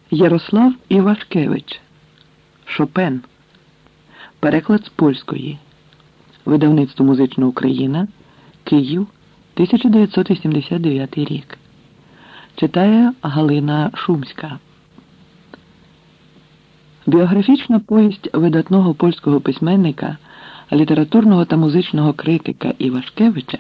Ярослав Івашкевич. Шопен. Переклад з польської. Видавництво «Музична Україна», Київ, 1989 рік. Читає Галина Шумська. Біографічна повість видатного польського письменника, літературного та музичного критика Івашкевича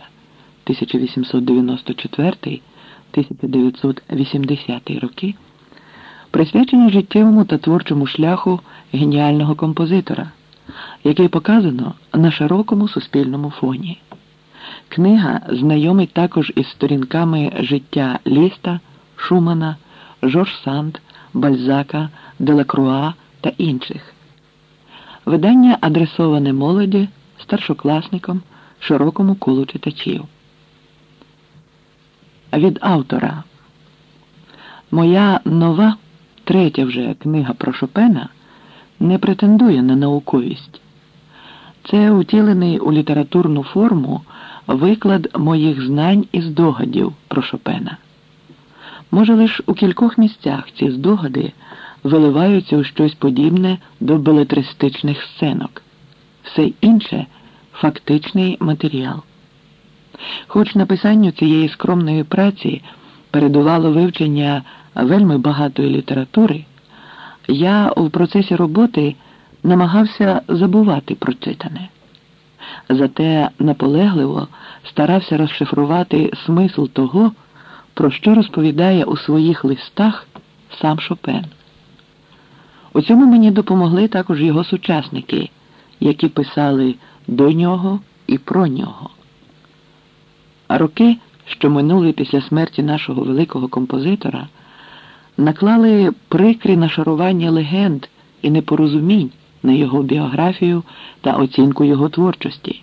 1894-1980 роки присвячені життєвому та творчому шляху геніального композитора, який показано на широкому суспільному фоні. Книга знайомить також із сторінками життя Ліста, Шумана, Жорж Санд, Бальзака, Делакруа та інших. Видання адресоване молоді, старшокласникам, широкому колу читачів. Від автора. Моя нова, третя вже книга про Шопена не претендує на науковість. Це утілений у літературну форму виклад моїх знань і здогадів про Шопена. Може, лише у кількох місцях ці здогади виливаються у щось подібне до белетристичних сценок. Все інше – фактичний матеріал. Хоч написанню цієї скромної праці передувало вивчення вельми багатої літератури, я в процесі роботи намагався забувати прочитане. Зате наполегливо старався розшифрувати смисл того, про що розповідає у своїх листах сам Шопен. У цьому мені допомогли також його сучасники, які писали до нього і про нього. А роки, що минули після смерті нашого великого композитора, наклали прикрі нашарування легенд і непорозумінь на його біографію та оцінку його творчості.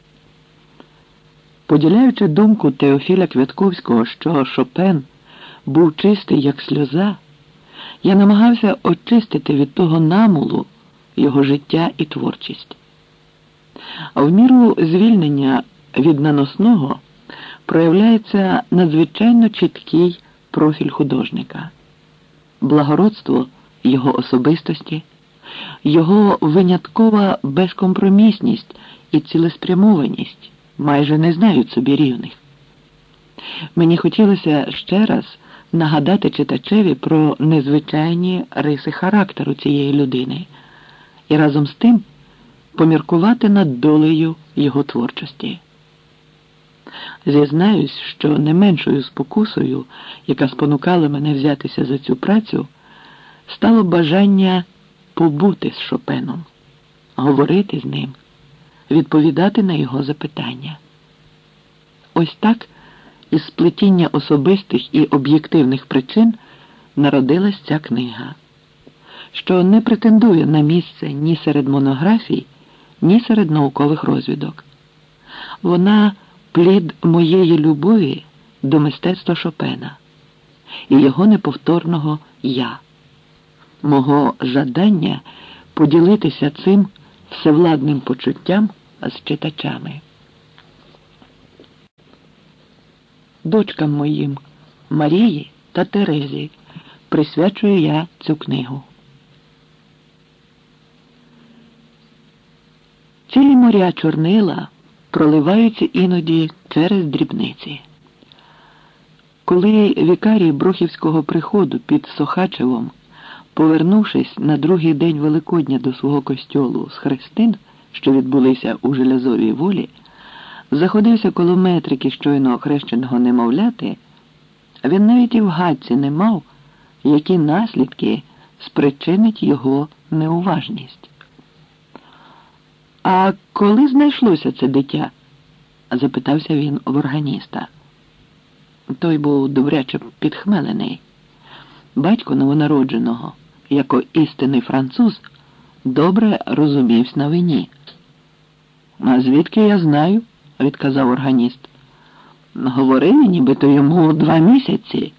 Поділяючи думку Теофіля Квятковського, що Шопен був чистий, як сльоза, я намагався очистити від того намулу його життя і творчість. В міру звільнення від наносного проявляється надзвичайно чіткий профіль художника. Благородство його особистості, його виняткова безкомпромісність і цілеспрямованість майже не знають собі рівних. Мені хотілося ще раз нагадати читачеві про незвичайні риси характеру цієї людини і разом з тим поміркувати над долею його творчості. Зізнаюсь, що не меншою спокусою, яка спонукала мене взятися за цю працю, стало бажання побути з Шопеном, говорити з ним, відповідати на його запитання. Ось так, із сплетіння особистих і об'єктивних причин народилась ця книга, що не претендує на місце ні серед монографій, ні серед наукових розвідок. Вона плід моєї любові до мистецтва Шопена і його неповторного «я», мого жадання поділитися цим всевладним почуттям з читачами. Дочкам моїм Марії та Терезі присвячую я цю книгу. Цілі моря чорнила проливаються іноді через дрібниці. Коли вікарій Брухівського приходу під Сохачевом, повернувшись на другий день Великодня до свого костьолу з хрестин, що відбулися у Желязовій Волі, заходився коло метрики щойно охрещеного немовляти, він навіть і в гадці не мав, які наслідки спричинить його неуважність. «А коли знайшлося це дитя?» – запитався він в органіста. Той був добряче підхмелений. Батько новонародженого, як істинний француз, добре розумівся на вині. «А звідки я знаю?» – відказав органіст. «Говорили, нібито йому 2 місяці».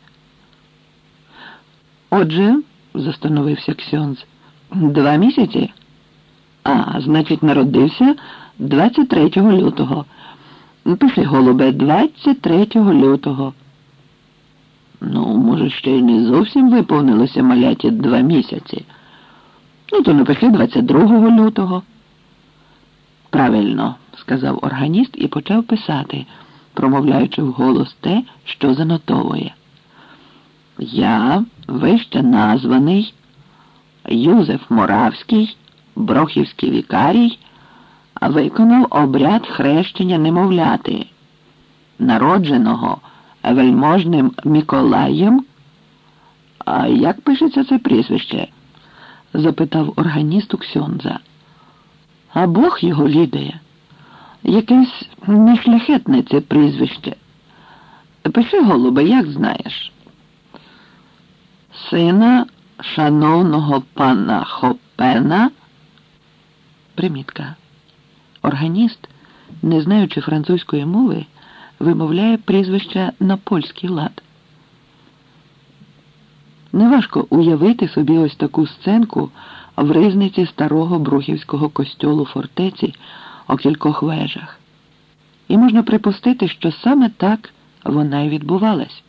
«Отже», – застановився Ксьондз, – 2 місяці? А, значить, народився 23 лютого. Пиши, голубе, 23 лютого. Ну, може, ще й не зовсім виповнилося маляті 2 місяці. Ну, то напиши 22 лютого. Правильно, сказав органіст і почав писати, промовляючи вголос те, що занотовує. Я, вище названий, Юзеф Моравський, Брохівський вікарій, виконав обряд хрещення немовляти, народженого вельможним Миколаєм. А як пишеться це прізвище? Запитав органіст у ксьондза. А Бог його відає. Якесь нешляхетне це прізвище. Пиши, голубе, як знаєш. Сина шановного пана Хопена. Примітка. Органіст, не знаючи французької мови, вимовляє прізвища на польський лад. Неважко уявити собі ось таку сценку в ризниці старого брухівського костьолу фортеці о кількох вежах. І можна припустити, що саме так вона й відбувалась.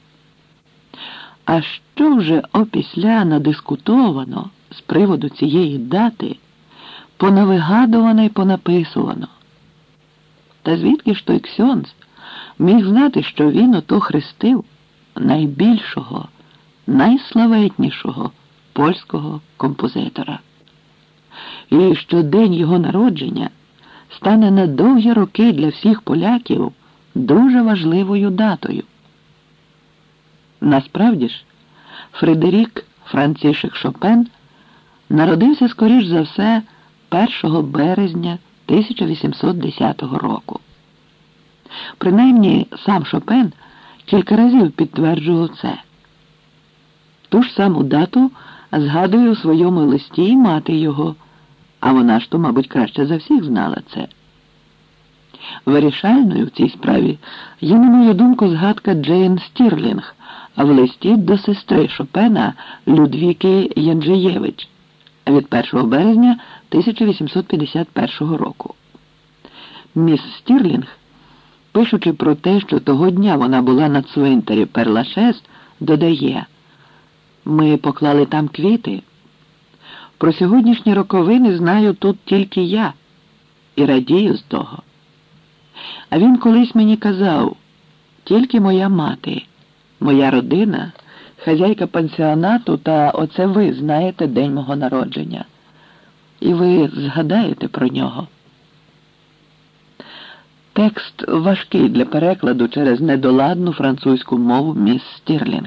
А що вже опісля надискутовано з приводу цієї дати, понавигадувано й понаписувано? Та звідки ж той ксьондз міг знати, що він ото хрестив найбільшого, найславетнішого польського композитора? І що день його народження стане на довгі роки для всіх поляків дуже важливою датою. Насправді ж, Фредерік Францішек Шопен народився, скоріш за все, 1 березня 1810 року. Принаймні, сам Шопен кілька разів підтверджував це. Ту ж саму дату згадує у своєму листі і мати його, а вона ж то, мабуть, краще за всіх знала це. Вирішальною в цій справі є, на мою думку, згадка Джейн Стірлінг в листі до сестри Шопена Людвіки Янджеєвич від 1 березня 1851 року. Міс Стірлінг, пишучи про те, що того дня вона була на цвинтарі Перлашес, додає: «Ми поклали там квіти. Про сьогоднішні роковини знаю тут тільки я і радію з того. А він колись мені казав: тільки моя мати, моя родина, хазяйка пансіонату та оце ви знаєте день мого народження. І ви згадаєте про нього». Текст важкий для перекладу через недоладну французьку мову міс Стірлінг.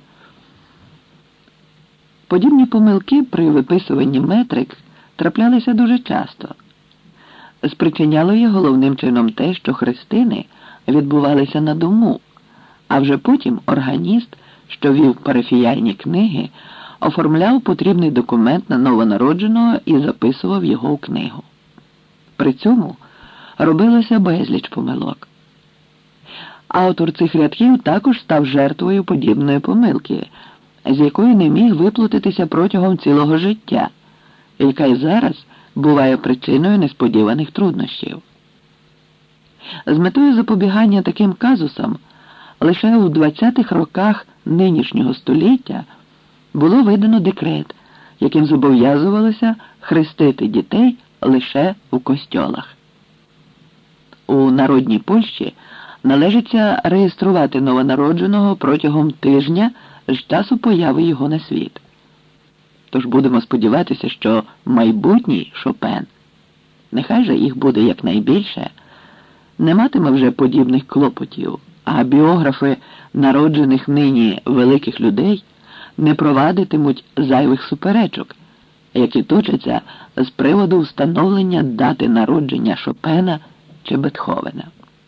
Подібні помилки при виписуванні метрик траплялися дуже часто. Спричиняло їх головним чином те, що хрестини відбувалися на дому, а вже потім органіст, що вів парафіяльні книги, оформляв потрібний документ на новонародженого і записував його у книгу. При цьому робилося безліч помилок. Автор цих рядків також став жертвою подібної помилки, з якої не міг виплутатися протягом цілого життя, яка й зараз буває причиною несподіваних труднощів. З метою запобігання таким казусам лише у 20-х роках нинішнього століття було видано декрет, яким зобов'язувалося хрестити дітей лише у костьолах. У народній Польщі належиться реєструвати новонародженого протягом тижня з часу появи його на світ. Тож будемо сподіватися, що майбутній Шопен, нехай же їх буде якнайбільше, не матиме вже подібних клопотів, а біографи народжених нині великих людей не провадитимуть зайвих суперечок, які точаться з приводу встановлення дати народження Шопена чи Бетховена.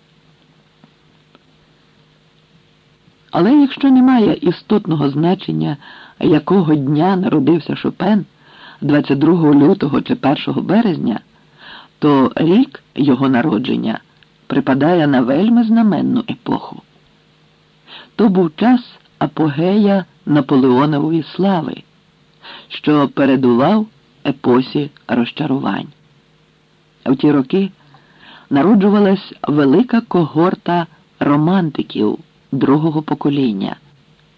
Але якщо немає істотного значення, якого дня народився Шопен, 22 лютого чи 1 березня, то рік його народження припадає на вельми знаменну епоху. То був час апогея Наполеонової слави, що передував епосі розчарувань. В ті роки народжувалась велика когорта романтиків другого покоління,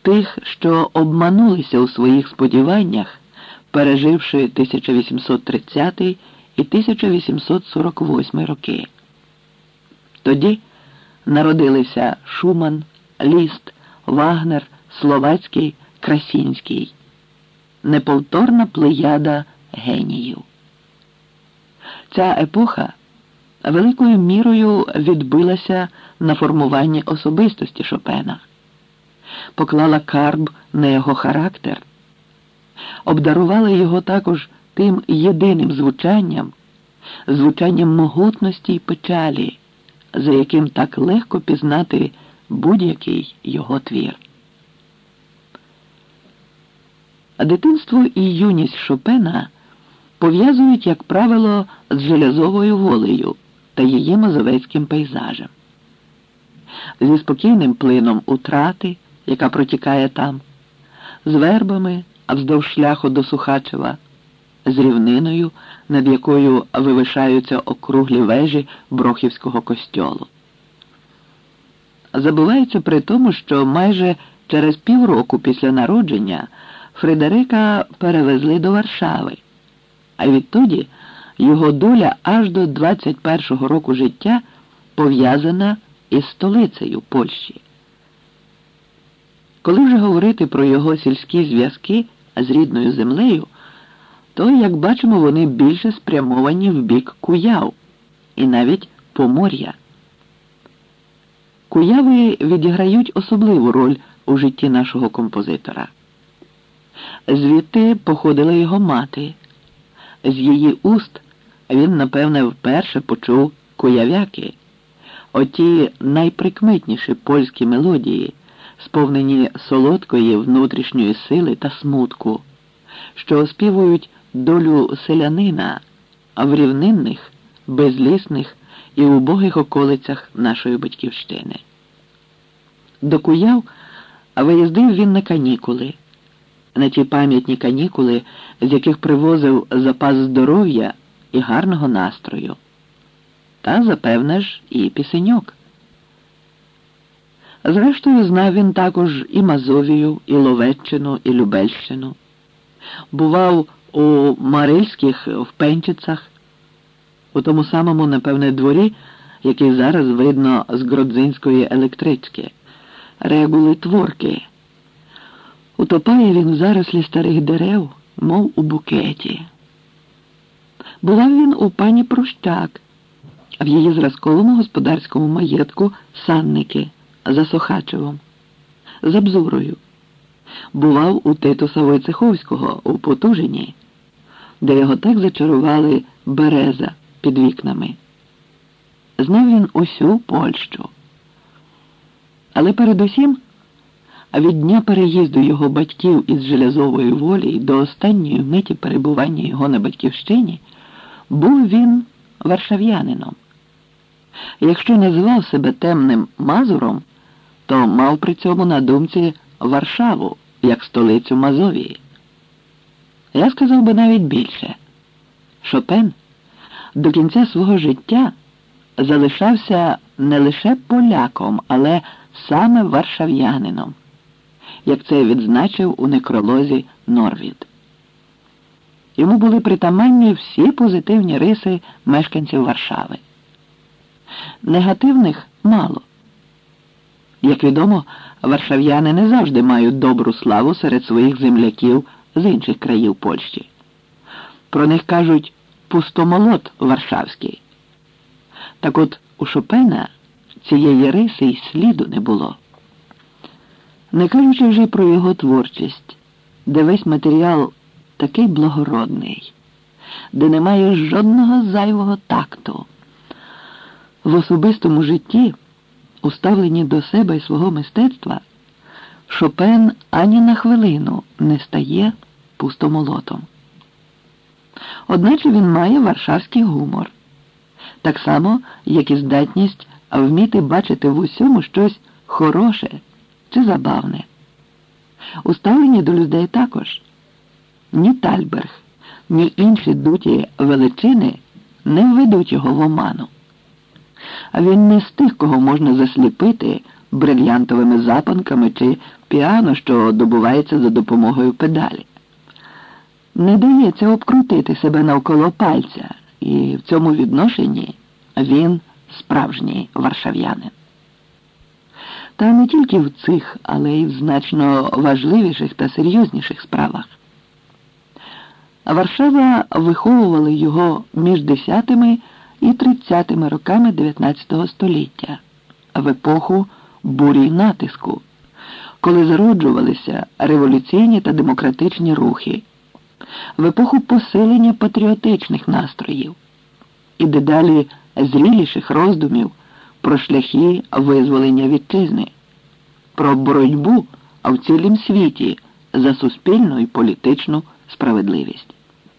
тих, що обманулися у своїх сподіваннях, переживши 1830 і 1848 роки. Тоді народилися Шуман, Ліст, Вагнер, Словацький, Красінський. Неповторна плеяда геніїв. Ця епоха великою мірою відбилася на формуванні особистості Шопена, поклала карб на його характер, обдарувала його також тим єдиним звучанням могутності й печалі, за яким так легко пізнати будь-який його твір. Дитинство і юність Шопена пов'язують, як правило, з Желязовою волею та її мазовецьким пейзажем, зі спокійним плином утрати, яка протікає там, з вербами вздовж шляху до Сухачева, з рівниною, над якою вивишаються округлі вежі Брохівського костьолу. Забувається при тому, що майже через півроку після народження Фредерика перевезли до Варшави, а відтоді його доля аж до 21-го року життя пов'язана із столицею Польщі. Коли вже говорити про його сільські зв'язки з рідною землею, то, як бачимо, вони більше спрямовані в бік Куяв і навіть Помор'я. Куяви відіграють особливу роль у житті нашого композитора. Звідти походила його мати. З її уст він, напевне, вперше почув куявяки, оті найприкметніші польські мелодії, сповнені солодкої внутрішньої сили та смутку, що оспівують долю селянина в рівнинних, безлісних і убогих околицях нашої батьківщини. До Куяв виїздив він на канікули, на ті пам'ятні канікули, з яких привозив запас здоров'я і гарного настрою. Та, запевне ж, і пісеньок. Зрештою, знав він також і Мазовію, і Ловеччину, і Любельщину. Бував у Марильських впенчицях, у тому самому, напевне, дворі, який зараз видно з Гродзинської електрички, регули Творки. Утопає він в зарослі старих дерев, мов у букеті. Бував він у пані Прощак, в її зразковому господарському маєтку Санники за Сохачевом, за Бзурою. Бував у Титуса Войцеховського у Потужині, де його так зачарували береза під вікнами. Знав він усю Польщу. Але передусім, від дня переїзду його батьків із Желязової волі до останньої миті перебування його на батьківщині, був він варшав'янином. Якщо називав себе темним Мазуром, то мав при цьому на думці Варшаву, як столицю Мазовії. Я сказав би навіть більше. Шопен до кінця свого життя залишався не лише поляком, але саме варшав'янином, як це відзначив у некролозі Норвід. Йому були притаманні всі позитивні риси мешканців Варшави. Негативних мало. Як відомо, варшав'яни не завжди мають добру славу серед своїх земляків з інших країв Польщі. Про них кажуть «пустомолот варшавський». Так от у Шопена цієї риси й сліду не було. Не кажучи вже про його творчість, де весь матеріал такий благородний, де немає жодного зайвого такту. В особистому житті, у ставленні до себе і свого мистецтва, Шопен ані на хвилину не стає пустомолотом. Одначе він має варшавський гумор, так само, як і здатність вміти бачити в усьому щось хороше чи забавне. У ставленні до людей також. Ні Тальберг, ні інші дуті величини не введуть його в оману. А він не з тих, кого можна засліпити брильянтовими запанками чи фортепіано, що добувається за допомогою педалі. Не дається обкрутити себе навколо пальця, і в цьому відношенні він справжній варшав'янин. Та не тільки в цих, але й в значно важливіших та серйозніших справах. Варшава виховувала його між 10-ми і 30-ми роками 19 століття, в епоху бурі й натиску, коли зароджувалися революційні та демократичні рухи, в епоху посилення патріотичних настроїв і дедалі зріліших роздумів про шляхи визволення вітчизни, про боротьбу в цілім світі за суспільну і політичну справедливість.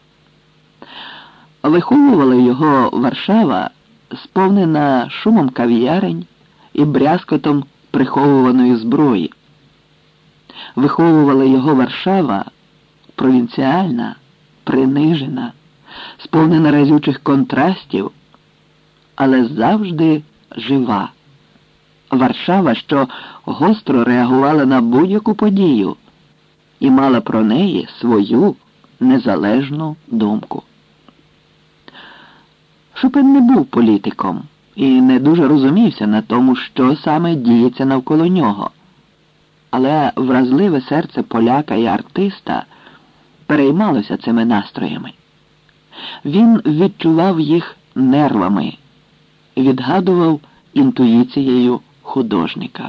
Виховувала його Варшава, сповнена шумом кав'ярень і брязкотом приховуваної зброї. Виховувала його Варшава, провінціальна, принижена, сповнена разючих контрастів, але завжди жива. Варшава, що гостро реагувала на будь-яку подію і мала про неї свою незалежну думку. Шопен не був політиком і не дуже розумівся на тому, що саме діється навколо нього. Але вразливе серце поляка і артиста переймалося цими настроями. Він відчував їх нервами, відгадував інтуїцією художника.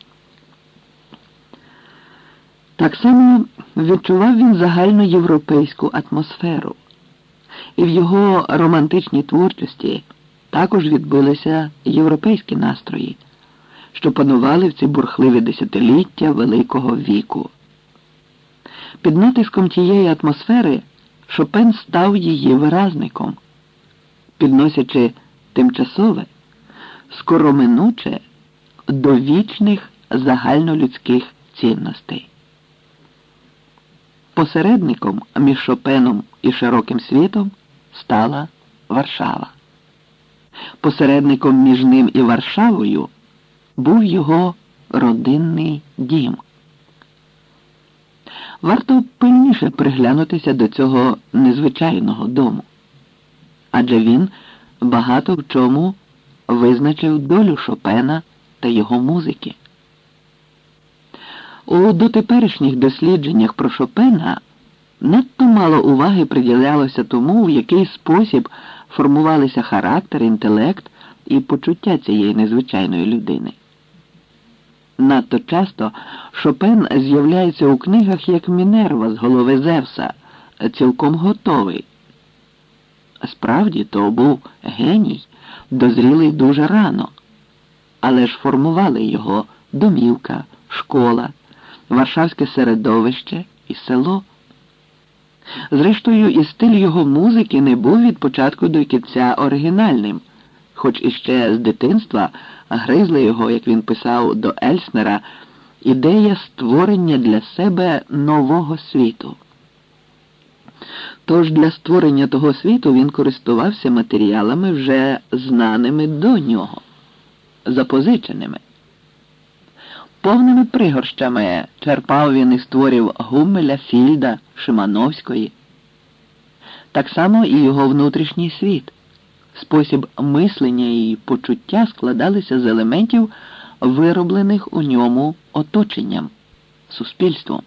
Так само відчував він загальноєвропейську атмосферу. І в його романтичній творчості також відбилися європейські настрої, що панували в ці бурхливі десятиліття великого віку. Під натиском тієї атмосфери Шопен став її виразником, підносячи тимчасове, скороминуче до вічних загальнолюдських цінностей. Посередником між Шопеном і широким світом стала Варшава. Посередником між ним і Варшавою був його родинний дім. Варто пильніше приглянутися до цього незвичайного дому, адже він багато в чому визначив долю Шопена та його музики. У дотеперішніх дослідженнях про Шопена надто мало уваги приділялося тому, в який спосіб формувалися характер, інтелект і почуття цієї незвичайної людини. Надто часто Шопен з'являється у книгах як Мінерва з голови Зевса, цілком готовий. Справді, то був геній, дозрілий дуже рано, але ж формували його домівка, школа, варшавське середовище і село. Зрештою, і стиль його музики не був від початку до кінця оригінальним, хоч іще з дитинства гризла його, як він писав до Ельснера, ідея створення для себе нового світу. Тож для створення того світу він користувався матеріалами, вже знаними до нього, запозиченими. Повними пригорщами черпав він із творів Гуммеля, Фільда, Шимановської. Так само і його внутрішній світ, спосіб мислення і почуття складалися з елементів, вироблених у ньому оточенням, суспільством.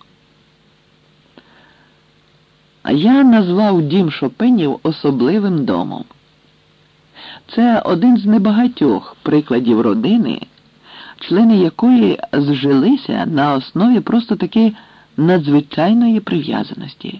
А я назвав дім Шопенів особливим домом. Це один з небагатьох прикладів родини, члени якої зжилися на основі просто таки надзвичайної прив'язаності.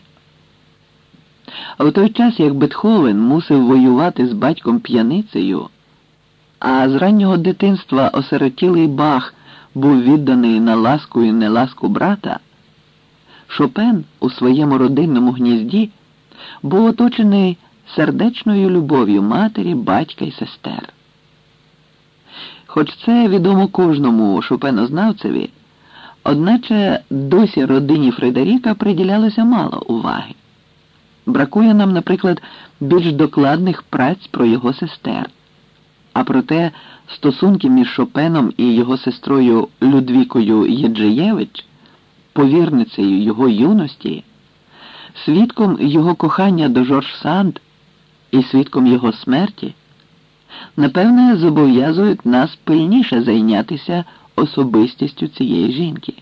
В той час, як Бетховен мусив воювати з батьком-п'яницею, а з раннього дитинства осиротілий Бах був відданий на ласку і неласку брата, Шопен у своєму родинному гнізді був оточений сердечною любов'ю матері, батька і сестер. Хоч це відомо кожному шопенознавцеві, одначе досі родині Фредеріка приділялося мало уваги. Бракує нам, наприклад, більш докладних праць про його сестер. А проте стосунки між Шопеном і його сестрою Людвікою Єджиєвич повірницею його юності, свідком його кохання до Жорж Санд і свідком його смерті, напевне, зобов'язують нас пильніше зайнятися особистістю цієї жінки.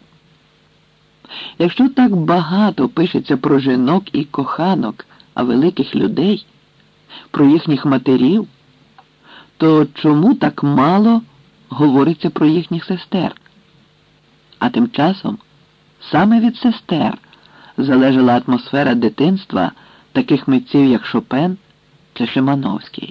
Якщо так багато пишеться про жінок і коханок, а великих людей, про їхніх матерів, то чому так мало говориться про їхніх сестер? А тим часом саме від сестер залежала атмосфера дитинства таких митців, як Шопен чи Шимановський.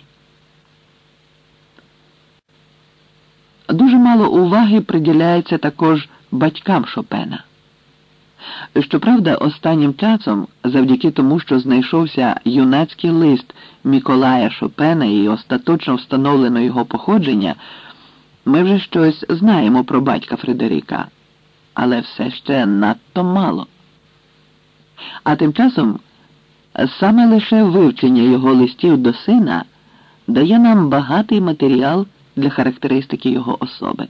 Дуже мало уваги приділяється також батькам Шопена. Щоправда, останнім часом, завдяки тому, що знайшовся юнацький лист Миколая Шопена і остаточно встановлено його походження, ми вже щось знаємо про батька Фредерика, але все ще надто мало. А тим часом саме лише вивчення його листів до сина дає нам багатий матеріал для характеристики його особи.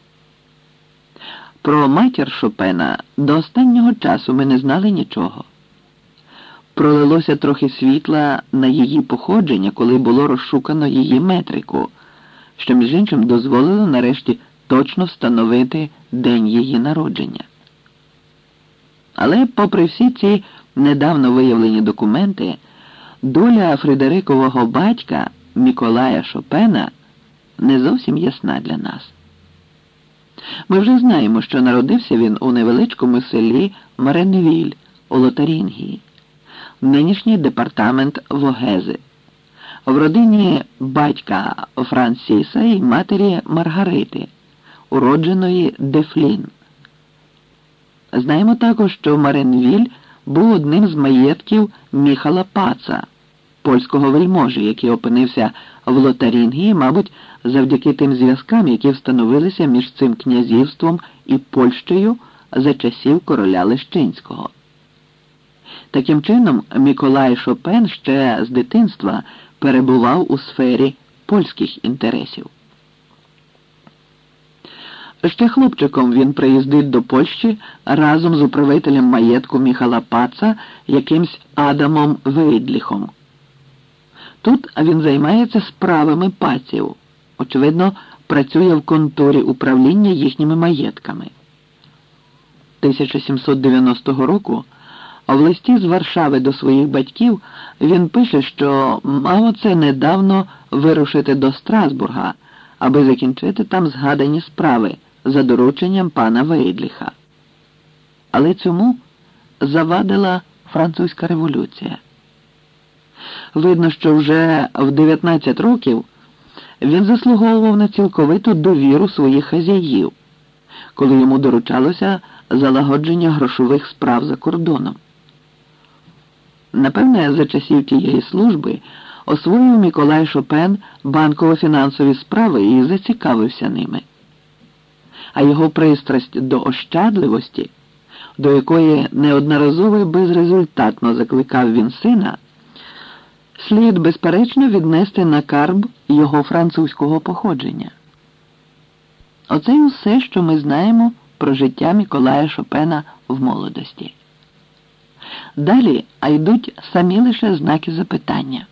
Про матір Шопена до останнього часу ми не знали нічого. Пролилося трохи світла на її походження, коли було розшукано її метрику, що, між іншим, дозволило нарешті точно встановити день її народження. Але, попри всі ці недавно виявлені документи, доля Фредерикового батька Миколая Шопена не зовсім ясна для нас. Ми вже знаємо, що народився він у невеличкому селі Маренвіль у Лотарингії, нинішній департамент Вогези, в родині батька Франсіса і матері Маргарити, уродженої Дефлін. Знаємо також, що Маренвіль був одним з маєтків Міхала Паца, польського вельможі, який опинився в Лотарингії, мабуть, завдяки тим зв'язкам, які встановилися між цим князівством і Польщею за часів короля Лещинського. Таким чином, Миколай Шопен ще з дитинства перебував у сфері польських інтересів. Ще хлопчиком він приїздить до Польщі разом з управителем маєтку Міхала Паца, якимсь Адамом Вейдліхом. Тут він займається справами паців, очевидно, працює в конторі управління їхніми маєтками. 1790 року в листі з Варшави до своїх батьків він пише, що мав оце недавно вирушити до Страсбурга, аби закінчити там згадані справи за дорученням пана Вейдліха. Але цьому завадила французька революція. Видно, що вже в 19 років він заслуговував на цілковиту довіру своїх хазяїв, коли йому доручалося залагодження грошових справ за кордоном. Напевне, за часів тієї служби освоїв Миколай Шопен банково-фінансові справи і зацікавився ними. А його пристрасть до ощадливості, до якої неодноразово і безрезультатно закликав він сина, слід, безперечно, віднести на карб його французького походження. Оце й усе, що ми знаємо про життя Миколая Шопена в молодості. Далі йдуть самі лише знаки запитання.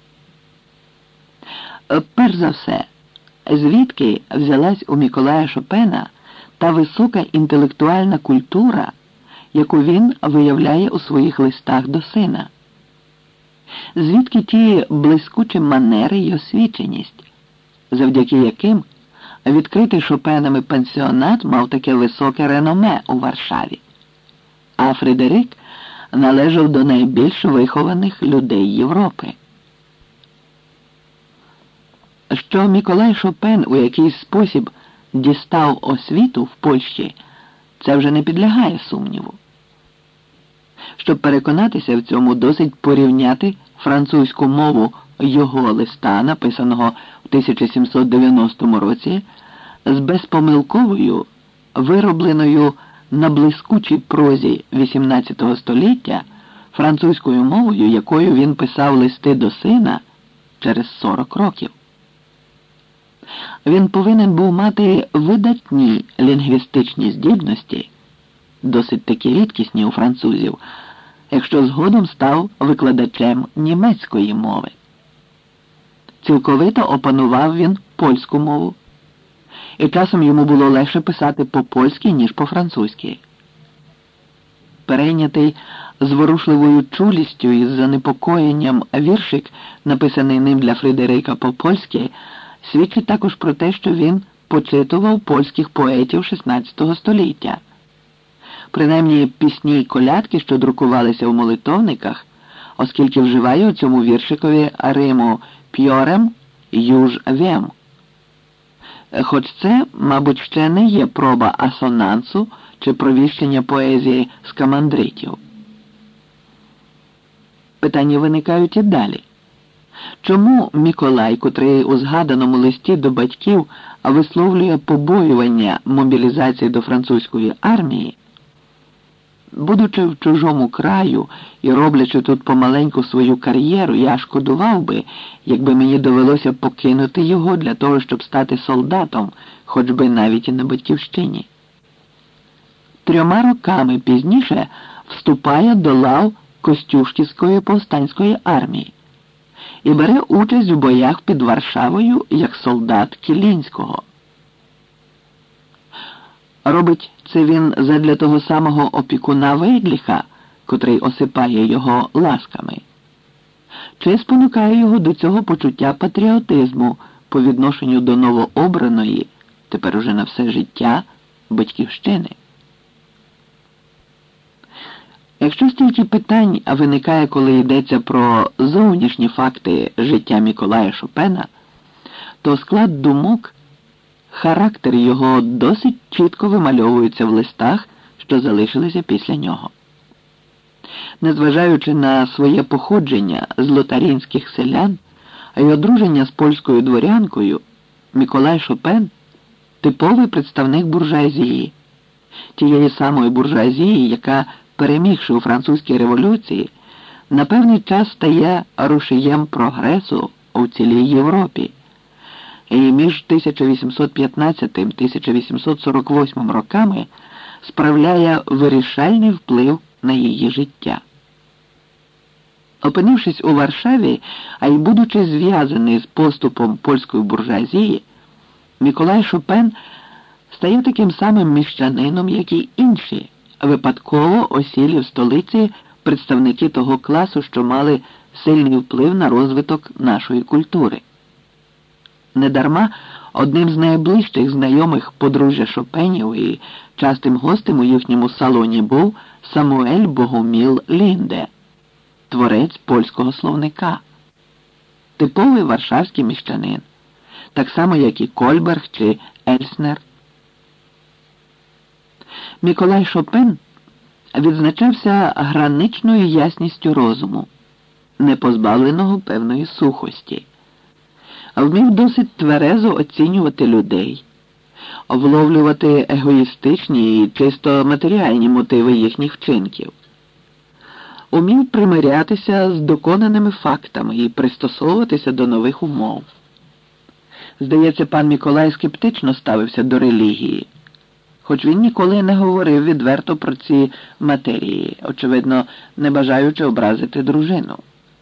Перш за все, звідки взялась у Миколая Шопена та висока інтелектуальна культура, яку він виявляє у своїх листах до сина? Звідки ті блискучі манери й освіченість, завдяки яким відкритий Шопенами пансіонат мав таке високе реноме у Варшаві, а Фредерик належав до найбільш вихованих людей Європи? Що Миколай Шопен у якийсь спосіб дістав освіту в Польщі, це вже не підлягає сумніву. Щоб переконатися в цьому, досить порівняти французьку мову його листа, написаного в 1790 році, з безпомилковою, виробленою на блискучій прозі XVIII століття французькою мовою, якою він писав листи до сина через 40 років. Він повинен був мати видатні лінгвістичні здібності, досить таки рідкісні у французів, якщо згодом став викладачем німецької мови. Цілковито опанував він польську мову, і часом йому було легше писати по-польськи, ніж по-французьки. Перейнятий зворушливою чулістю і занепокоєнням віршик, написаний ним для Фредерика по-польськи, свідчить також про те, що він почитував польських поетів XVI століття. Принаймні пісні й колядки, що друкувалися в молитовниках, оскільки вживає у цьому віршикові риму «п'йорем юж вем». Хоч це, мабуть, ще не є проба асонансу чи провіщення поезії з камандритів. Питання виникають і далі. Чому Миколай, котрий у згаданому листі до батьків висловлює побоювання мобілізації до французької армії, будучи в чужому краю і роблячи тут помаленьку свою кар'єру, я шкодував би, якби мені довелося покинути його для того, щоб стати солдатом, хоч би навіть і на батьківщині. 3 роками пізніше вступає до лав Костюшківської повстанської армії і бере участь у боях під Варшавою як солдат Кілінського. Робить це він задля того самого опікуна Вейдліха, котрий осипає його ласками? Чи спонукає його до цього почуття патріотизму по відношенню до новообраної, тепер уже на все життя, батьківщини? Якщо стільки питань виникає, коли йдеться про зовнішні факти життя Миколая Шопена, то склад думок, характер його досить чітко вимальовується в листах, що залишилися після нього. Незважаючи на своє походження з лотарінських селян, а й одруження з польською дворянкою, Миколай Шопен – типовий представник буржуазії, тієї самої буржуазії, яка, перемігши у французькій революції, на певний час стає рушієм прогресу у цілій Європі. І між 1815-1848 роками справляє вирішальний вплив на її життя. Опинившись у Варшаві, а й будучи зв'язаний з поступом польської буржуазії, Миколай Шопен стає таким самим міщанином, як і інші, випадково осілі в столиці представники того класу, що мали сильний вплив на розвиток нашої культури. Недарма одним з найближчих знайомих подружжя Шопенів і частим гостем у їхньому салоні був Самуель Богоміл Лінде, творець польського словника, типовий варшавський міщанин, так само як і Кольберг чи Ельснер. Миколай Шопен відзначався граничною ясністю розуму, не позбавленого певної сухості. Вмів досить тверезо оцінювати людей, вловлювати егоїстичні і чисто матеріальні мотиви їхніх вчинків. Умів примирятися з доконаними фактами і пристосовуватися до нових умов. Здається, пан Миколай скептично ставився до релігії, хоч він ніколи не говорив відверто про ці матерії, очевидно, не бажаючи образити дружину.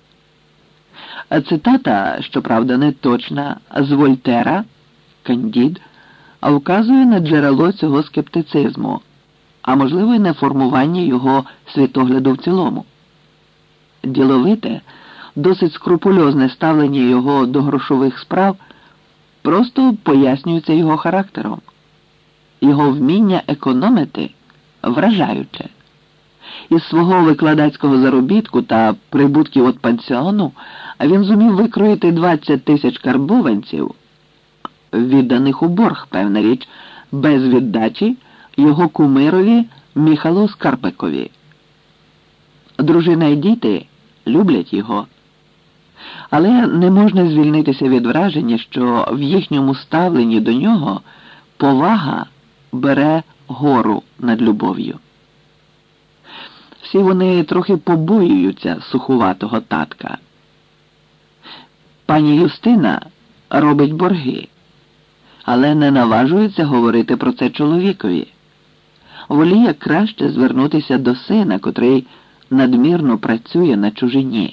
Цитата, щоправда, не точна, з Вольтера, Кандід, вказує на джерело цього скептицизму, а можливо й на формування його світогляду в цілому. Діловите, досить скрупульозне ставлення його до грошових справ просто пояснюється його характером. Його вміння економити вражаюче. Із свого викладацького заробітку та прибутків від пансіону він зумів викроїти 20 тисяч карбованців, відданих у борг, певна річ, без віддачі його кумирові Міхалу Скарпекові. Дружина і діти люблять його. Але не можна звільнитися від враження, що в їхньому ставленні до нього повага бере гору над любов'ю. Всі вони трохи побоюються сухуватого татка. Пані Юстина робить борги, але не наважується говорити про це чоловікові. воліє краще звернутися до сина, котрий надмірно працює на чужині.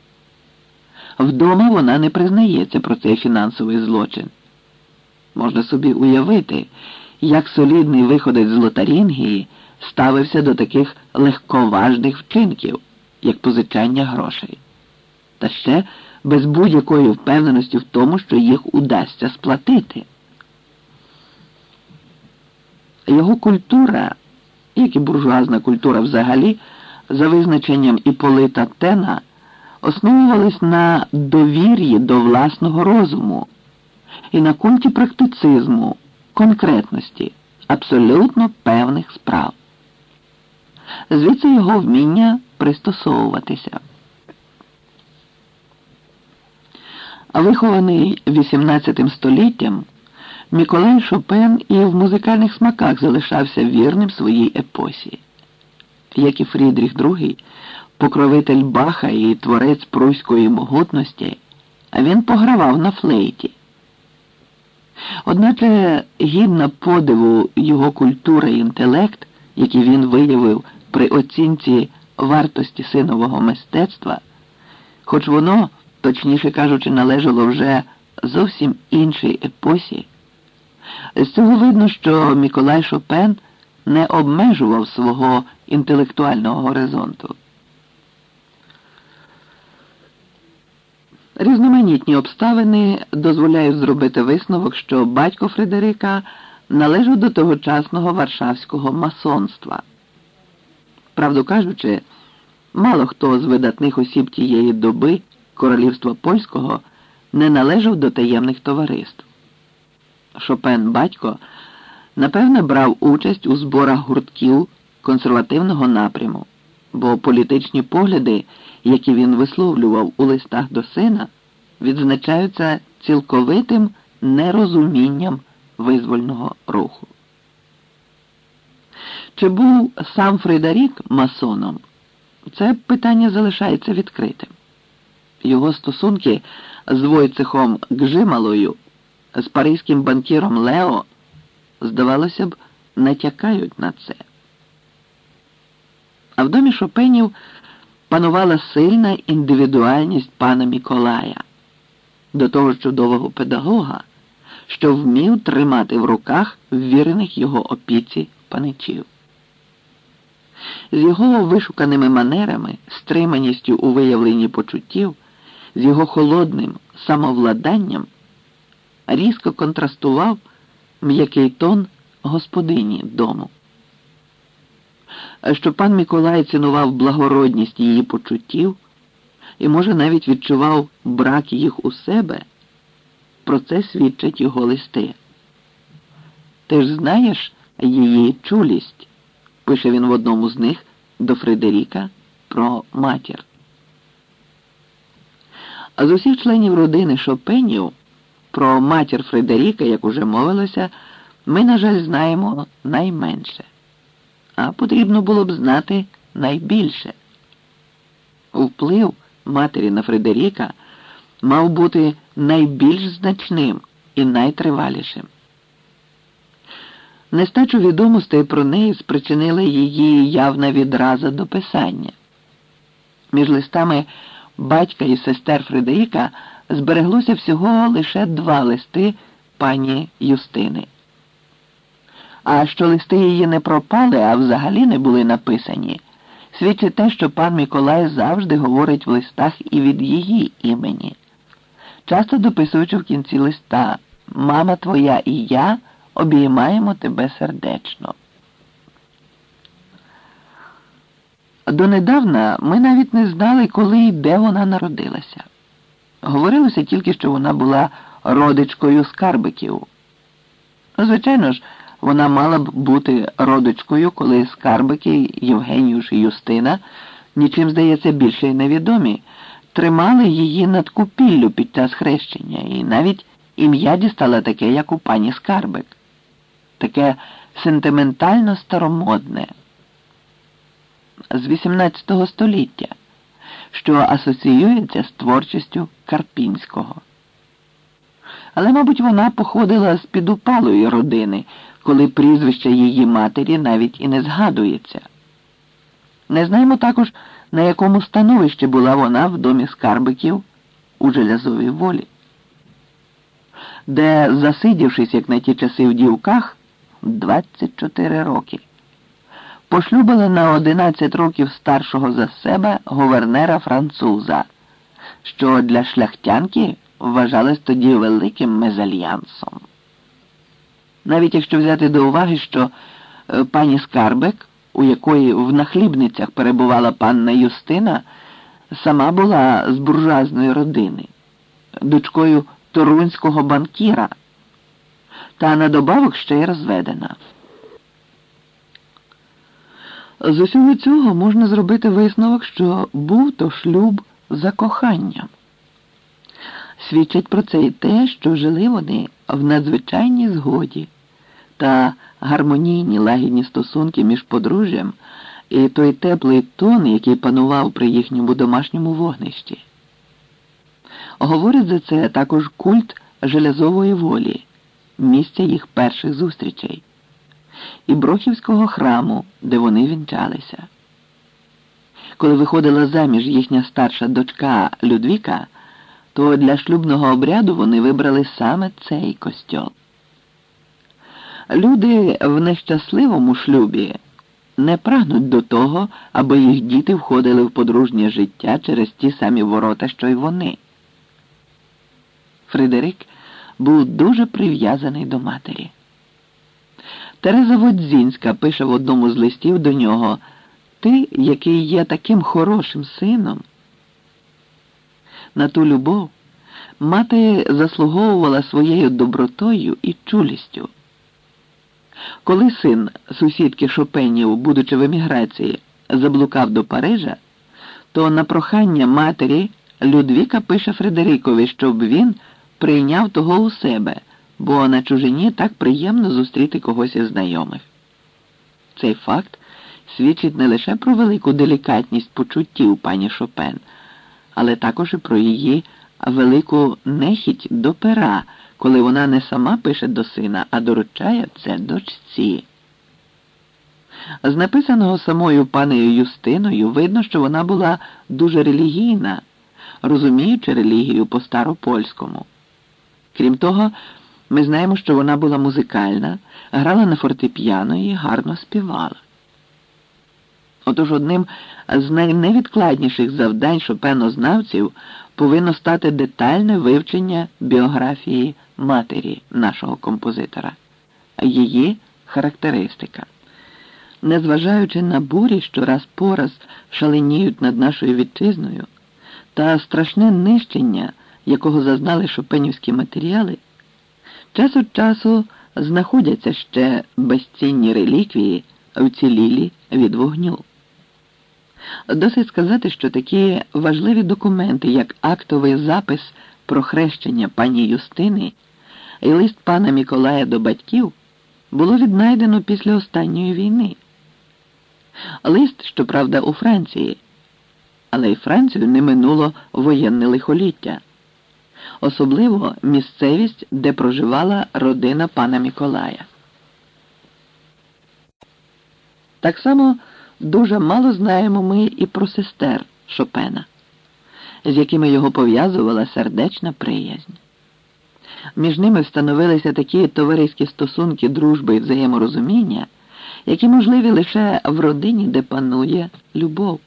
Вдома вона не признається про цей фінансовий злочин. Можна собі уявити, як солідний виходець з Лотарингії ставився до таких легковажних вчинків, як позичання грошей. Та ще без будь-якої впевненості в тому, що їх удасться сплатити. Його культура, як і буржуазна культура взагалі, за визначенням Іполита Тена, основувались на довір'ї до власного розуму і на культі практицизму, конкретності, абсолютно певних справ. Звідси його вміння пристосовуватися. Вихований XVIII століттям, Міколай Шопен і в музикальних смаках залишався вірним своїй епосі. Як і Фрідріх II, покровитель Баха і творець пруської могутності, він погравав на флейті. Одначе гідна подиву його культура і інтелект, які він виявив при оцінці вартості синового мистецтва, хоч воно, точніше кажучи, належало вже зовсім іншій епосі, з цього видно, що Міколай Шопен не обмежував свого інтелектуального горизонту. Різноманітні обставини дозволяють зробити висновок, що батько Фредерика належав до тогочасного варшавського масонства. Правду кажучи, мало хто з видатних осіб тієї доби королівства польського не належав до таємних товариств. Шопен батько, напевне, брав участь у зборах гуртків консервативного напряму, бо політичні погляди, які він висловлював у листах до сина, відзначаються цілковитим нерозумінням визвольного руху. Чи був сам Фредерік масоном? Це питання залишається відкритим. Його стосунки з Войцехом Гжималою, з паризьким банкіром Лео, здавалося б, натякають на це. А в домі Шопенів панувала сильна індивідуальність пана Міколая, до того ж чудового педагога, що вмів тримати в руках ввірених його опіці паничів. З його вишуканими манерами, стриманістю у виявленні почуттів, з його холодним самовладанням різко контрастував м'який тон господині дому. Що пан Миколай цінував благородність її почуттів і, може, навіть відчував брак їх у себе, про це свідчать його листи. «Ти ж знаєш її чулість», пише він в одному з них до Фредеріка про матір. А з усіх членів родини Шопенів про матір Фредеріка, як уже мовилося, ми, на жаль, знаємо найменше. А потрібно було б знати найбільше. Вплив матері на Фредеріка мав бути найбільш значним і найтривалішим. Нестачу відомостей про неї спричинила її явна відраза до писання. Між листами батька і сестер Фредеріка збереглося всього лише 2 листи пані Юстини. А що листи її не пропали, а взагалі не були написані, свідчить те, що пан Миколай завжди говорить в листах і від її імені, часто дописуючи в кінці листа «Мама твоя і я обіймаємо тебе сердечно». Донедавна ми навіть не знали, коли і де вона народилася. Говорилося тільки, що вона була родичкою Скарбиків. Звичайно ж, вона мала б бути родичкою, коли Скарбики, Євгеніюш і Юстина, нічим, здається, більше й невідомі, тримали її над купіллю під час хрещення, і навіть ім'я дістала таке, як у пані Скарбик. Таке сентиментально старомодне, з XVIII століття, що асоціюється з творчістю Карпінського. Але, мабуть, вона походила з підупалої родини, коли прізвище її матері навіть і не згадується. Не знаємо також, на якому становищі була вона в домі Скарбиків у Желязовій Волі, де, засидівшись, як на ті часи в Дівках, 24 роки, пошлюбила на 11 років старшого за себе гувернера-француза, що для шляхтянки вважалось тоді великим мезальянсом. Навіть якщо взяти до уваги, що пані Скарбик, у якої в нахлібницях перебувала панна Юстина, сама була з буржуазної родини, дочкою торунського банкіра, та на добавок ще й розведена. З усього цього можна зробити висновок, що був то шлюб за коханням. Свідчить про це і те, що жили вони в надзвичайній згоді та гармонійні лагідні стосунки між подружжям і той теплий тон, який панував при їхньому домашньому вогнищі. Говорить за це також культ Желязової Волі, місця їх перших зустрічей, і Брохівського храму, де вони вінчалися. Коли виходила заміж їхня старша дочка Людвіка, то для шлюбного обряду вони вибрали саме цей костьол. Люди в нещасливому шлюбі не прагнуть до того, аби їх діти входили в подружнє життя через ті самі ворота, що й вони. Фредерик був дуже прив'язаний до матері. Тереза Водзінська пише в одному з листів до нього: «Ти, який є таким хорошим сином». На ту любов мати заслуговувала своєю добротою і чулістю. Коли син сусідки Шопенів, будучи в еміграції, заблукав до Парижа, то на прохання матері Людвіка пише Фредерикові, щоб він прийняв того у себе, бо на чужині так приємно зустріти когось із знайомих. Цей факт свідчить не лише про велику делікатність почуттів пані Шопен, але також і про її велику нехіть до пера, коли вона не сама пише до сина, а доручає це дочці. З написаного самою панею Юстиною видно, що вона була дуже релігійна, розуміючи релігію по-старопольському. Крім того, ми знаємо, що вона була музикальна, грала на фортепіано і гарно співала. Отож одним з найневідкладніших завдань шопенознавців повинно стати детальне вивчення біографії матері нашого композитора, її характеристика. Незважаючи на бурі, що раз по раз шаленіють над нашою вітчизною, та страшне нищення, якого зазнали шопенівські матеріали, час від часу знаходяться ще безцінні реліквії, вцілілі від вогню. Досить сказати, що такі важливі документи, як актовий запис про хрещення пані Юстини і лист пана Миколая до батьків, було віднайдено після останньої війни. Лист, щоправда, у Франції, але й Францію не минуло воєнне лихоліття, особливо місцевість, де проживала родина пана Миколая. Так само дуже мало знаємо ми і про сестер Шопена, з якими його пов'язувала сердечна приязнь. Між ними встановилися такі товариські стосунки дружби і взаєморозуміння, які можливі лише в родині, де панує любов.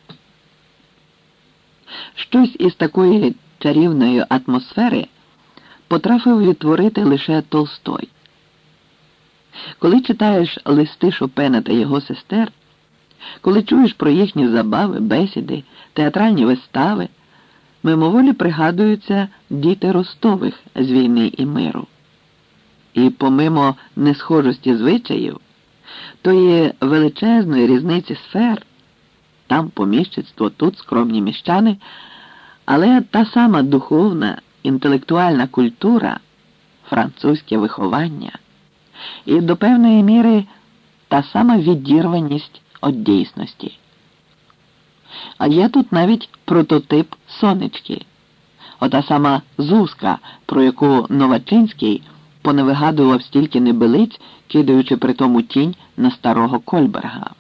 Щось із такої чарівної атмосфери потрафив відтворити лише Толстой. Коли читаєш листи Шопена та його сестер, коли чуєш про їхні забави, бесіди, театральні вистави, мимоволі пригадуються діти Ростових з «Війни і миру». І помимо несхожості звичаїв, тої величезної різниці сфер, там поміщицтво, тут скромні міщани, але та сама духовна, інтелектуальна культура, французьке виховання і до певної міри та сама відірваність від дійсності. А є тут навіть прототип Сонечки, ота сама Зузка, про яку Новачинський поневигадував стільки небилиць, кидаючи при тому тінь на старого Кольберга.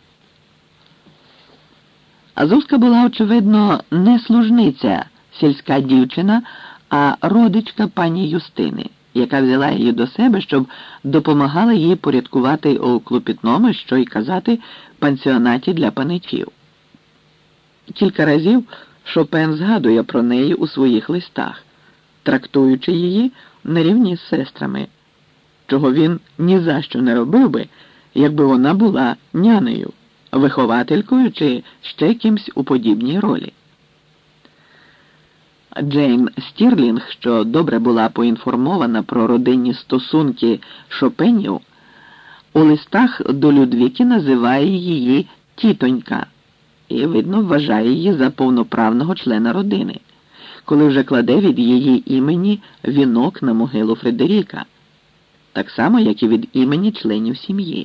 А Зузка була, очевидно, не служниця, сільська дівчина, а родичка пані Юстини, яка взяла її до себе, щоб допомагала їй порядкувати у клопітному, що й казати, пансіонаті для паничів. Кілька разів Шопен згадує про неї у своїх листах, трактуючи її на рівні з сестрами, чого він ні за що не робив би, якби вона була нянею, вихователькою чи ще кимсь у подібній ролі. Джейн Стірлінг, що добре була поінформована про родинні стосунки Шопенів, у листах до Людвіки називає її «тітонька» і, видно, вважає її за повноправного члена родини, коли вже кладе від її імені вінок на могилу Фредеріка, так само, як і від імені членів сім'ї.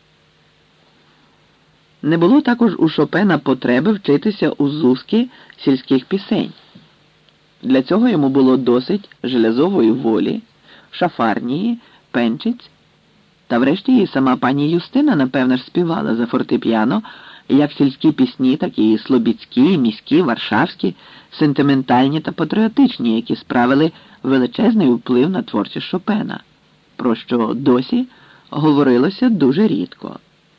Не було також у Шопена потреби вчитися у Зузки сільських пісень. Для цього йому було досить железової волі, шафарнії, пенчиць, та врешті і сама пані Юстина, напевно ж, співала за фортепіано як сільські пісні, так і слобідські, міські, варшавські, сентиментальні та патріотичні, які справили величезний вплив на творчість Шопена, про що досі говорилося дуже рідко.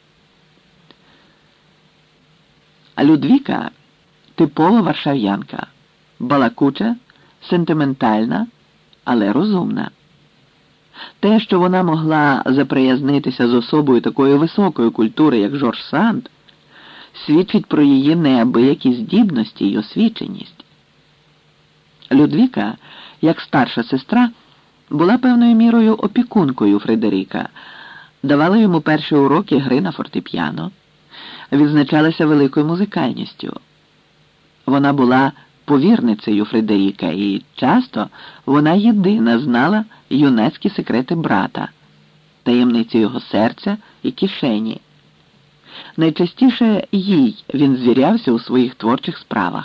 А Людвіка – типова варшав'янка, балакуча, сентиментальна, але розумна. Те, що вона могла заприязнитися з особою такої високої культури, як Жорж Санд, свідчить про її неабиякі здібності й освіченість. Людвіка, як старша сестра, була певною мірою опікункою Фредеріка, давала йому перші уроки гри на фортепіано, відзначалася великою музикальністю. Вона була повірницею Фредеріка, і часто вона єдина знала юнацькі секрети брата, таємниці його серця і кишені. Найчастіше їй він звірявся у своїх творчих справах.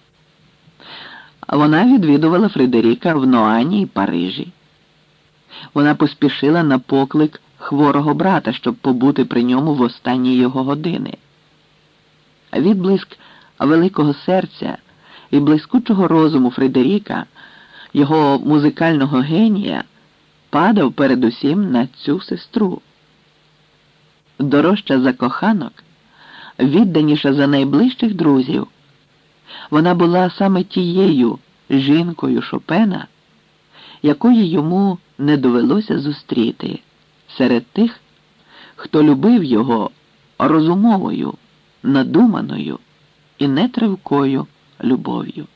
Вона відвідувала Фредеріка в Ноані і Парижі. Вона поспішила на поклик хворого брата, щоб побути при ньому в останні його години. Відблиск великого серця і блискучого розуму Фредеріка, його музикального генія, падав передусім на цю сестру. Дорожча за коханок, відданіша за найближчих друзів, вона була саме тією жінкою Шопена, якої йому не довелося зустріти серед тих, хто любив його розумовою, надуманою і нетривкою любов'ю.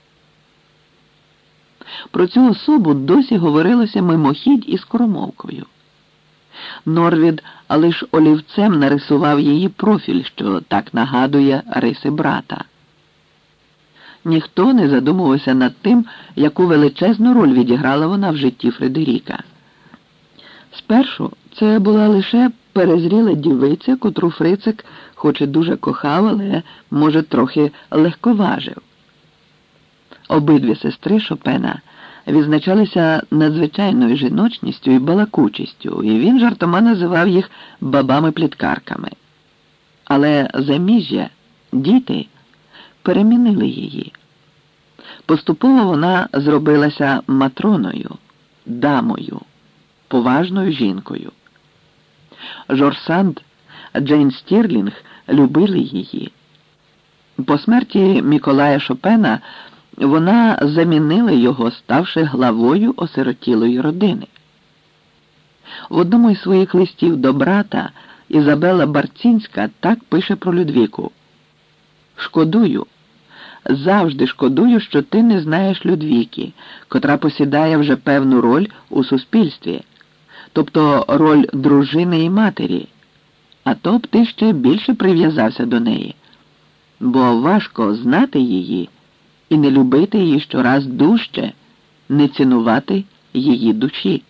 Про цю особу досі говорилося мимохідь і скоромовкою. Норвід лиш олівцем нарисував її профіль, що так нагадує риси брата. Ніхто не задумувався над тим, яку величезну роль відіграла вона в житті Фредеріка. Спершу це була лише перезріла дівиця, котру Фрицик хоч і дуже кохав, але, може, трохи легковажив. Обидві сестри Шопена відзначалися надзвичайною жіночністю і балакучістю, і він жартома називав їх бабами-пліткарками. Але заміжжя, діти перемінили її. Поступово вона зробилася матроною, дамою, поважною жінкою. Жорж Санд, Джейн Стірлінг любили її. По смерті Міколая Шопена вона замінила його, ставши главою осиротілої родини. В одному із своїх листів до брата Ізабела Барцінська так пише про Людвіку: «Шкодую, завжди шкодую, що ти не знаєш Людвіки, котра посідає вже певну роль у суспільстві, тобто роль дружини і матері, а то б ти ще більше прив'язався до неї, бо важко знати її і не любити її щораз дужче, не цінувати її душі».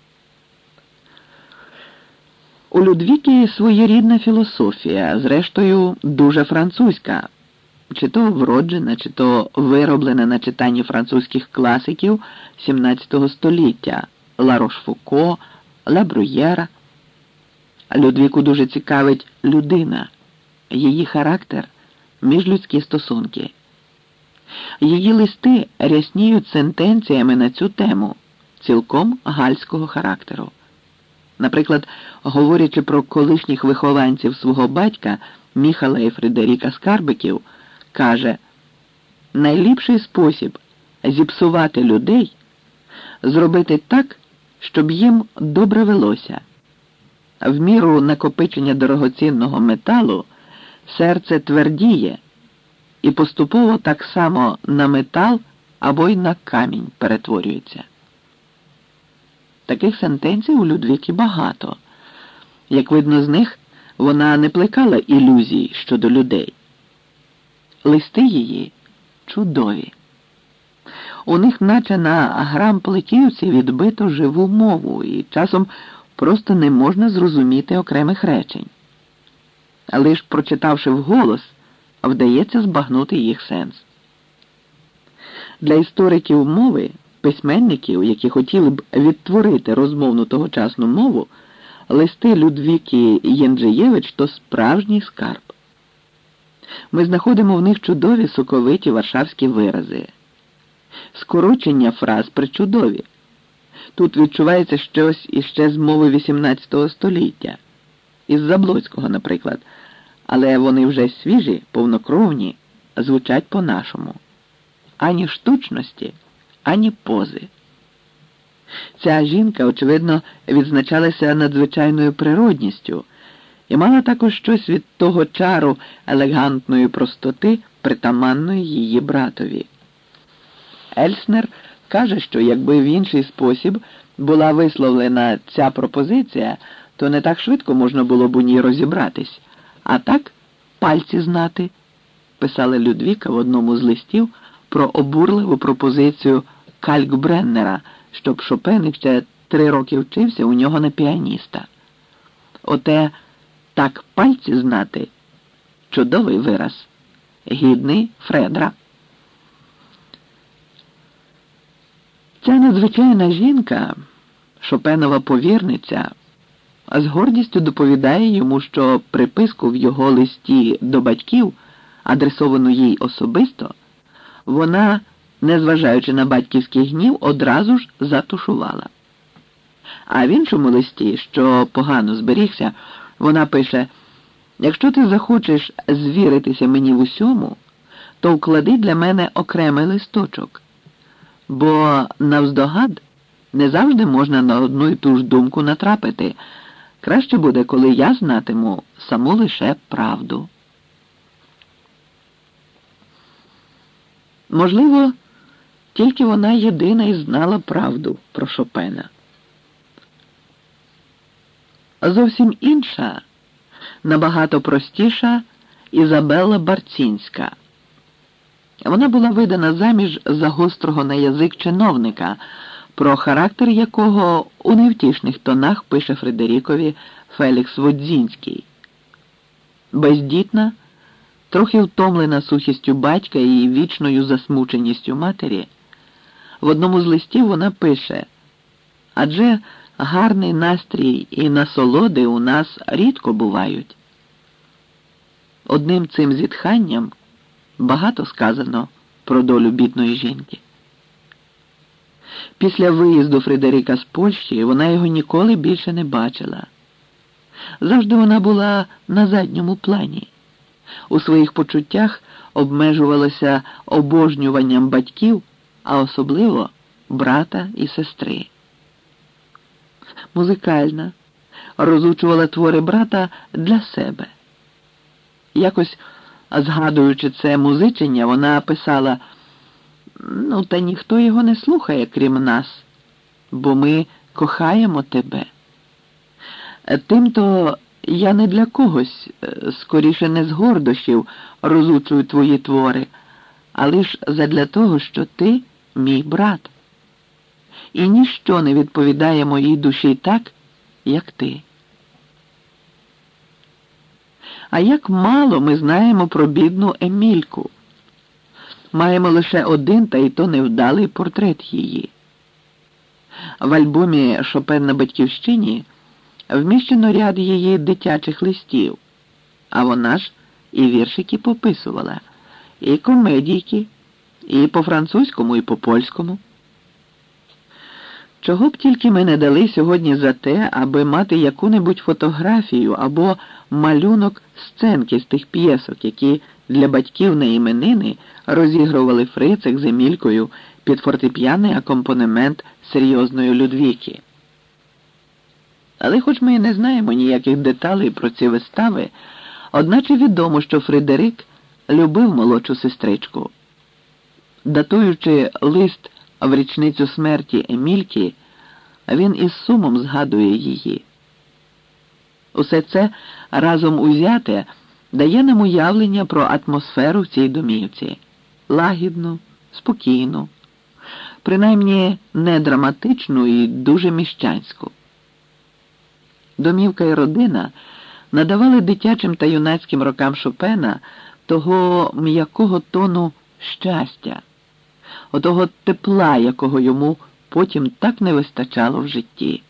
У Людвіки своєрідна філософія, зрештою дуже французька, чи то вроджена, чи то вироблена на читанні французьких класиків XVII століття, Ла Рошфуко, Ла Брюєра. Людвіку дуже цікавить людина, її характер, міжлюдські стосунки. Її листи рясніють сентенціями на цю тему, цілком гальського характеру. Наприклад, говорячи про колишніх вихованців свого батька Міхала і Фредеріка Скарбиків, каже: «Найліпший спосіб зіпсувати людей – зробити так, щоб їм добре велося. В міру накопичення дорогоцінного металу серце твердіє і поступово так само на метал або й на камінь перетворюється». Таких сентенцій у Людвіки багато. Як видно з них, вона не плекала ілюзій щодо людей. Листи її чудові. У них наче на грамплетівці відбито живу мову, і часом просто не можна зрозуміти окремих речень. Але ж, прочитавши вголос, вдається збагнути їх сенс. Для істориків мови, письменників, які хотіли б відтворити розмовну тогочасну мову, листи Людвіки Єнджієвич – то справжній скарб. Ми знаходимо в них чудові соковиті варшавські вирази. Скорочення фраз причудові. Тут відчувається щось іще з мови XVIII століття. Із Заблоцького, наприклад. Але вони вже свіжі, повнокровні, звучать по-нашому. Ані штучності, ані пози. Ця жінка, очевидно, відзначалася надзвичайною природністю і мала також щось від того чару елегантної простоти, притаманної її братові. Ельснер каже, що якби в інший спосіб була висловлена ця пропозиція, то не так швидко можна було б у ній розібратись. А так пальці знати, писала Людвіка в одному з листів про обурливу пропозицію Калькбреннера, щоб Шопен ще 3 роки вчився у нього на піаніста. Оте «так пальці знати» – чудовий вираз, гідний Фредра. Ця надзвичайна жінка, Шопенова повірниця, з гордістю доповідає йому, що приписку в його листі до батьків, адресовану їй особисто, вона, незважаючи на батьківський гнів, одразу ж затушувала. А в іншому листі, що погано зберігся, вона пише: «Якщо ти захочеш звіритися мені в усьому, то вклади для мене окремий листочок, бо навздогад не завжди можна на одну й ту ж думку натрапити. Краще буде, коли я знатиму саму лише правду». Можливо, тільки вона єдина і знала правду про Шопена. Зовсім інша, набагато простіша Ізабелла Барцінська. Вона була видана заміж за гострого на язик чиновника, про характер якого у невтішних тонах пише Фредерікові Фелікс Водзінський. Бездітна, трохи втомлена сухістю батька і вічною засмученістю матері, в одному з листів вона пише: «Адже гарний настрій і насолоди у нас рідко бувають». Одним цим зітханням багато сказано про долю бідної жінки. Після виїзду Фредеріка з Польщі вона його ніколи більше не бачила. Завжди вона була на задньому плані. У своїх почуттях обмежувалася обожнюванням батьків, а особливо брата і сестри. Музикальна, розучувала твори брата для себе. Якось, згадуючи це музичення, вона писала: «Ну, та ніхто його не слухає, крім нас, бо ми кохаємо тебе. Тимто я не для когось, скоріше не з гордощів, розучую твої твори, а лиш задля того, що ти мій брат. І ніщо не відповідає моїй душі так, як ти». А як мало ми знаємо про бідну Емільку. Маємо лише один, та й то невдалий портрет її. В альбомі «Шопен на батьківщині» вміщено ряд її дитячих листів, а вона ж і віршики пописувала, і комедійки, і по-французькому, і по-польському. Чого б тільки ми не дали сьогодні за те, аби мати яку-небудь фотографію або малюнок сценки з тих п'єсок, які для батьків на іменини розігрували Фрицик з Емількою під фортепіаний акомпанемент серйозної Людвіки. Але хоч ми і не знаємо ніяких деталей про ці вистави, одначе відомо, що Фредерик любив молодшу сестричку. Датуючи лист в річницю смерті Емільки, він із сумом згадує її. Усе це разом узяте дає нам уявлення про атмосферу в цій домівці. Лагідну, спокійну, принаймні не драматичну і дуже міщанську. Домівка і родина надавали дитячим та юнацьким рокам Шопена того м'якого тону щастя, отого тепла, якого йому потім так не вистачало в житті.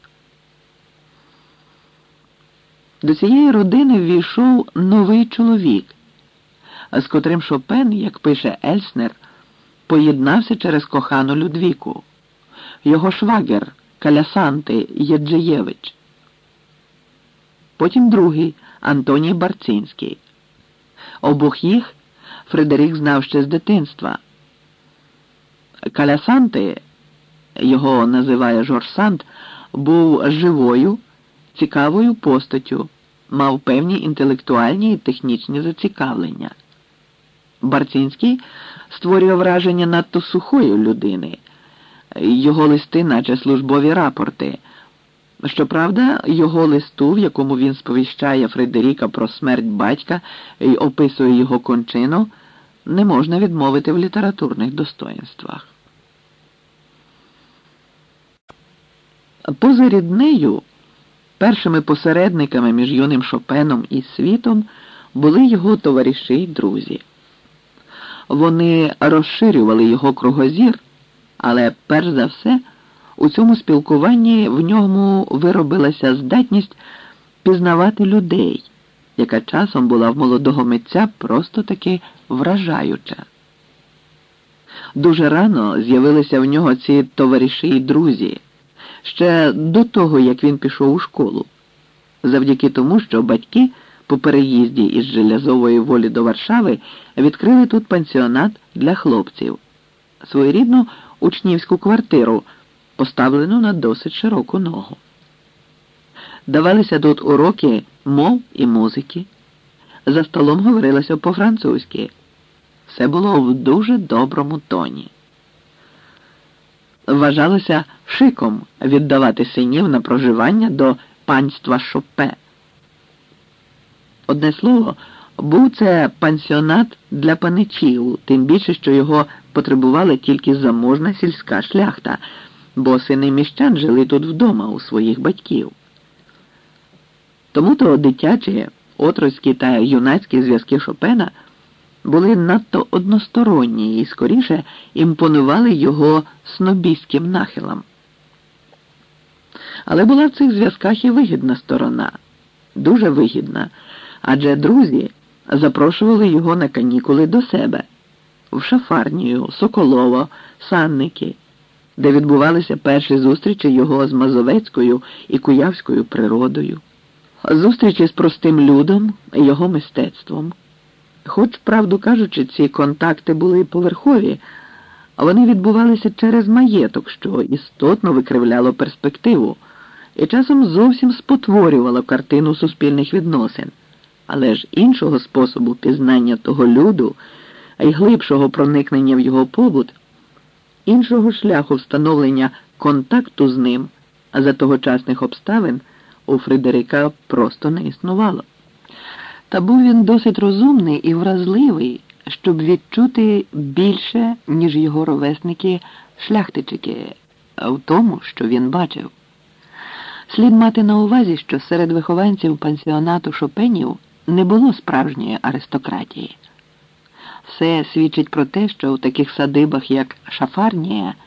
До цієї родини ввійшов новий чоловік, з котрим Шопен, як пише Ельснер, поєднався через кохану Людвіку, його швагер Калясанти Єджеєвич. Потім другий Антоній Барцинський. Обох їх Фредерик знав ще з дитинства. Калясанти, його називає Жорж Санд, був живою, цікавою постаттю, мав певні інтелектуальні і технічні зацікавлення. Барцинський створює враження надто сухої людини. Його листи, наче службові рапорти. Щоправда, його листу, в якому він сповіщає Фредеріка про смерть батька і описує його кончину, не можна відмовити в літературних достоїнствах. Поза ріднею, першими посередниками між юним Шопеном і світом були його товариші й друзі. Вони розширювали його кругозір, але перш за все у цьому спілкуванні в ньому виробилася здатність пізнавати людей, яка часом була в молодого митця просто-таки вражаюча. Дуже рано з'явилися в нього ці товариші й друзі, ще до того, як він пішов у школу, завдяки тому, що батьки по переїзді із Железової Волі до Варшави відкрили тут пансіонат для хлопців, своєрідну учнівську квартиру, поставлену на досить широку ногу. Давалися тут уроки мов і музики, за столом говорилося по-французьки. Все було в дуже доброму тоні. Вважалося шиком віддавати синів на проживання до панства Шопе. Одне слово, був це пансіонат для паничів, тим більше, що його потребувала тільки заможна сільська шляхта, бо сини міщан жили тут вдома у своїх батьків. Тому-то дитячі, отроцькі та юнацькі зв'язки Шопена були надто односторонні і, скоріше, імпонували його снобістським нахилам. Але була в цих зв'язках і вигідна сторона, дуже вигідна, адже друзі запрошували його на канікули до себе, в Шафарнію, Соколово, Санники, де відбувалися перші зустрічі його з мазовецькою і куявською природою, зустрічі з простим людом і його мистецтвом. Хоч, правду кажучи, ці контакти були поверхові, вони відбувалися через маєток, що істотно викривляло перспективу і часом зовсім спотворювало картину суспільних відносин. Але ж іншого способу пізнання того люду, а й глибшого проникнення в його побут, іншого шляху встановлення контакту з ним, а за тогочасних обставин у Фредерика просто не існувало. Та був він досить розумний і вразливий, щоб відчути більше, ніж його ровесники-шляхтичики, в тому, що він бачив. Слід мати на увазі, що серед вихованців пансіонату Шопенів не було справжньої аристократії. Все свідчить про те, що у таких садибах, як Шафарнія,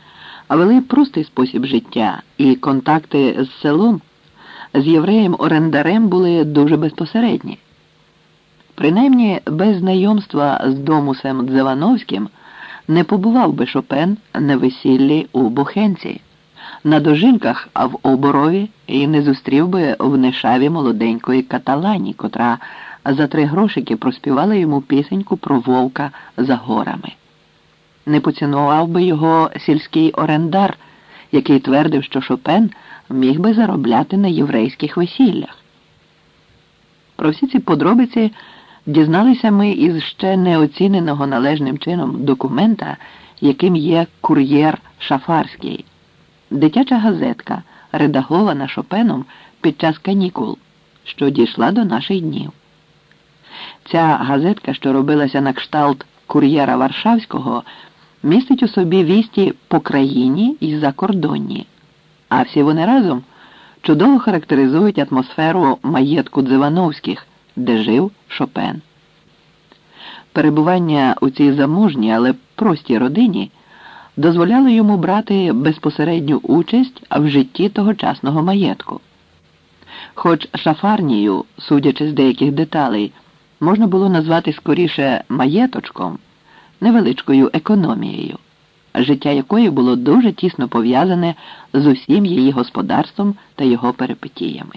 а вели простий спосіб життя, і контакти з селом, з євреєм-орендарем були дуже безпосередні. Принаймні, без знайомства з Домусем Дзевановським не побував би Шопен на весіллі у Бухенці, на дожинках в Оборові і не зустрів би в Нешаві молоденької Каталані, котра за 3 грошики проспівала йому пісеньку про вовка за горами. Не поцінував би його сільський орендар, який твердив, що Шопен міг би заробляти на єврейських весіллях. Про всі ці подробиці дізналися ми із ще неоціненого належним чином документа, яким є «Кур'єр Шафарський», дитяча газетка, редагована Шопеном під час канікул, що дійшла до наших днів. Ця газетка, що робилася на кшталт «Кур'єра Варшавського», містить у собі вісті по країні і закордонні, а всі вони разом чудово характеризують атмосферу маєтку Дзевановських, де жив Шопен. Перебування у цій заможній, але простій родині дозволяло йому брати безпосередню участь в житті тогочасного маєтку. Хоч шафарнію, судячи з деяких деталей, можна було назвати скоріше маєточком, невеличкою економією, життя якої було дуже тісно пов'язане з усім її господарством та його перипетіями.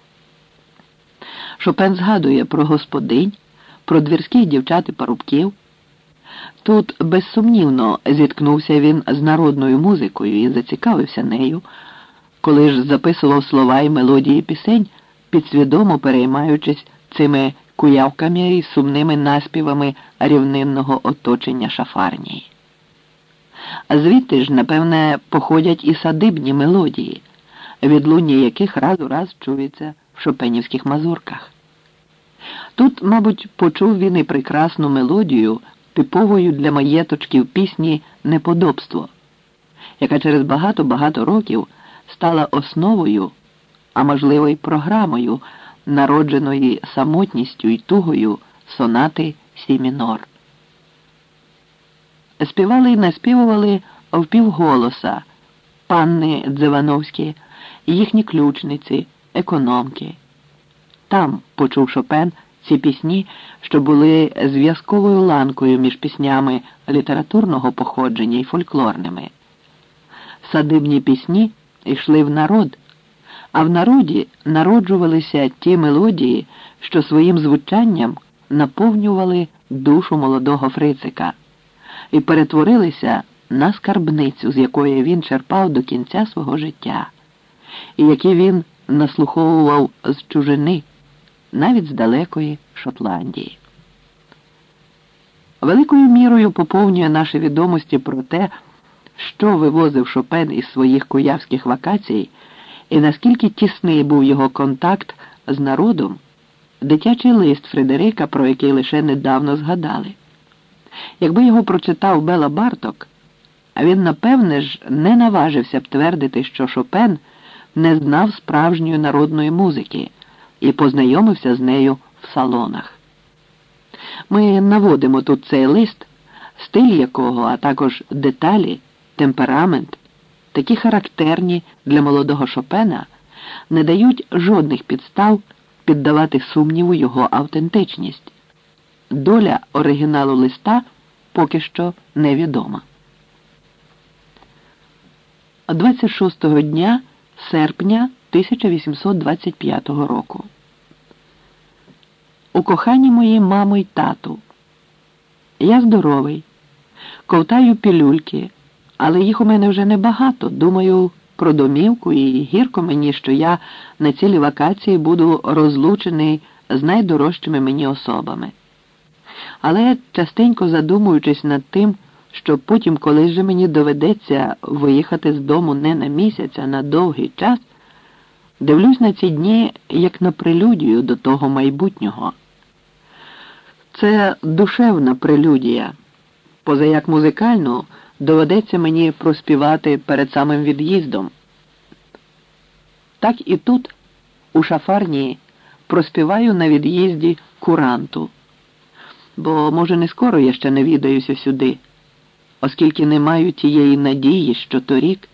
Шопен згадує про господинь, про двірських дівчат і парубків. Тут безсумнівно зіткнувся він з народною музикою і зацікавився нею, коли ж записував слова і мелодії пісень, підсвідомо переймаючись цими куявками і сумними наспівами рівнинного оточення шафарнії. А звідти ж, напевне, походять і садибні мелодії, відлуння яких раз у раз чується в шопенівських мазурках. Тут, мабуть, почув він і прекрасну мелодію, типовою для маєточків пісні «Неподобство», яка через багато-багато років стала основою, а можливо й програмою, народженої самотністю й тугою сонати сі мінор. Співали і наспівували впівголоса панни Дзевановські, їхні ключниці, економки. Там почув Шопен ці пісні, що були зв'язковою ланкою між піснями літературного походження і фольклорними. Садибні пісні йшли в народ, а в народі народжувалися ті мелодії, що своїм звучанням наповнювали душу молодого Фрицика і перетворилися на скарбницю, з якої він черпав до кінця свого життя, і які він наслуховував з чужини, навіть з далекої Шотландії. Великою мірою поповнює наші відомості про те, що вивозив Шопен із своїх куявських вакацій і наскільки тісний був його контакт з народом, дитячий лист Фредерика, про який лише недавно згадали. Якби його прочитав Бела Барток, а він, напевне ж, не наважився б твердити, що Шопен не знав справжньої народної музики і познайомився з нею в салонах. Ми наводимо тут цей лист, стиль якого, а також деталі, темперамент, такі характерні для молодого Шопена, не дають жодних підстав піддавати сумніву його автентичність. Доля оригіналу листа поки що невідома. 26 дня серпня 1825 року. У коханні мої мамо й тату. Я здоровий, ковтаю пілюльки, але їх у мене вже небагато. Думаю про домівку і гірко мені, що я на цілі вакації буду розлучений з найдорожчими мені особами. Але частенько задумуючись над тим, що потім колись же мені доведеться виїхати з дому не на місяць, а на довгий час, дивлюсь на ці дні як на прелюдію до того майбутнього. Це душевна прелюдія. Позаяк музикальну доведеться мені проспівати перед самим від'їздом. Так і тут, у шафарні, проспіваю на від'їзді куранту. Бо, може, не скоро я ще навідаюся сюди. оскільки не маю тієї надії, що торік.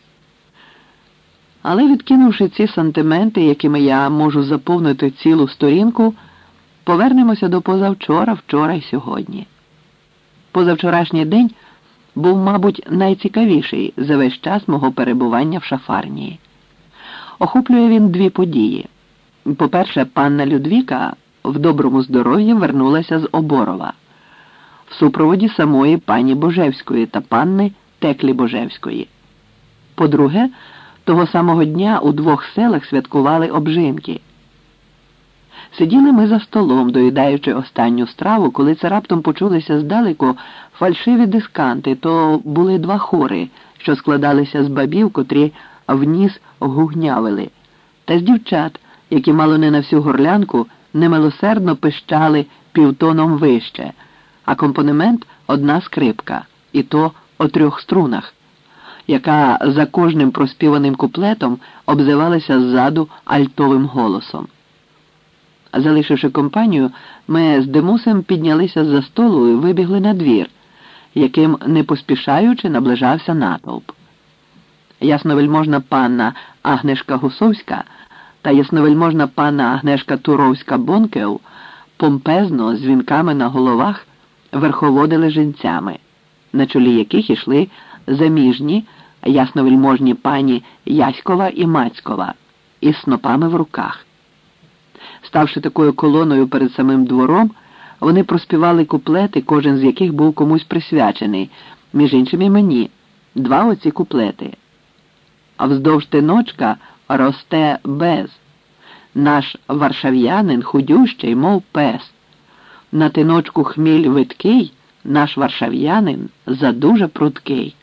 Але відкинувши ці сантименти, якими я можу заповнити цілу сторінку, повернемося до позавчора, вчора й сьогодні. Позавчорашній день був, мабуть, найцікавіший за весь час мого перебування в Шафарнії. Охоплює він дві події. По-перше, панна Людвіка в доброму здоров'ї вернулася з Оборова в супроводі самої пані Божевської та панни Теклі Божевської. По-друге, того самого дня у двох селах святкували обжинки. Сиділи ми за столом, доїдаючи останню страву, коли це раптом почулися здалеку фальшиві дисканти, то були два хори, що складалися з бабів, котрі вніс гугнявили, та з дівчат, які мало не на всю горлянку немилосердно пищали півтоном вище, акомпанемент – одна скрипка, і то о 3 струнах, яка за кожним проспіваним куплетом обзивалася ззаду альтовим голосом. Залишивши компанію, ми з Демусем піднялися з-за столу і вибігли на двір, яким, не поспішаючи, наближався натовп. Ясновельможна панна Агнешка Гусовська та ясновельможна панна Агнешка Туровська-Бонкев помпезно, з вінками на головах, верховодили жінцями, на чолі яких ішли заміжні ясновельможні пані Яськова і Мацькова із снопами в руках. Ставши такою колоною перед самим двором, вони проспівали куплети, кожен з яких був комусь присвячений, між іншим і мені, 2 оці куплети. А вздовж тиночка росте без. Наш варшав'янин худющий, мов пес. На тиночку хміль видкий, наш варшав'янин задуже прудкий.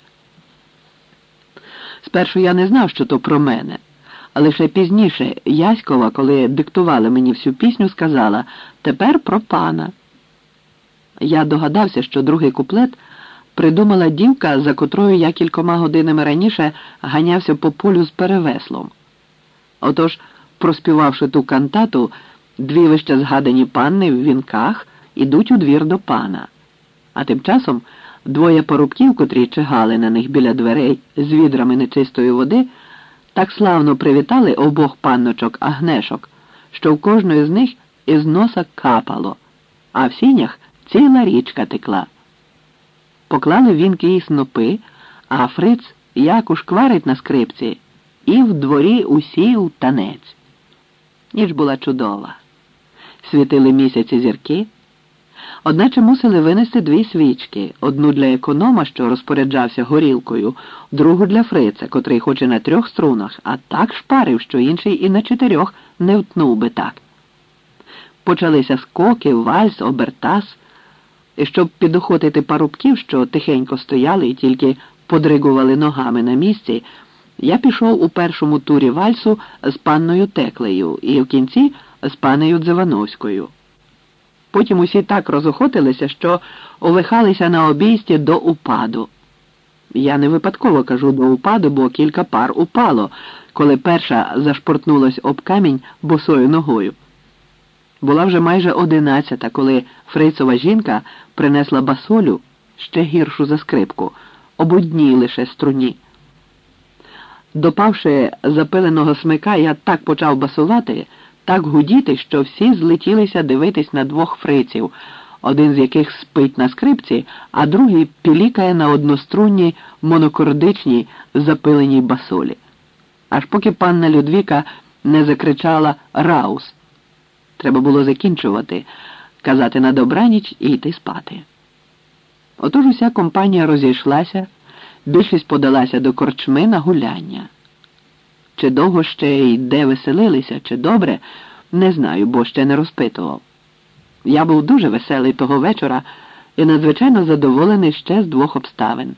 Спершу я не знав, що то про мене. А лише пізніше Яськова, коли диктувала мені всю пісню, сказала «Тепер про пана». Я догадався, що другий куплет придумала дівка, за котрою я кількома годинами раніше ганявся по полю з перевеслом. Отож, проспівавши ту кантату, 2 вище згадані панни в вінках ідуть у двір до пана. А тим часом 2 парубків, котрі чигали на них біля дверей з відрами нечистої води, так славно привітали обох панночок Агнешок, що в кожної з них із носа капало, а в сінях ціла річка текла. Поклали вінки і снопи, а Фриц як ушкварить на скрипці, і в дворі усів танець. Ніч була чудова. Світили місяці зірки, одначе мусили винести 2 свічки, одну для економа, що розпоряджався горілкою, другу для Фрица, котрий хоч і на 3 струнах, а так шпарив, що інший і на 4 не втнув би так. Почалися скоки, вальс, обертас, і щоб підохотити парубків, що тихенько стояли і тільки подригували ногами на місці, я пішов у першому турі вальсу з панною Теклею і в кінці з панею Дзивановською. Потім усі так розохотилися, що увихалися на обійсті до упаду. Я не випадково кажу до упаду, бо кілька пар упало, коли перша зашпортнулась об камінь босою ногою. Була вже майже 11, коли Фрицова жінка принесла басолю, ще гіршу за скрипку, об одній лише струні. Допавши запиленого смика, я так почав басувати, так гудіти, що всі злетілися дивитись на 2 фриців, один з яких спить на скрипці, а другий пілікає на однострунній монокордичній запиленій басолі. Аж поки панна Людвіка не закричала «Раус!». Треба було закінчувати, казати на добраніч і йти спати. Отож уся компанія розійшлася, більшість подалася до корчми на гуляння. Чи довго ще й де веселилися, чи добре, не знаю, бо ще не розпитував. Я був дуже веселий того вечора і надзвичайно задоволений ще з 2 обставин.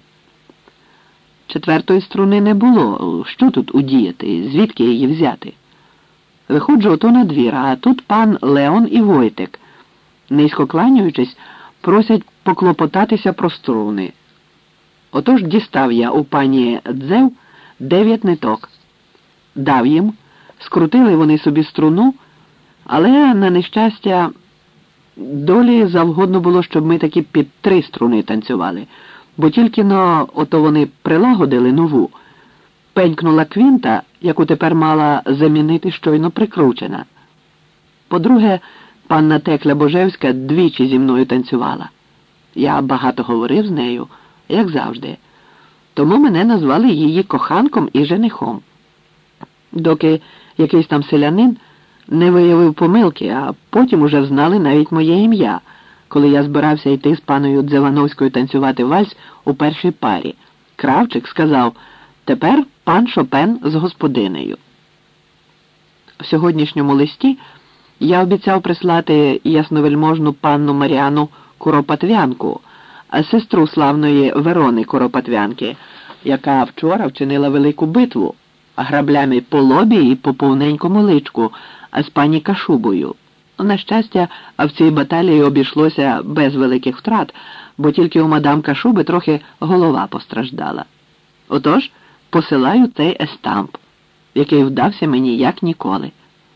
4-ї струни не було, що тут удіяти, звідки її взяти? Виходжу ото на двір, а тут пан Леон і Войтик, низько кланяючись, просять поклопотатися про струни. Отож дістав я у пані Дзев 9 ниток. Дав їм, скрутили вони собі струну, але, на нещастя, долі завгодно було, щоб ми таки під 3 струни танцювали, бо тільки-но ото вони прилагодили нову, пенькнула квінта, яку тепер мала замінити щойно прикручена. По-друге, панна Текля Божевська двічі зі мною танцювала. Я багато говорив з нею, як завжди. Тому мене назвали її коханком і женихом. Доки якийсь там селянин не виявив помилки, а потім уже знали навіть моє ім'я, коли я збирався йти з паною Дзевановською танцювати вальс у першій парі. Кравчик сказав: «Тепер пан Шопен з господинею». В сьогоднішньому листі я обіцяв прислати ясновельможну панну Маріану Куропатвянку, сестру славної Верони Куропатвянки, яка вчора вчинила велику битву граблями по лобі і по повненькому личку, з пані Кашубою. На щастя, в цій баталії обійшлося без великих втрат, бо тільки у мадам Кашуби трохи голова постраждала. Отож, посилаю цей естамп, який вдався мені як ніколи.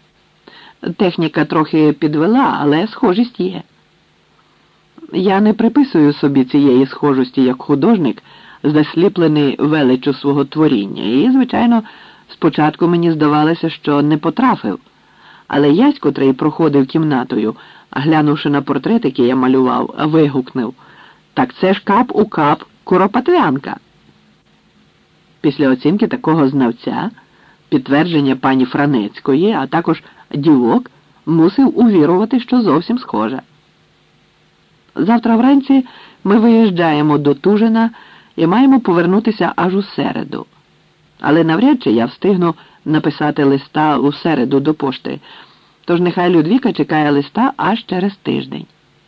Техніка трохи підвела, але схожість є. Я не приписую собі цієї схожості як художник, засліплений величчю свого творіння. І, звичайно, спочатку мені здавалося, що не потрафив. Але ясь, котрий проходив кімнатою, глянувши на портрет, який я малював, вигукнув: «Так це ж кап у кап Куропатвянка». Після оцінки такого знавця, підтвердження пані Франецької, а також дівок, мусив увірувати, що зовсім схожа. Завтра вранці ми виїжджаємо до Тужина і маємо повернутися аж у середу. Але навряд чи я встигну написати листа у середу до пошти, тож нехай Людвіка чекає листа аж через тиждень.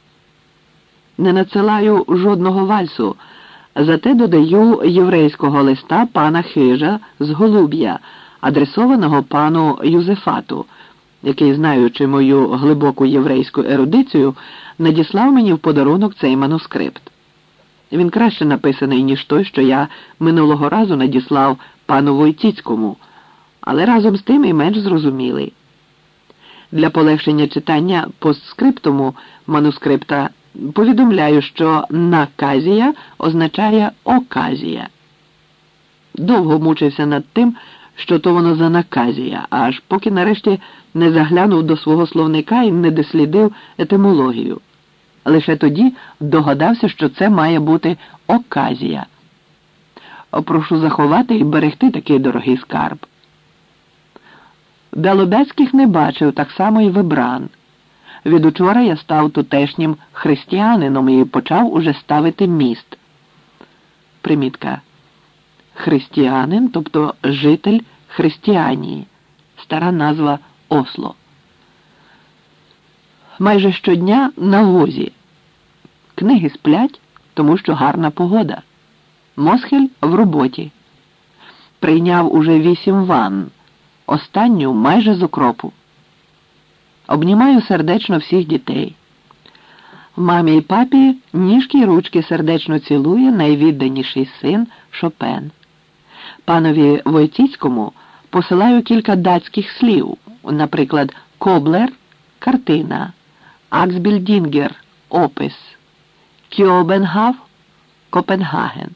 Не надсилаю жодного вальсу, зате додаю єврейського листа пана Хижа з Голуб'я, адресованого пану Юзефату, який, знаючи мою глибоку єврейську ерудицію, надіслав мені в подарунок цей манускрипт. Він краще написаний, ніж той, що я минулого разу надіслав пану Войціцькому, але разом з тим і менш зрозумілий. Для полегшення читання постскриптуму манускрипта повідомляю, що «наказія» означає «оказія». Довго мучився над тим, що то воно за наказія, аж поки нарешті не заглянув до свого словника і не дослідив етимологію. Лише тоді догадався, що це має бути оказія. Прошу заховати і берегти такий дорогий скарб. Белобецьких не бачив, так само і Вибран. Від учора я став тутешнім християнином і почав уже ставити міст. Примітка. Християнин, тобто житель Християнії, стара назва Осло. Майже щодня на возі. Книги сплять, тому що гарна погода. Мосхель в роботі. Прийняв уже 8 ванн, останню майже з укропу. Обнімаю сердечно всіх дітей. Мамі і папі ніжки й ручки сердечно цілує найвідданіший син Шопен. Панові Войціцькому посилаю кілька датських слів, наприклад, «коблер» – картина, «аксбільдінгер» – опис, «кьобенгав» – Копенгаген.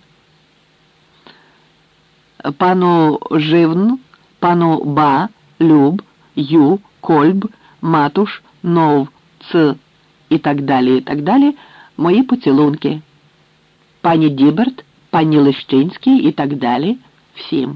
Пану Живн, пану Ба, Люб, Ю, Кольб, Матуш, Нов, Ц і так далі, мої поцілунки. Пані Діберт, пані Лещинський і так далі, всім.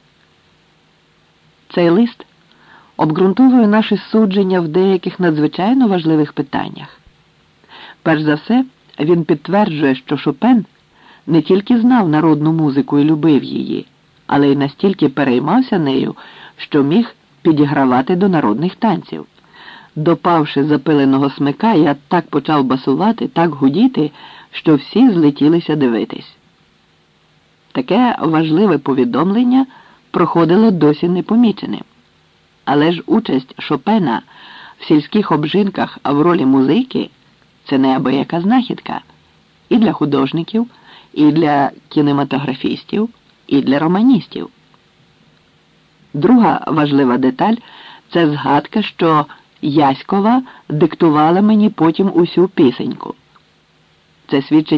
Цей лист обґрунтовує наші судження в деяких надзвичайно важливих питаннях. Перш за все, він підтверджує, що Шопен не тільки знав народну музику і любив її, але й настільки переймався нею, що міг підігравати до народних танців. Допавши запиленого смика, я так почав басувати, так гудіти, що всі злетілися дивитись. Таке важливе повідомлення проходило досі непоміченим. Але ж участь Шопена в сільських обжинках в ролі музики – це неабияка знахідка і для художників, і для кінематографістів, і для романістів. Друга важлива деталь – це згадка, що Яськова диктувала мені потім усю пісеньку. Це свідчить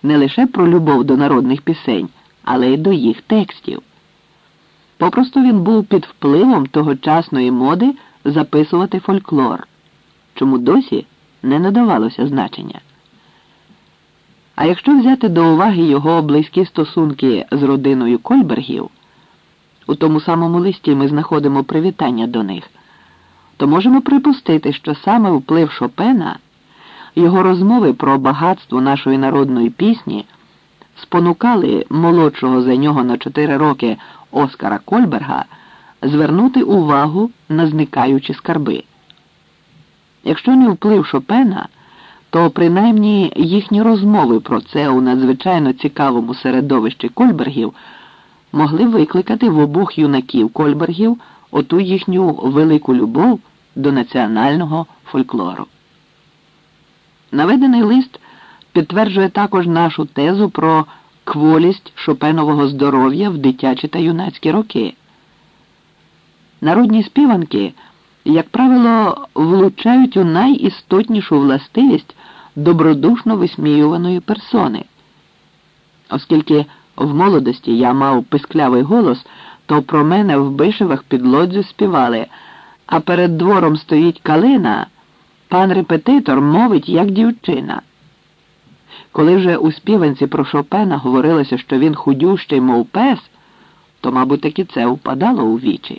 не лише про любов до народних пісень, але й до їх текстів. Попросту він був під впливом тогочасної моди записувати фольклор, чому досі не надавалося значення. А якщо взяти до уваги його близькі стосунки з родиною Кольбергів, у тому самому листі ми знаходимо привітання до них, то можемо припустити, що саме вплив Шопена, його розмови про багатство нашої народної пісні спонукали молодшого за нього на 4 роки Оскара Кольберга звернути увагу на зникаючі скарби. Якщо не вплив Шопена, то принаймні їхні розмови про це у надзвичайно цікавому середовищі Кольбергів могли викликати в обох юнаків Кольбергів оту їхню велику любов до національного фольклору. Наведений лист підтверджує також нашу тезу про кволість шопенового здоров'я в дитячі та юнацькі роки. Народні співанки, як правило, влучають у найістотнішу властивість добродушно висміюваної персони. Оскільки в молодості я мав писклявий голос, то про мене в Бишевах під Лодзю співали: «А перед двором стоїть калина, пан репетитор мовить, як дівчина». Коли вже у співанці про Шопена говорилося, що він худющий, мов пес, то, мабуть, таки це впадало у вічі.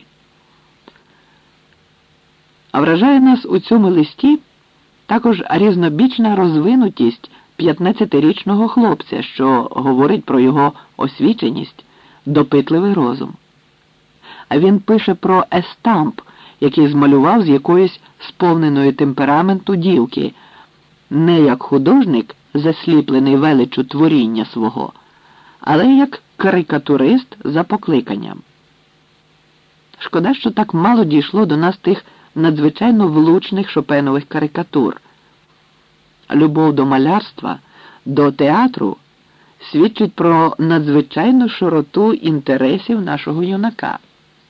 А вражає нас у цьому листі також різнобічна розвинутість 15-річного хлопця, що говорить про його освіченість, допитливий розум. А він пише про естамп, який змалював з якоїсь сповненої темпераменту дівки, не як художник, засліплений величчю творіння свого, але як карикатурист за покликанням. Шкода, що так мало дійшло до нас тих надзвичайно влучних шопенових карикатур. Любов до малярства, до театру свідчить про надзвичайну широту інтересів нашого юнака.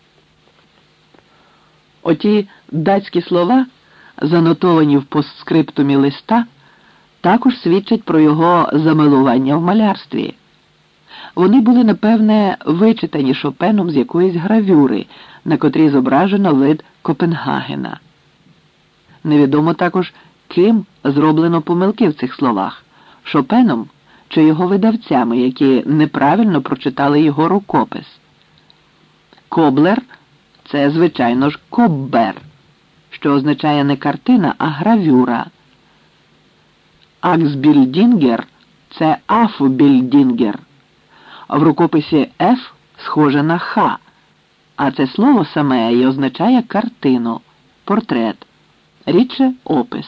Оті датські слова, занотовані в постскриптумі листа, також свідчать про його замилування в малярстві. Вони були, напевне, вичитані Шопеном з якоїсь гравюри, на котрій зображено вид Копенгагена. Невідомо також, ким зроблено помилки в цих словах – Шопеном чи його видавцями, які неправильно прочитали його рукопис. Коблер – це, звичайно ж, коббер, що означає не картина, а гравюра. Аксбільдінгер – це афбільдінгер. В рукописі «Ф» схоже на «Х», а це слово саме і означає картину, портрет, рідше опис.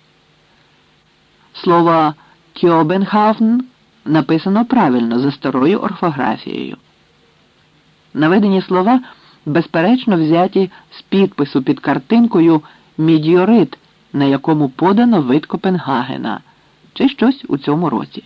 Слово «Кьобенхафн» написано правильно, за старою орфографією. Наведені слова безперечно взяті з підпису під картинкою «Мідіорит», на якому подано вид Копенгагена, чи щось у цьому році.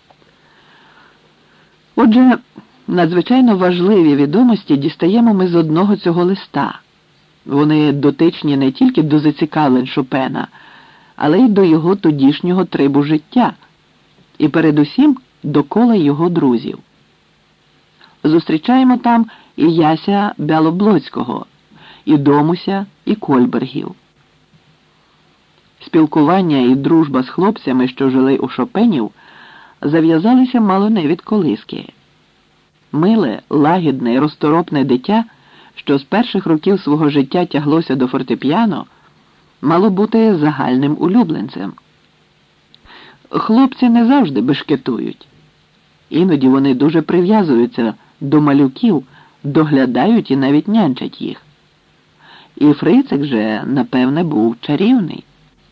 Отже, надзвичайно важливі відомості дістаємо ми з одного цього листа. Вони дотичні не тільки до зацікавлень Шопена, але й до його тодішнього трибу життя, і передусім до кола його друзів. Зустрічаємо там і Яся Бялоблоцького, і Домуся, і Кольбергів. Спілкування і дружба з хлопцями, що жили у Шопенів, зав'язалися мало не від колиски. Миле, лагідне і розторопне дитя, що з перших років свого життя тяглося до фортепіано, мало бути загальним улюбленцем. Хлопці не завжди бешкетують. Іноді вони дуже прив'язуються до малюків, доглядають і навіть нянчать їх. І Фрицик же, напевне, був чарівний.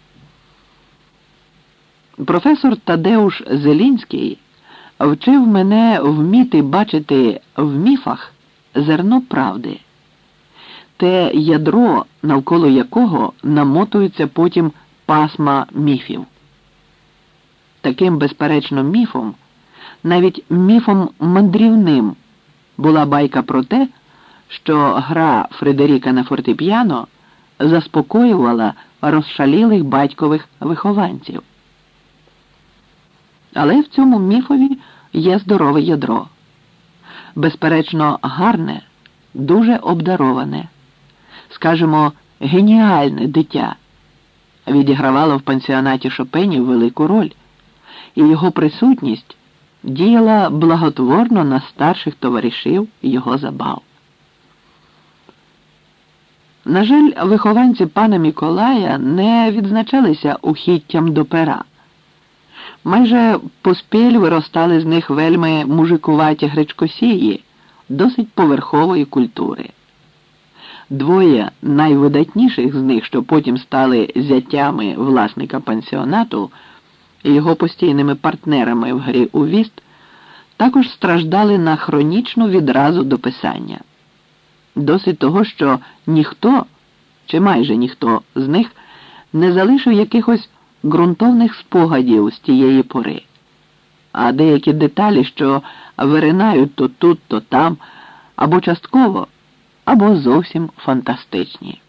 Професор Тадеуш Зелінський вчив мене вміти бачити в міфах зерно правди, те ядро, навколо якого намотуються потім пасма міфів. Таким, безперечно, міфом, навіть міфом мандрівним, була байка про те, що гра Фредеріка на фортепіано заспокоювала розшалілих батькових вихованців. Але в цьому міфові є здорове ядро. Безперечно, гарне, дуже обдароване, скажімо, геніальне дитя відігравало в пансіонаті Шопенів велику роль, і його присутність діяла благотворно на старших товаришів його забав. На жаль, вихованці пана Миколая не відзначалися ухиттям до пера. Майже поспіль виростали з них вельми мужикуваті гречкосії, досить поверхової культури. Двоє найвидатніших з них, що потім стали зятями власника пансіонату і його постійними партнерами в грі у віст, також страждали на хронічну відразу до писання. Досить того, що ніхто, чи майже ніхто з них не залишив якихось ґрунтовних спогадів з тієї пори, а деякі деталі, що виринають то тут, то там, або частково, або зовсім фантастичні.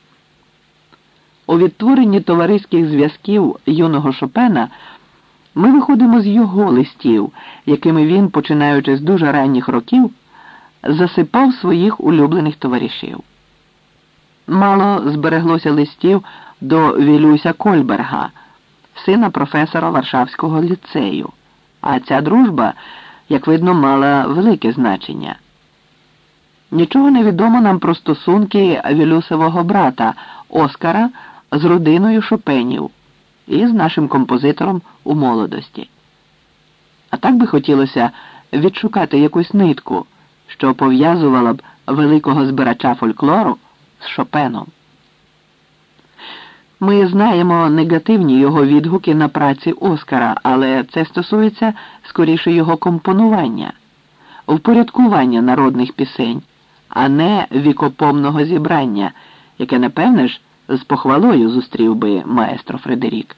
У відтворенні товариських зв'язків юного Шопена ми виходимо з його листів, якими він, починаючи з дуже ранніх років, засипав своїх улюблених товаришів. Мало збереглося листів до Вілюся Кольберга, сина професора Варшавського ліцею, а ця дружба, як видно, мала велике значення. Нічого не відомо нам про стосунки Вілюсового брата Оскара з родиною Шопенів і з нашим композитором у молодості. А так би хотілося відшукати якусь нитку, що пов'язувала б великого збирача фольклору з Шопеном. Ми знаємо негативні його відгуки на праці Оскара, але це стосується скоріше його компонування, впорядкування народних пісень, а не вікопомного зібрання, яке, напевне ж, з похвалою зустрів би маестро Фредерік.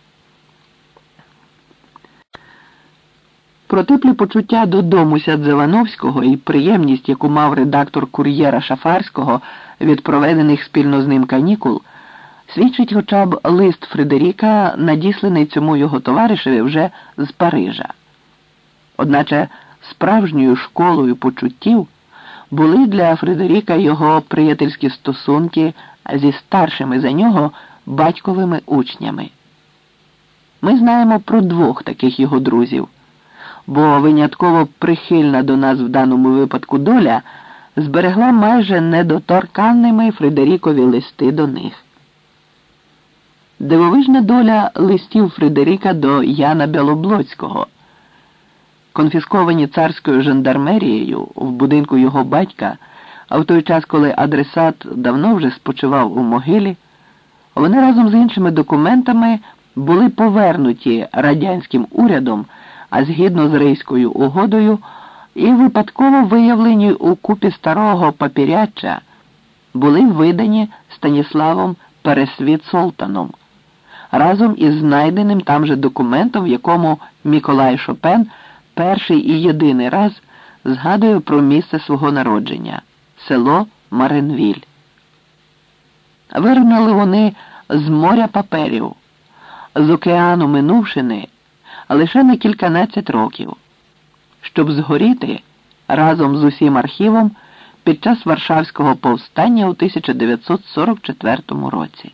Про теплі почуття до дому Сядзевановського і приємність, яку мав редактор «Кур'єра» Шафарського від проведених спільно з ним канікул, свідчить хоча б лист Фредеріка, надісланий цьому його товаришеві вже з Парижа. Одначе справжньою школою почуттів були для Фредеріка його приятельські стосунки зі старшими за нього батьковими учнями. Ми знаємо про двох таких його друзів, бо винятково прихильна до нас в даному випадку доля зберегла майже недоторканними Фредерікові листи до них. Дивовижна доля листів Фредеріка до Яна Білоблоцького. Конфісковані царською жандармерією в будинку його батька, а в той час, коли адресат давно вже спочивав у могилі, вони разом з іншими документами були повернуті радянським урядом, а згідно з Рейською угодою і випадково виявлені у купі старого папіряча були видані Станіславом Пересвіт-Солтаном разом із знайденим там же документом, в якому Миколай Шопен перший і єдиний раз згадує про місце свого народження – село Маренвіль. Вирвали вони з моря паперів, з океану минувшини лише на кільканадцять років, щоб згоріти разом з усім архівом під час Варшавського повстання у 1944 році.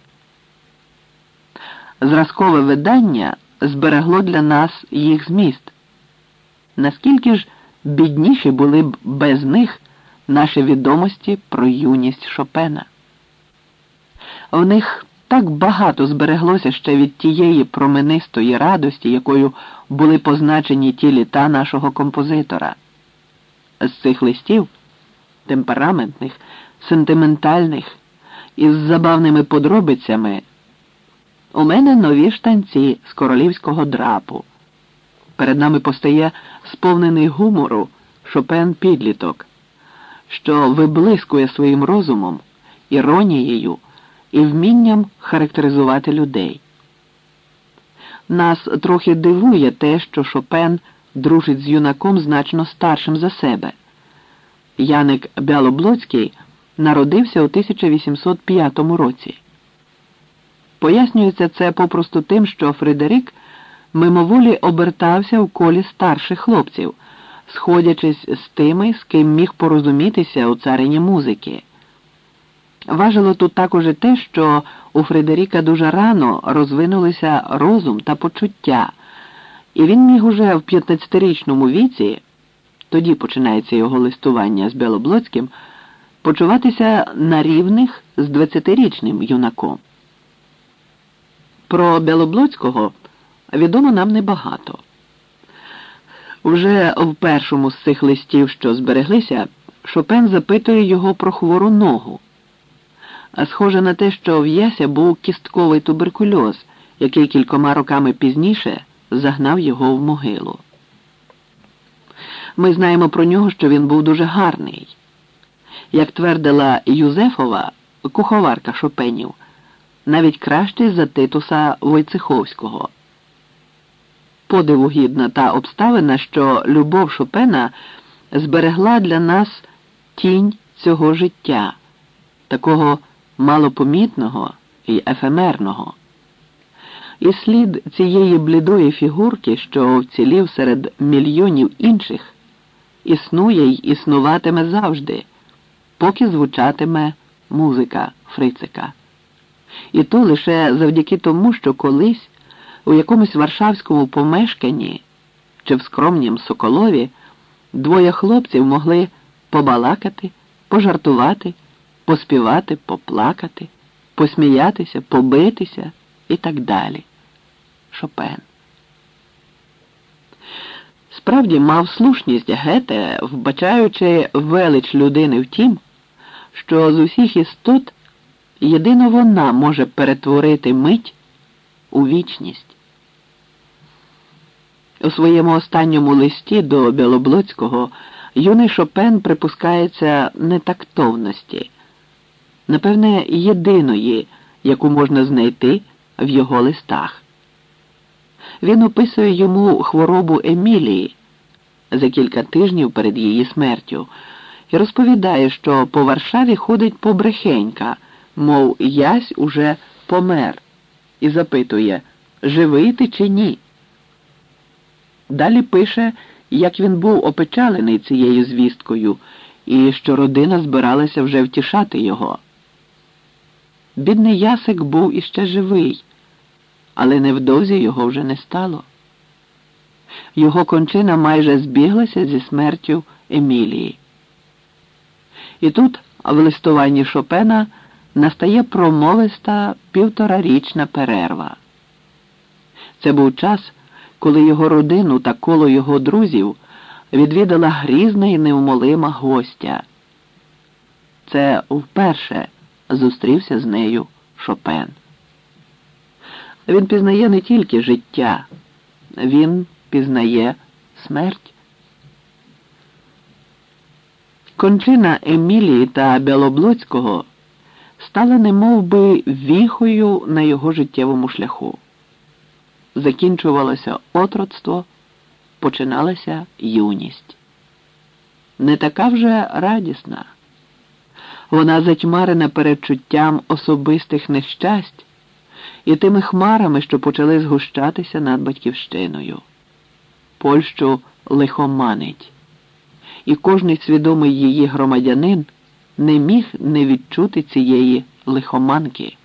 Зразкове видання зберегло для нас їх зміст. Наскільки ж бідніші були б без них наші відомості про юність Шопена? В них так багато збереглося ще від тієї променистої радості, якою були позначені ті літа нашого композитора. З цих листів, темпераментних, сентиментальних, із забавними подробицями, у мене нові штанці з королівського драпу. Перед нами постає сповнений гумору Шопен-підліток, що виблискує своїм розумом, іронією і вмінням характеризувати людей. Нас трохи дивує те, що Шопен дружить з юнаком значно старшим за себе. Яник Білоблоцький народився у 1805 році. Пояснюється це попросту тим, що Фредерік мимоволі обертався в колі старших хлопців, сходячись з тими, з ким міг порозумітися у царині музики. Важило тут також і те, що у Фредеріка дуже рано розвинулися розум та почуття, і він міг уже в 15-річному віці, тоді починається його листування з Білоблоцьким, почуватися на рівних з 20-річним юнаком. Про Білоблоцького відомо нам небагато. Вже в першому з цих листів, що збереглися, Шопен запитує його про хвору ногу. А схоже на те, що в Яся був кістковий туберкульоз, який кількома роками пізніше загнав його в могилу. Ми знаємо про нього, що він був дуже гарний. Як твердила Юзефова, куховарка Шопенів, навіть кращий за Титуса Войцеховського. Подиву гідна та обставина, що любов Шопена зберегла для нас тінь цього життя, такого малопомітного і ефемерного. І слід цієї блідої фігурки, що вцілів серед мільйонів інших, існує й існуватиме завжди, поки звучатиме музика Фрицика. І то лише завдяки тому, що колись у якомусь варшавському помешканні чи в скромнім Соколові двоє хлопців могли побалакати, пожартувати, поспівати, поплакати, посміятися, побитися і так далі. Шопен. Справді мав слушність Гете, вбачаючи велич людини в тім, що з усіх істот єдино вона може перетворити мить у вічність. У своєму останньому листі до Білоблоцького юний Шопен припускається нетактовності, напевне, єдиної, яку можна знайти в його листах. Він описує йому хворобу Емілії за кілька тижнів перед її смертю і розповідає, що по Варшаві ходить побрехенька, мов Ясь уже помер, і запитує, живий ти чи ні. Далі пише, як він був опечалений цією звісткою і що родина збиралася вже втішати його. Бідний Ясик був іще живий, але невдовзі його вже не стало. Його кончина майже збіглася зі смертю Емілії. І тут, в листуванні Шопена, настає промовиста 1,5-річна перерва. Це був час, коли його родину та коло його друзів відвідала грізна і невмолима гостя. Це вперше зустрівся з нею Шопен. Він пізнає не тільки життя, він пізнає смерть. Кончина Емілії та Білоблоцького стала немов би віхою на його життєвому шляху. Закінчувалося отроцтво, починалася юність. Не така вже радісна. Вона затьмарена передчуттям особистих нещасть і тими хмарами, що почали згущатися над батьківщиною. Польщу лихоманить. І кожний свідомий її громадянин не міг не відчути цієї лихоманки.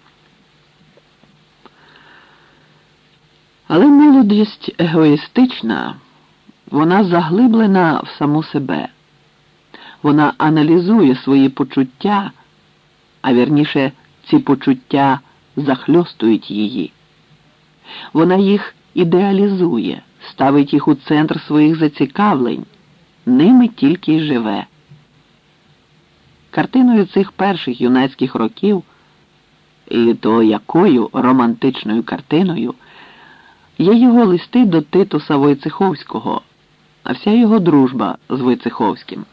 Але молодість егоїстична, вона заглиблена в саму себе. Вона аналізує свої почуття, а вірніше, ці почуття захльостують її. Вона їх ідеалізує, ставить їх у центр своїх зацікавлень, ними тільки й живе. Картиною цих перших юнацьких років, і то якою романтичною картиною, є його листи до Титуса Войцеховського, а вся його дружба з Войцеховським.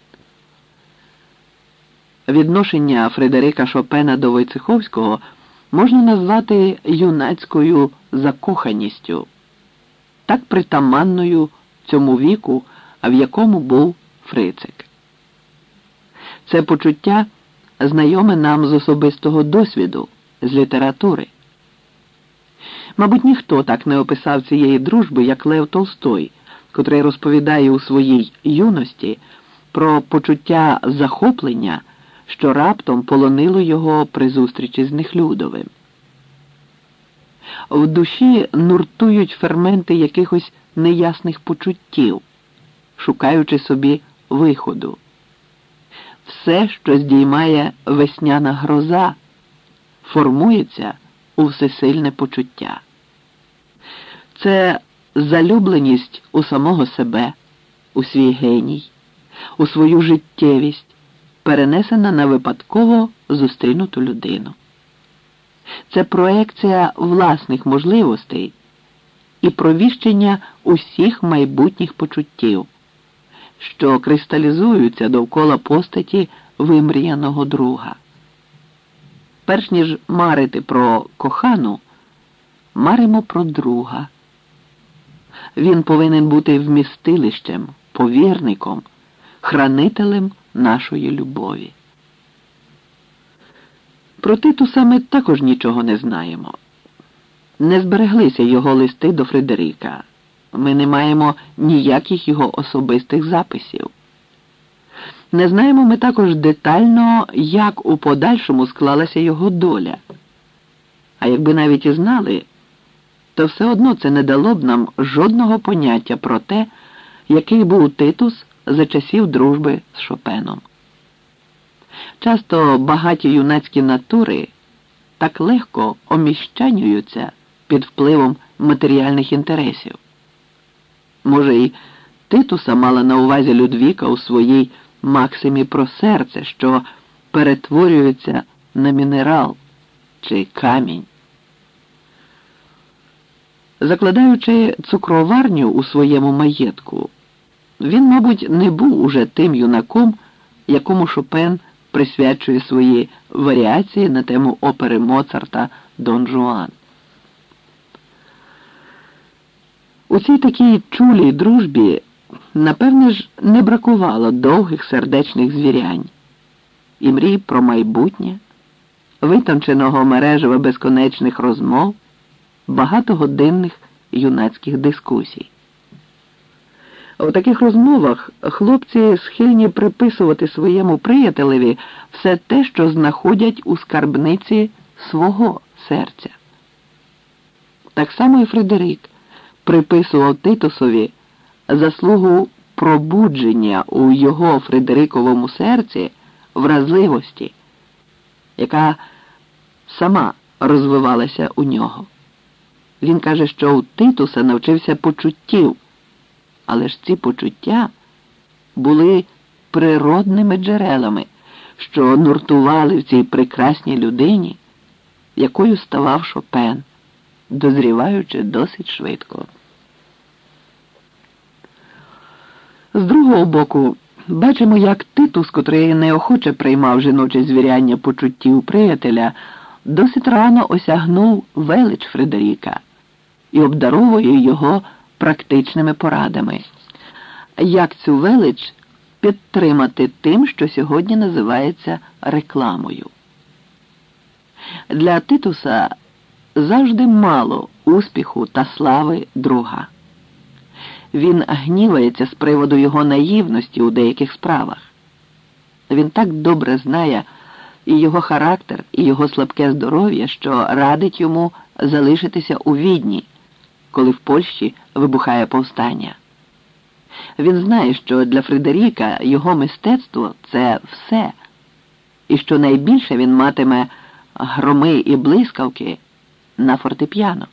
Відношення Фредерика Шопена до Войцеховського можна назвати юнацькою закоханістю, так притаманною цьому віку, в якому був Фрицик. Це почуття знайоме нам з особистого досвіду, з літератури. Мабуть, ніхто так не описав цієї дружби, як Лев Толстой, котрий розповідає у своїй юності про почуття захоплення, що раптом полонило його при зустрічі з Нехлюдовим. В душі нуртують ферменти якихось неясних почуттів, шукаючи собі виходу. Все, що здіймає весняна гроза, формується у всесильне почуття. Це залюбленість у самого себе, у свій геній, у свою життєвість, перенесена на випадково зустрінуту людину. Це проекція власних можливостей і провіщення усіх майбутніх почуттів, що кристалізуються довкола постаті вимріяного друга. Перш ніж марити про кохану, маримо про друга. Він повинен бути вмістилищем, повірником, хранителем нашої любові. Про Титуса ми також нічого не знаємо. Не збереглися його листи до Фредеріка. Ми не маємо ніяких його особистих записів. Не знаємо ми також детально, як у подальшому склалася його доля. А якби навіть і знали, то все одно це не дало б нам жодного поняття про те, який був Титус за часів дружби з Шопеном. Часто багаті юнацькі натури так легко оміщанюються під впливом матеріальних інтересів. Може, і Титуса мала на увазі Людвіка у своїй максимі про серце, що перетворюється на мінерал чи камінь. Закладаючи цукроварню у своєму маєтку, він, мабуть, не був уже тим юнаком, якому Шопен присвячує свої варіації на тему опери Моцарта «Дон Жуан». У цій такій чулій дружбі, напевне ж, не бракувало довгих сердечних звірянь і мрій про майбутнє, витонченого мережева безконечних розмов, багатогодинних юнацьких дискусій. У таких розмовах хлопці схильні приписувати своєму приятелеві все те, що знаходять у скарбниці свого серця. Так само і Фредерік приписував Титусові заслугу пробудження у його Фредериковому серці вразливості, яка сама розвивалася у нього. Він каже, що у Титуса навчився почуттів, але ж ці почуття були природними джерелами, що нуртували в цій прекрасній людині, якою ставав Шопен, дозріваючи досить швидко. З другого боку, бачимо, як Титус, котрий неохоче приймав жіноче звіряння почуттів приятеля, досить рано осягнув велич Фредеріка і обдаровує його практичними порадами. Як цю велич підтримати тим, що сьогодні називається рекламою. Для Титуса завжди мало успіху та слави друга. Він гнівається з приводу його наївності у деяких справах. Він так добре знає і його характер, і його слабке здоров'я, що радить йому залишитися у Відні, коли в Польщі вибухає повстання. Він знає, що для Фредеріка його мистецтво – це все, і що найбільше він матиме громи і блискавки на фортепіано.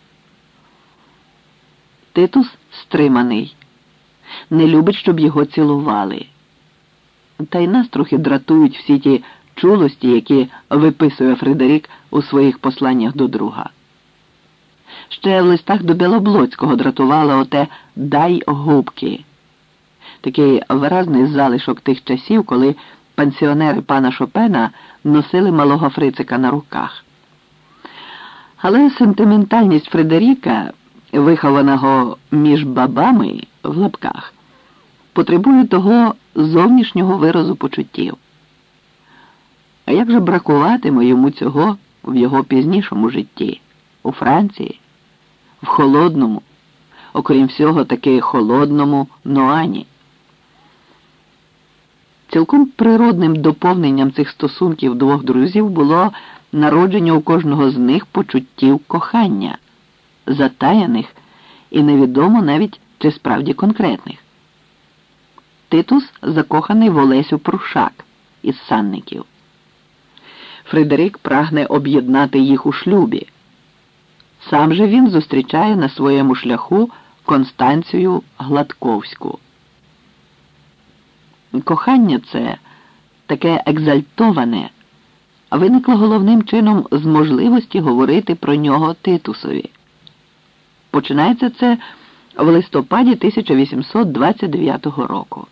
Титус стриманий, не любить, щоб його цілували. Та й нас трохи дратують всі ті чулості, які виписує Фредерік у своїх посланнях до друга. Ще в листах до Білоблоцького дратувало оте «дай губки». Такий виразний залишок тих часів, коли пансіонери пана Шопена носили малого Фрицика на руках. Але сентиментальність Фредеріка, вихованого між бабами в лапках, потребує того зовнішнього виразу почуттів. А як же бракуватиме йому цього в його пізнішому житті, у Франції, в холодному, окрім всього таки холодному Ноані. Цілком природним доповненням цих стосунків двох друзів було народження у кожного з них почуттів кохання, затаяних і невідомо навіть чи справді конкретних. Титус закоханий в Олесю Прушак із Санників. Фредерик прагне об'єднати їх у шлюбі. Сам же він зустрічає на своєму шляху Констанцію Гладковську. Кохання це, таке екзальтоване, виникло головним чином з можливості говорити про нього Титусові. Починається це в листопаді 1829 року.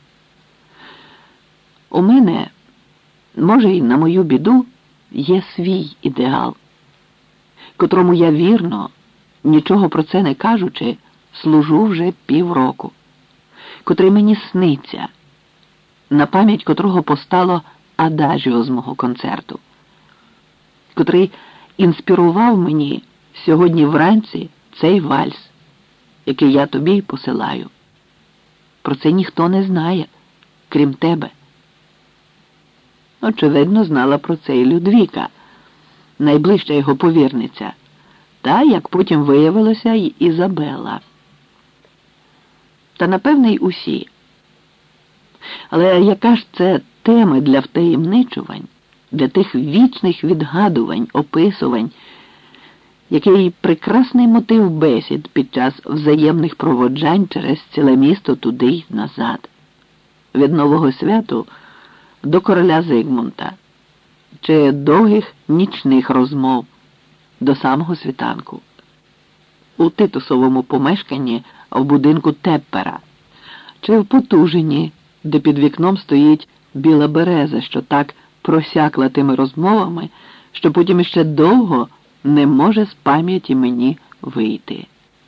У мене, може й на мою біду, є свій ідеал, котрому я вірно, нічого про це не кажучи, служу вже півроку, котрий мені сниться, на пам'ять котрого постало адажіо з мого концерту, котрий інспірував мені сьогодні вранці цей вальс, який я тобі й посилаю. Про це ніхто не знає, крім тебе. Очевидно, знала про це і Людвіка, найближча його повірниця, та, як потім виявилося, й Ізабела. Та, напевне, й усі. Але яка ж це тема для втаємничувань, для тих вічних відгадувань, описувань, який прекрасний мотив бесід під час взаємних проводжань через ціле місто туди й назад, від Нового Святу до короля Зигмунта, чи довгих нічних розмов до самого світанку. У Титусовому помешканні в будинку Теппера, чи в Потужині, де під вікном стоїть біла береза, що так просякла тими розмовами, що потім іще довго не може з пам'яті мені вийти.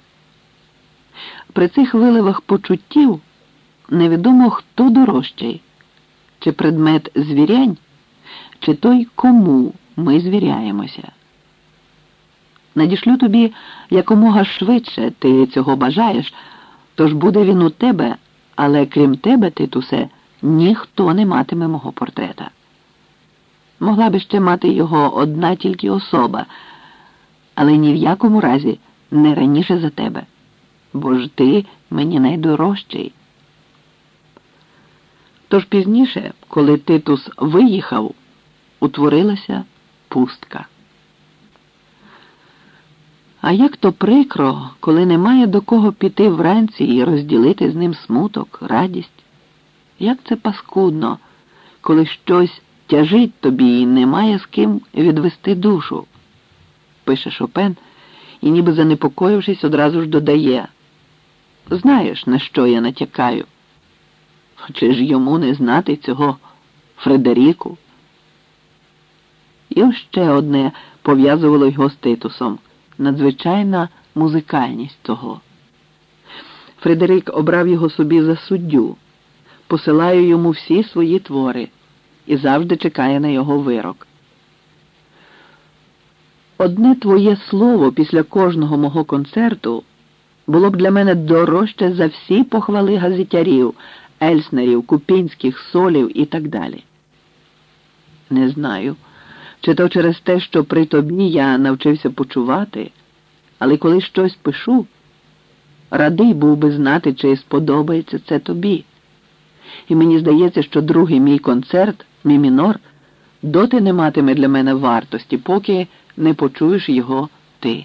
При цих виливах почуттів невідомо, хто дорожчий, чи предмет звірянь, чи той, кому ми звіряємося. Надішлю тобі якомога швидше, ти цього бажаєш, тож буде він у тебе, але крім тебе, Титусе, ніхто не матиме мого портрета. Могла би ще мати його одна тільки особа, але ні в якому разі не раніше за тебе, бо ж ти мені найдорожчий. Тож пізніше, коли Титус виїхав, утворилася пустка. А як то прикро, коли немає до кого піти вранці і розділити з ним смуток, радість. Як це паскудно, коли щось тяжить тобі і немає з ким відвести душу, пише Шопен і, ніби занепокоївшись, одразу ж додає: знаєш, на що я натякаю? Чи ж йому не знати цього Фредеріку? І ось ще одне пов'язувало його з Титусом – надзвичайна музикальність того. Фредерик обрав його собі за суддю, посилає йому всі свої твори і завжди чекає на його вирок. Одне твоє слово після кожного мого концерту було б для мене дорожче за всі похвали газетярів, Ельснерів, Купінських, Солів і так далі. Не знаю, чи то через те, що при тобі я навчився почувати, але коли щось пишу, радий був би знати, чи сподобається це тобі. І мені здається, що другий мій концерт, мі мінор, доти не матиме для мене вартості, поки не почуєш його ти.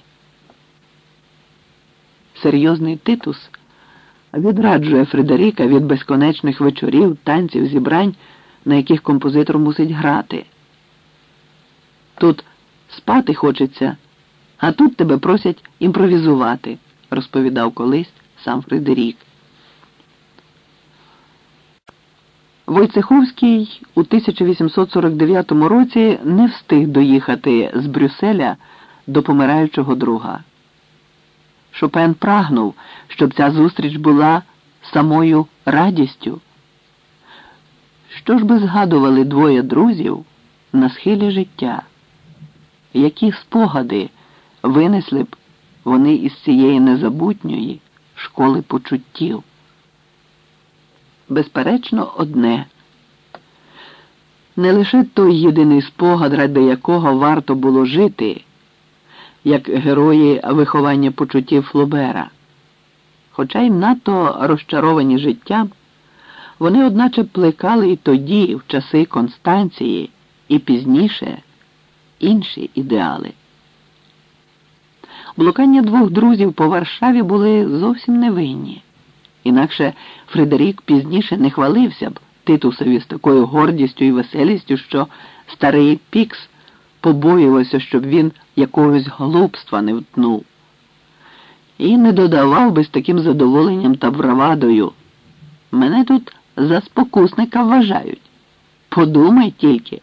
Серйозний Титус відраджує Фредеріка від безконечних вечорів, танців, зібрань, на яких композитор мусить грати. Тут спати хочеться, а тут тебе просять імпровізувати, розповідав колись сам Фредерік. Войцеховський у 1849 році не встиг доїхати з Брюсселя до помираючого друга. Шопен прагнув, щоб ця зустріч була самою радістю. Що ж би згадували двоє друзів на схилі життя? Які спогади винесли б вони із цієї незабутньої школи почуттів. Безперечно, одне. Не лише той єдиний спогад, ради якого варто було жити, як герої виховання почуттів Флобера. Хоча й надто розчаровані життям, вони одначе плекали і тоді, в часи Констанції, і пізніше інші ідеали. Блукання двох друзів по Варшаві були зовсім невинні. Інакше Фредерік пізніше не хвалився б Титусові з такою гордістю і веселістю, що старий Пікс побоювався, щоб він якогось глупства не втнув. І не додавав би з таким задоволенням та бравадою: «Мене тут за спокусника вважають. Подумай тільки».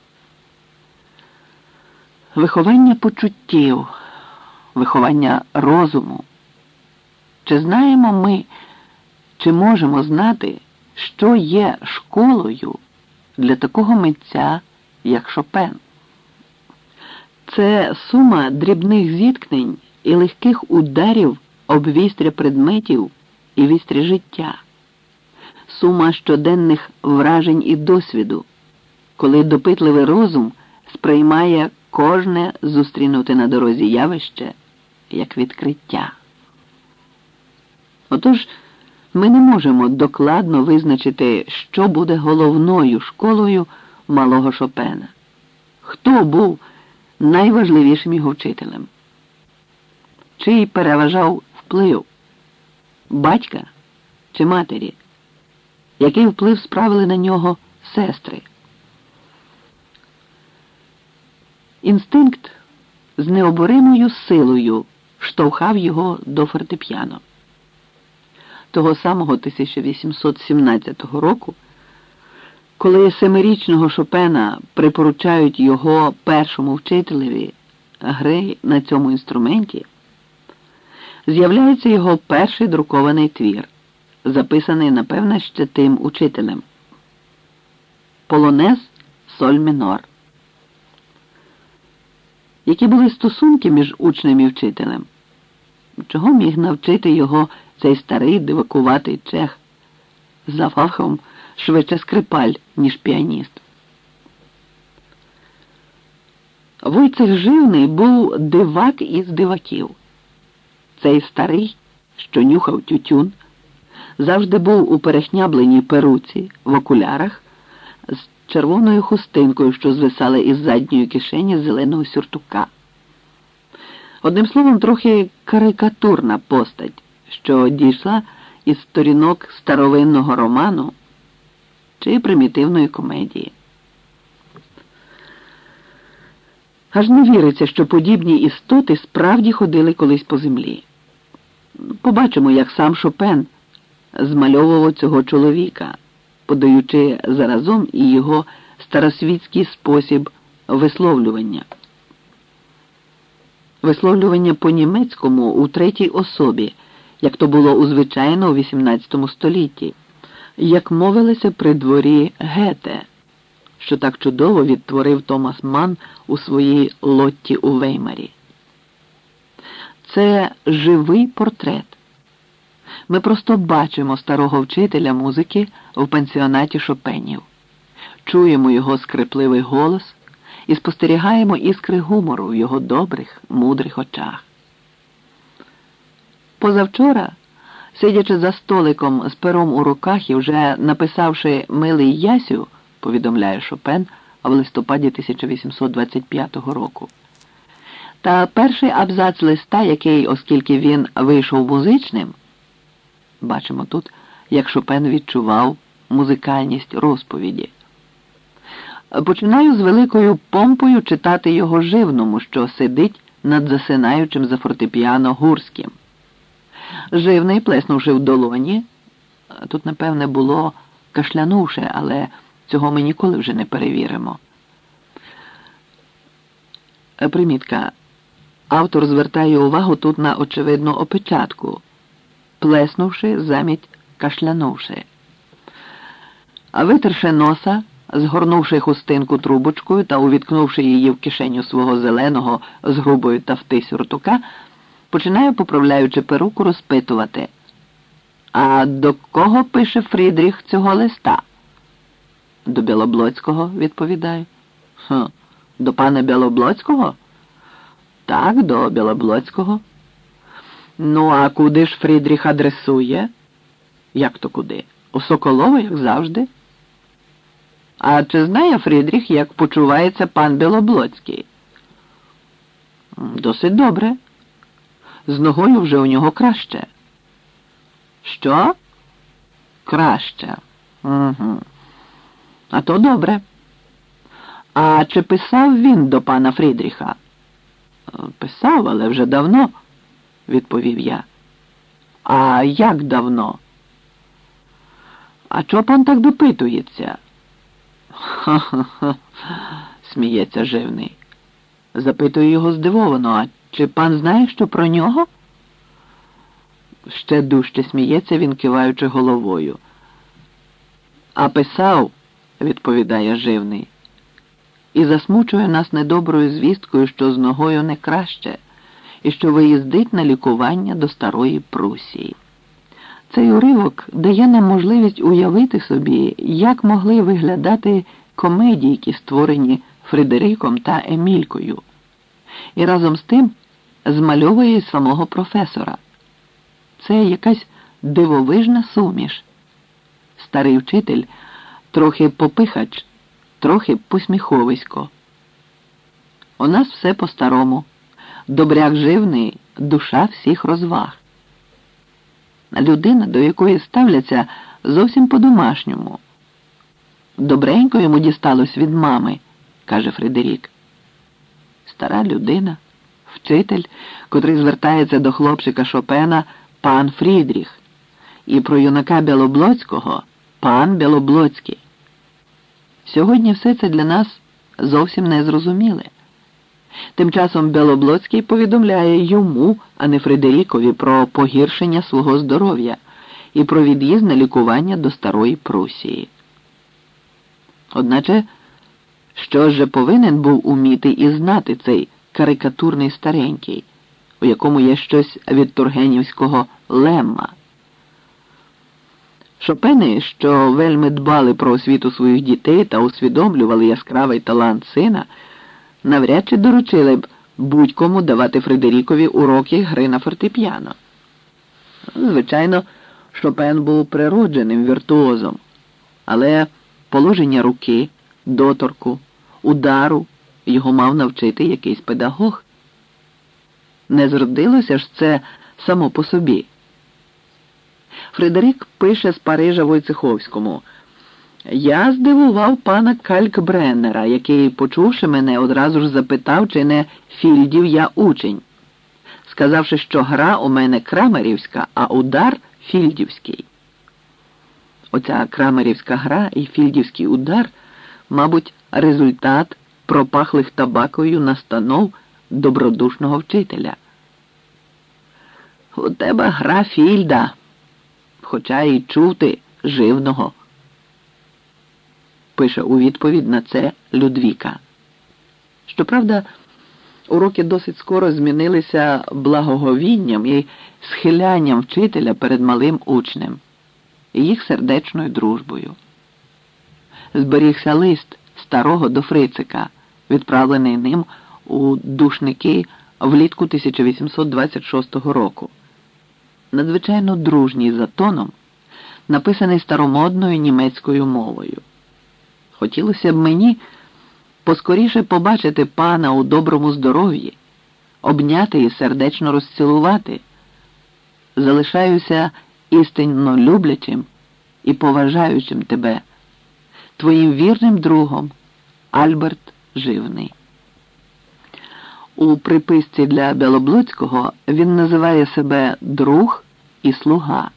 Виховання почуттів, виховання розуму. Чи знаємо ми, чи можемо знати, що є школою для такого митця, як Шопен? Це сума дрібних зіткнень і легких ударів об вістря предметів і вістря життя. Сума щоденних вражень і досвіду, коли допитливий розум сприймає кожне зустрінуте на дорозі явище як відкриття. Отож, ми не можемо докладно визначити, що буде головною школою малого Шопена. Хто був найважливішим його вчителем? Чий переважав вплив? Батька чи матері? Який вплив справили на нього сестри? Інстинкт з необоримою силою штовхав його до фортепіано. Того самого 1817 року, коли 7-річного Шопена припоручають його першому вчителеві гри на цьому інструменті, з'являється його перший друкований твір, записаний, напевне, ще тим учителем. Полонез соль мінор. Які були стосунки між учнем і вчителем? Чого міг навчити його цей старий дивакуватий чех, за фахом швидше скрипаль, ніж піаніст? Войцех Живний був дивак із диваків. Цей старий, що нюхав тютюн, завжди був у перехнябленій перуці, в окулярах, з червоною хустинкою, що звисала із задньої кишені зеленого сюртука. Одним словом, трохи карикатурна постать, що дійшла із сторінок старовинного роману чи примітивної комедії. Аж не віриться, що подібні істоти справді ходили колись по землі. Побачимо, як сам Шопен змальовував цього чоловіка, подаючи заразом і його старосвітський спосіб висловлювання. Висловлювання по-німецькому у третій особі, як то було узвичайно у XVIII столітті, як мовилося при дворі Гете, що так чудово відтворив Томас Манн у своїй Лотті у Веймарі. Це живий портрет. Ми просто бачимо старого вчителя музики в пансіонаті Шопенів, чуємо його скрипливий голос і спостерігаємо іскри гумору в його добрих, мудрих очах. Позавчора, сидячи за столиком з пером у руках і вже написавши «Милий Ясю», повідомляє Шопен в листопаді 1825 року, та перший абзац листа, який, оскільки він вийшов музичним, бачимо тут, як Шопен відчував музикальність розповіді. Починаю з великою помпою читати його Живному, що сидить над засинаючим за фортепіано Гурським. Живний, плеснувши в долоні, тут, напевне, було кашлянувши, але цього ми ніколи вже не перевіримо. Примітка. Автор звертає увагу тут на очевидну опечатку. Плеснувши замість кашлянувши. А витерши носа, згорнувши хустинку трубочкою та увіткнувши її в кишеню свого зеленого з грубої тафти сюртука, починає, поправляючи перуку, розпитувати: «А до кого пише Фрідріх цього листа?» «До Білоблоцького», відповідаю. До пана Білоблоцького?» «Так, до Білоблоцького». «Ну, а куди ж Фрідріх адресує?» «Як то куди? У Соколова, як завжди». «А чи знає Фрідріх, як почувається пан Білоблоцький?» «Досить добре. З ногою вже у нього краще». «Що?» «Краще. Угу. А то добре. А чи писав він до пана Фрідріха?» «Писав, але вже давно», відповів я. «А як давно?» «А чого пан так допитується?» «Ха-ха-ха», сміється Живний. Запитую його здивовано: «А чи пан знає, що про нього?» Ще дужче сміється він, киваючи головою. «А писав», відповідає Живний, і засмучує нас недоброю звісткою, що з ногою не краще, і що виїздить на лікування до Старої Прусії. Цей уривок дає нам можливість уявити собі, як могли виглядати комедійки, створені Фредериком та Емількою, і разом з тим змальовує самого професора. Це якась дивовижна суміш. Старий вчитель трохи попихач, трохи посміховисько. У нас все по-старому. Добряк Живний – душа всіх розваг. Людина, до якої ставляться зовсім по-домашньому. «Добренько йому дісталось від мами», – каже Фредерік. Стара людина, вчитель, котрий звертається до хлопчика Шопена «пан Фрідріх», і про юнака Білоблоцького «пан Білоблоцький». Сьогодні все це для нас зовсім незрозуміле. Тим часом Білоблоцький повідомляє йому, а не Фредерікові, про погіршення свого здоров'я і про від'їзд на лікування до Старої Прусії. Одначе, що ж повинен був уміти і знати цей карикатурний старенький, у якому є щось від тургенівського Лемма? Шопени, що вельми дбали про освіту своїх дітей та усвідомлювали яскравий талант сина, навряд чи доручили б будь-кому давати Фредерікові уроки гри на фортепіано. Звичайно, Шопен був природженим віртуозом, але положення руки, доторку, удару його мав навчити якийсь педагог. Не зродилося ж це само по собі. Фредерік пише з Парижа Войцеховському: «Я здивував пана Калькбреннера, який, почувши мене, одразу ж запитав, чи не Фільдів я учень, сказавши, що гра у мене крамерівська, а удар фільдівський». Оця крамерівська гра і фільдівський удар, мабуть, результат пропахлих табакою настанов добродушного вчителя. «У тебе гра Фільда, хоча й чув ти Живного», пише у відповідь на це Людвіка. Щоправда, уроки досить скоро змінилися благоговінням і схилянням вчителя перед малим учнем і їх сердечною дружбою. Зберігся лист старого до Фрицика, відправлений ним у Душники влітку 1826 року. Надзвичайно дружній за тоном, написаний старомодною німецькою мовою. Хотілося б мені поскоріше побачити пана у доброму здоров'ї, обняти і сердечно розцілувати. Залишаюся істинно люблячим і поважаючим тебе, твоїм вірним другом Альберт Живний. У приписці для Білоблоцького він називає себе друг і слуга.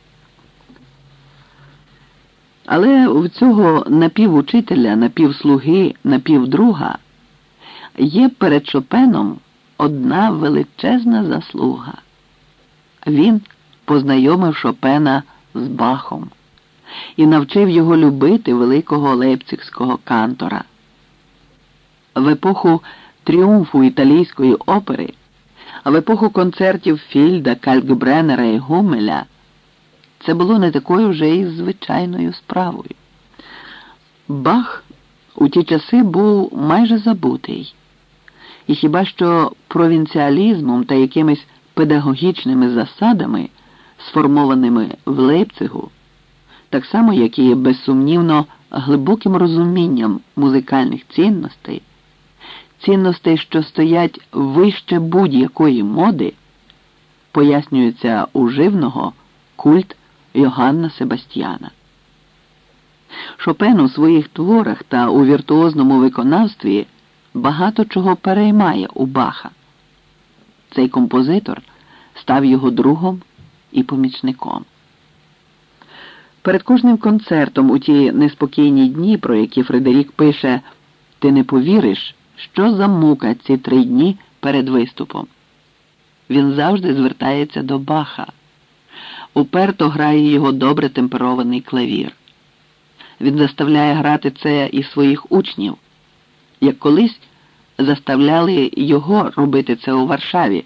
Але в цього напівучителя, напівслуги, напівдруга є перед Шопеном одна величезна заслуга. Він познайомив Шопена з Бахом і навчив його любити великого лейпцигського кантора. В епоху тріумфу італійської опери А в епоху концертів Фільда, Калькбреннера і Гумеля це було не такою вже і звичайною справою. Бах у ті часи був майже забутий. І хіба що провінціалізмом та якимись педагогічними засадами, сформованими в Лейпцигу, так само, як і, безсумнівно, глибоким розумінням музикальних цінностей, цінностей, що стоять вище будь-якої моди, пояснюється у Живного культ Йоганна Себастьяна. Шопен у своїх творах та у віртуозному виконавстві багато чого переймає у Баха. Цей композитор став його другом і помічником. Перед кожним концертом у ті неспокійні дні, про які Фредерік пише «Ти не повіриш, що за мука ці 3 дні перед виступом». Він завжди звертається до Баха. Уперто грає його добре темперований клавір. Він заставляє грати це і своїх учнів, як колись заставляли його робити це у Варшаві.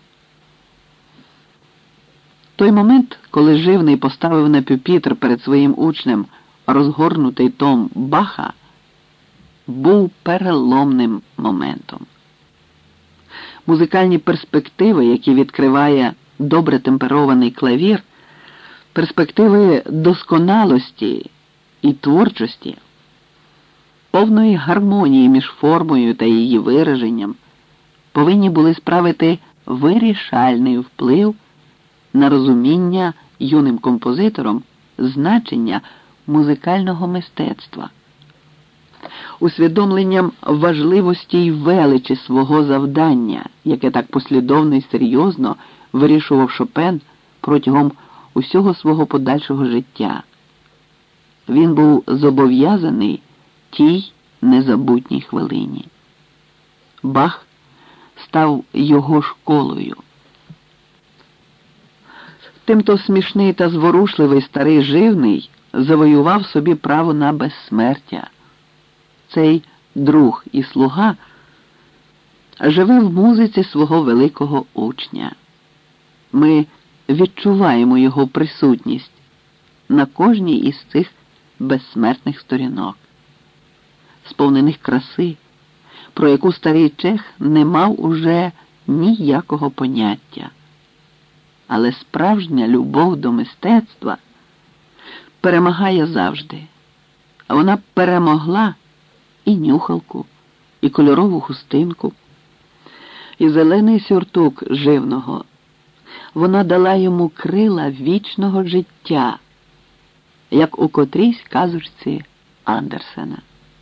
Той момент, коли Живний поставив на пюпітр перед своїм учнем розгорнутий том Баха, був переломним моментом. Музикальні перспективи, які відкриває добре темперований клавір, перспективи досконалості і творчості, повної гармонії між формою та її вираженням, повинні були справити вирішальний вплив на розуміння юним композитором значення музикального мистецтва. Усвідомленням важливості й величі свого завдання, яке так послідовно і серйозно вирішував Шопен протягом усього свого подальшого життя. Він був зобов'язаний тій незабутній хвилині. Бах став його школою. Тимто смішний та зворушливий старий Живний завоював собі право на безсмертя. Цей друг і слуга живе в музиці свого великого учня. Ми відчуваємо його присутність на кожній із цих безсмертних сторінок, сповнених краси, про яку старий чех не мав уже ніякого поняття. Але справжня любов до мистецтва перемагає завжди. А вона перемогла і нюхалку, і кольорову хустинку, і зелений сюртук Живного. Вона дала йому крила вічного життя, як у котрійсь казочці Андерсена.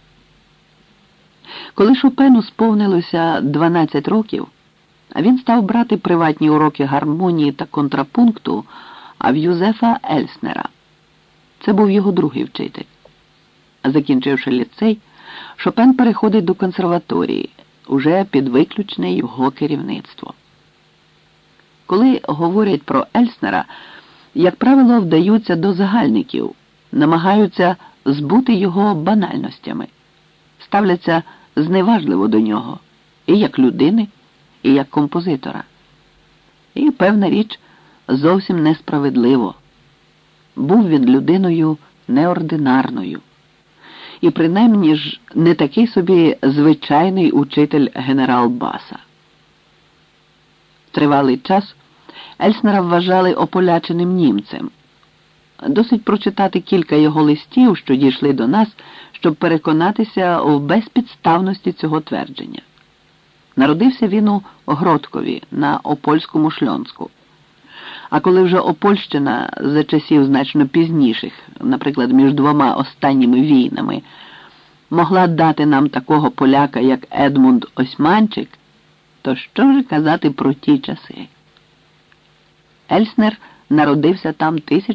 Коли Шопену сповнилося 12 років, він став брати приватні уроки гармонії та контрапункту в Юзефа Ельснера. Це був його другий вчитель. Закінчивши ліцей, Шопен переходить до консерваторії, уже під виключне його керівництво. Коли говорять про Ельснера, як правило, вдаються до загальників, намагаються збути його банальностями, ставляться зневажливо до нього, і як людини, і як композитора. І, певна річ, зовсім несправедливо. Був він людиною неординарною. І принаймні ж не такий собі звичайний учитель генерал Баса. Тривалий час Ельснера вважали ополяченим німцем. Досить прочитати кілька його листів, що дійшли до нас, щоб переконатися в безпідставності цього твердження. Народився він у Гродкові на Опольському Шльонську. А коли вже Опольщина за часів значно пізніших, наприклад, між 2 останніми війнами, могла дати нам такого поляка, як Едмунд Осьманчик, то що ж казати про ті часи? Ельснер народився там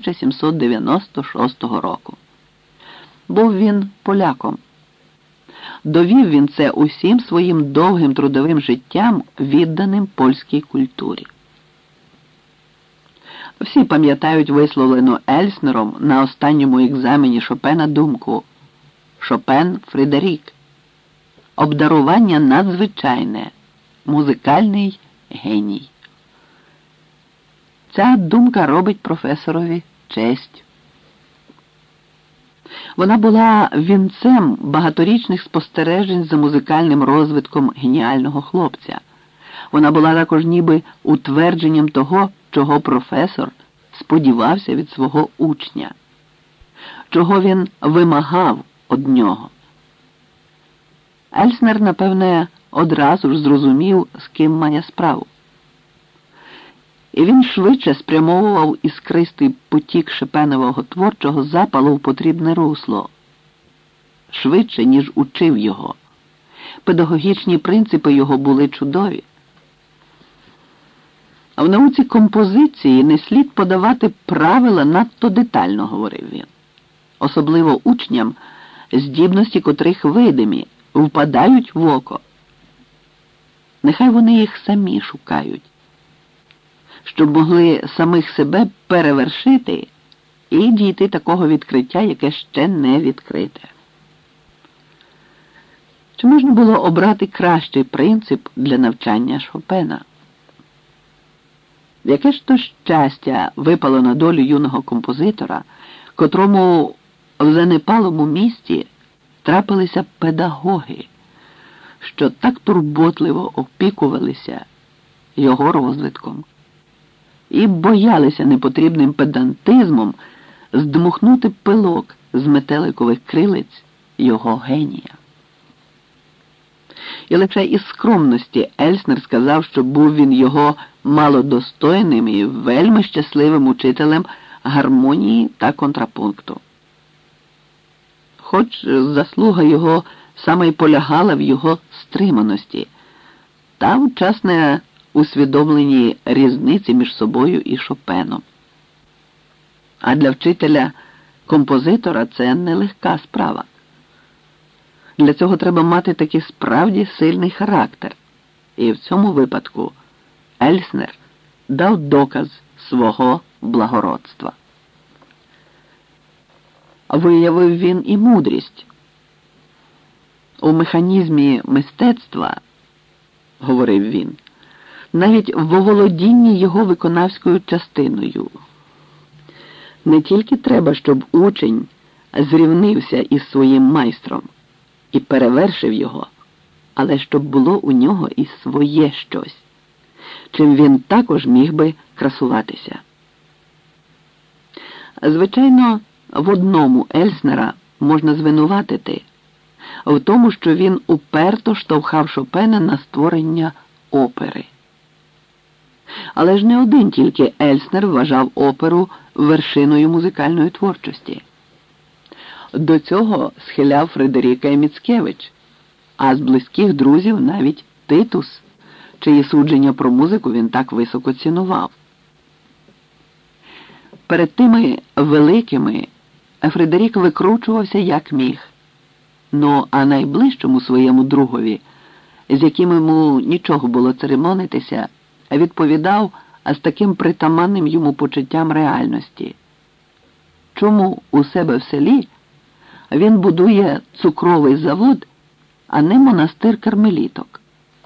1796 року. Був він поляком. Довів він це усім своїм довгим трудовим життям, відданим польській культурі. Всі пам'ятають висловлену Ельснером на останньому екзамені Шопена думку «Шопен Фредерік. Обдарування надзвичайне, музикальний геній. Ця думка робить професорові честь. Вона була вінцем багаторічних спостережень за музикальним розвитком геніального хлопця. Вона була також ніби утвердженням того, чого професор сподівався від свого учня, чого він вимагав од нього. Ельснер, напевне, одразу ж зрозумів, з ким має справу. І він швидше спрямовував іскристий потік Шопенового творчого запалу в потрібне русло. Швидше, ніж учив його. Педагогічні принципи його були чудові. А в науці композиції не слід подавати правила надто детально, говорив він. Особливо учням, здібності котрих видимі, впадають в око. Нехай вони їх самі шукають, щоб могли самих себе перевершити і дійти такого відкриття, яке ще не відкрите. Чи можна було обрати кращий принцип для навчання Шопена? Яке ж то щастя випало на долю юного композитора, котрому в занепалому місті трапилися педагоги, що так турботливо опікувалися його розвитком і боялися непотрібним педантизмом здмухнути пилок з метеликових крилець його генія. І лише із скромності Ельснер сказав, що був він його малодостойним і вельми щасливим учителем гармонії та контрапункту. Хоч заслуга його саме й полягала в його стриманості та вчасне усвідомленні різниці між собою і Шопеном. А для вчителя-композитора це нелегка справа. Для цього треба мати такий справді сильний характер. І в цьому випадку Ельснер дав доказ свого благородства. Виявив він і мудрість. У механізмі мистецтва, говорив він, навіть в оволодінні його виконавською частиною. Не тільки треба, щоб учень зрівнився із своїм майстром і перевершив його, але щоб було у нього і своє щось, чим він також міг би красуватися. Звичайно, в одному Ельснера можна звинуватити – в тому, що він уперто штовхав Шопена на створення опери. Але ж не один тільки Ельснер вважав оперу вершиною музикальної творчості. До цього схиляв Фредеріка і Міцкевич, а з близьких друзів навіть Титус, чиї судження про музику він так високо цінував. Перед тими великими Фредерік викручувався як міг. А найближчому своєму другові, з яким йому нічого було церемонитися, відповідав з таким притаманним йому почуттям реальності. Чому у себе в селі він будує цукровий завод, а не монастир кармеліток?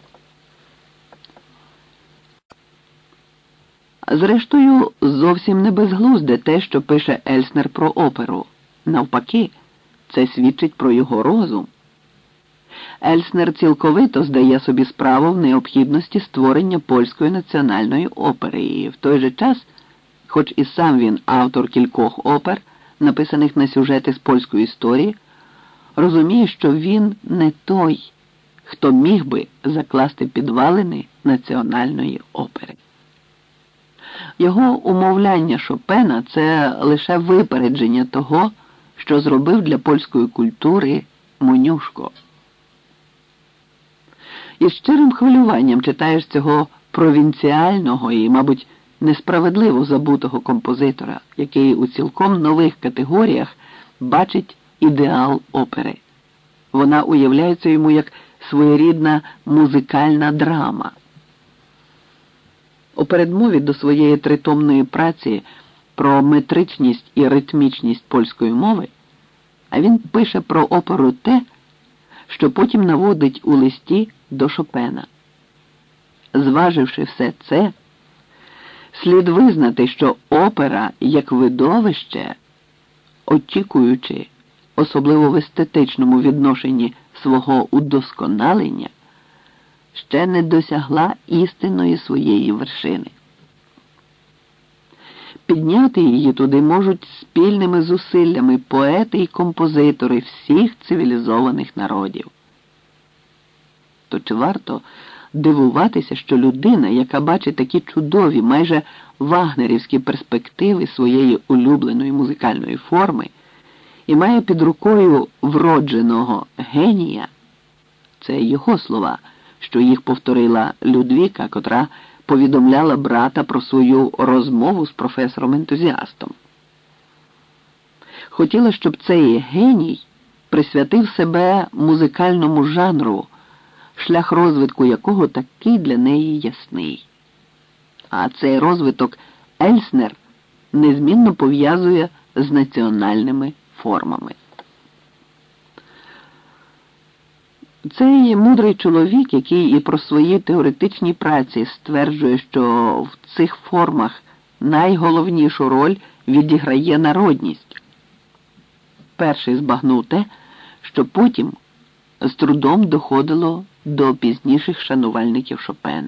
Зрештою, зовсім не безглузде те, що пише Ельснер про оперу. Навпаки, це свідчить про його розум. Ельснер цілковито здає собі справу в необхідності створення польської національної опери і в той же час, хоч і сам він автор кількох опер, написаних на сюжети з польської історії, розуміє, що він не той, хто міг би закласти підвалини національної опери. Його умовляння Шопена – це лише випередження того, що зробив для польської культури Монюшко. Із щирим хвилюванням читаєш цього провінціального і, мабуть, несправедливо забутого композитора, який у цілком нових категоріях бачить ідеал опери. Вона уявляється йому як своєрідна музикальна драма. У передмові до своєї тритомної праці про метричність і ритмічність польської мови, а він пише про оперу те, що потім наводить у листі до Шопена. Зваживши все це, слід визнати, що опера як видовище, очікуючи, особливо в естетичному відношенні свого удосконалення, ще не досягла істинної своєї вершини. Підняти її туди можуть спільними зусиллями поети і композитори всіх цивілізованих народів. То чи варто дивуватися, що людина, яка бачить такі чудові, майже вагнерівські перспективи своєї улюбленої музикальної форми і має під рукою вродженого генія, це його слова, що їх повторила Людвіка, котра повідомляла брата про свою розмову з професором-ентузіастом. Хотіла, щоб цей геній присвятив себе музикальному жанру, шлях розвитку якого такий для неї ясний. А цей розвиток Ельснер незмінно пов'язує з національними формами. Цей мудрий чоловік, який і про свої теоретичні праці стверджує, що в цих формах найголовнішу роль відіграє народність, перший збагнув те, що потім з трудом доходило до пізніших шанувальників Шопена.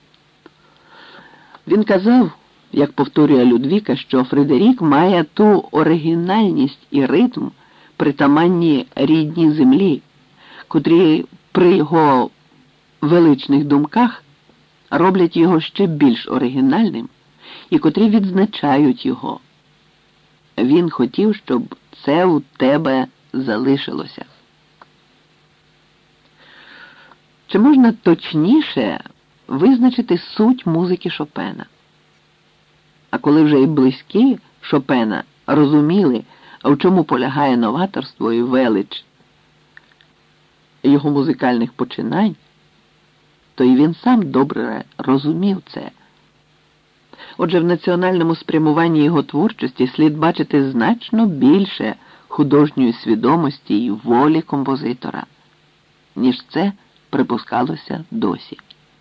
Він казав, як повторює Людвіка, що Фредерік має ту оригінальність і ритм, притаманні рідній землі, котрі при його величних думках роблять його ще більш оригінальним і котрі відзначають його. Він хотів, щоб це у тебе залишилося. Чи можна точніше визначити суть музики Шопена? А коли вже і близькі Шопена розуміли, в чому полягає новаторство і велич його музикальних починань, то і він сам добре розумів це. Отже, в національному спрямуванні його творчості слід бачити значно більше художньої свідомості і волі композитора, ніж це припускалося досі.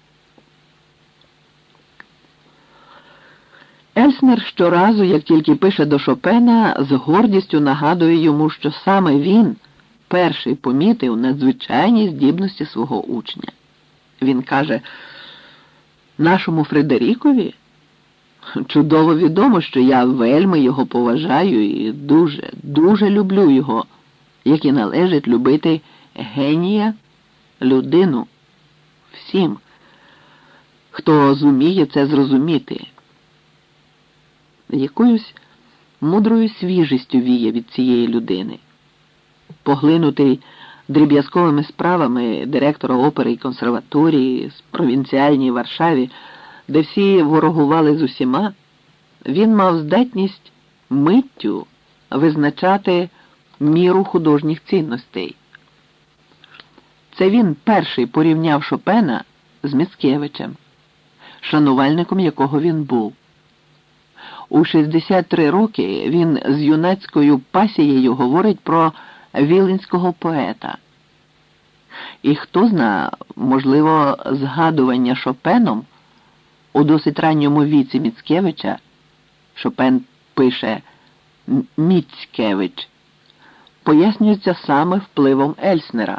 Ельснер щоразу, як тільки пише до Шопена, з гордістю нагадує йому, що саме він перший помітив надзвичайні здібності свого учня. Він каже: нашому Фредерікові чудово відомо, що я вельми його поважаю і дуже, дуже люблю його, як і належить любити генія, людину, всім, хто зуміє це зрозуміти. Якоюсь мудрою свіжістю віє від цієї людини. Поглинутий дріб'язковими справами директора опери і консерваторії з провінціальній Варшаві, де всі ворогували з усіма, він мав здатність миттю визначати міру художніх цінностей. Це він перший порівняв Шопена з Міцкевичем, шанувальником якого він був. У 63 роки він з юнацькою пасією говорить про віленського поета. І хто зна, можливо, згадування Шопеном у досить ранньому віці Міцкевича, Шопен пише Міцкевич, пояснюється саме впливом Ельснера.